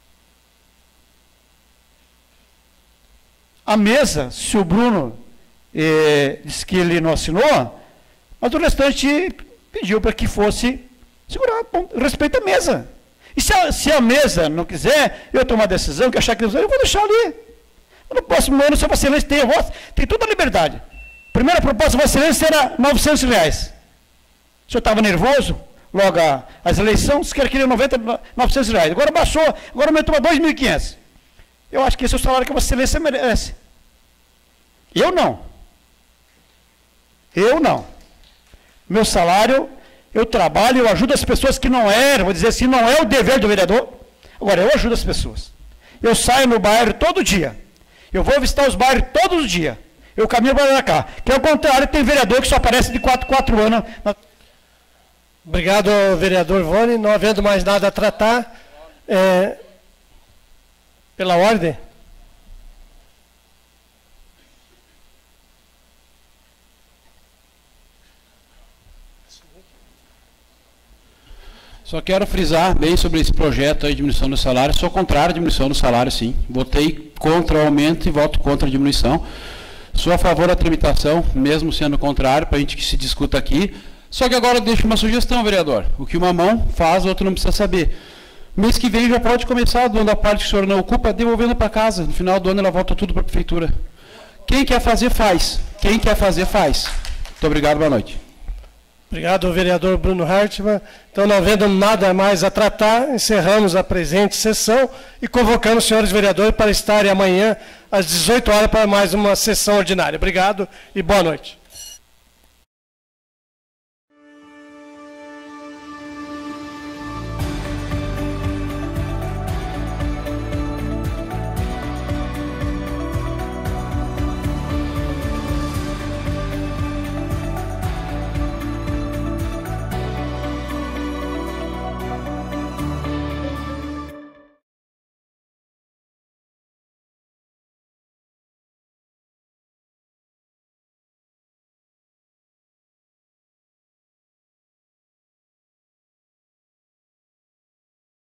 A mesa, se o Bruno eh, disse que ele não assinou, mas o restante pediu para que fosse segurar, bom, respeita a mesa. E se a, se a mesa não quiser, eu tomar a decisão, que achar que eu vou deixar ali. No próximo ano, se a Vossa Excelência tem, tem toda a liberdade. A primeira proposta da Vossa Excelência era novecentos reais. O senhor estava nervoso, logo a, as eleições, que queria noventa, novecentos reais. Agora baixou, agora aumentou para dois mil e quinhentos. Eu acho que esse é o salário que a Vossa Excelência merece. Eu não. Eu não. Meu salário, eu trabalho, eu ajudo as pessoas que não eram, vou dizer assim, não é o dever do vereador. Agora, eu ajudo as pessoas. Eu saio no bairro todo dia. Eu vou visitar os bairros todos os dias. Eu caminho para cá. Que ao contrário, tem vereador que só aparece de quatro em quatro anos. Obrigado, vereador Vone. Não havendo mais nada a tratar, é, pela ordem. Só quero frisar bem sobre esse projeto aí de diminuição do salário. Sou contrário à diminuição do salário, sim. Votei contra o aumento e voto contra a diminuição. Sou a favor da tramitação, mesmo sendo contrário, para a gente que se discuta aqui. Só que agora eu deixo uma sugestão, vereador. O que uma mão faz, o outro não precisa saber. Mês que vem já pode começar, doando a parte que o senhor não ocupa, devolvendo para casa. No final do ano ela volta tudo para a prefeitura. Quem quer fazer, faz. Quem quer fazer, faz. Muito obrigado, boa noite. Obrigado, vereador Bruno Hartmann. Então, não havendo nada mais a tratar, encerramos a presente sessão e convocamos os senhores vereadores para estarem amanhã às dezoito horas para mais uma sessão ordinária. Obrigado e boa noite.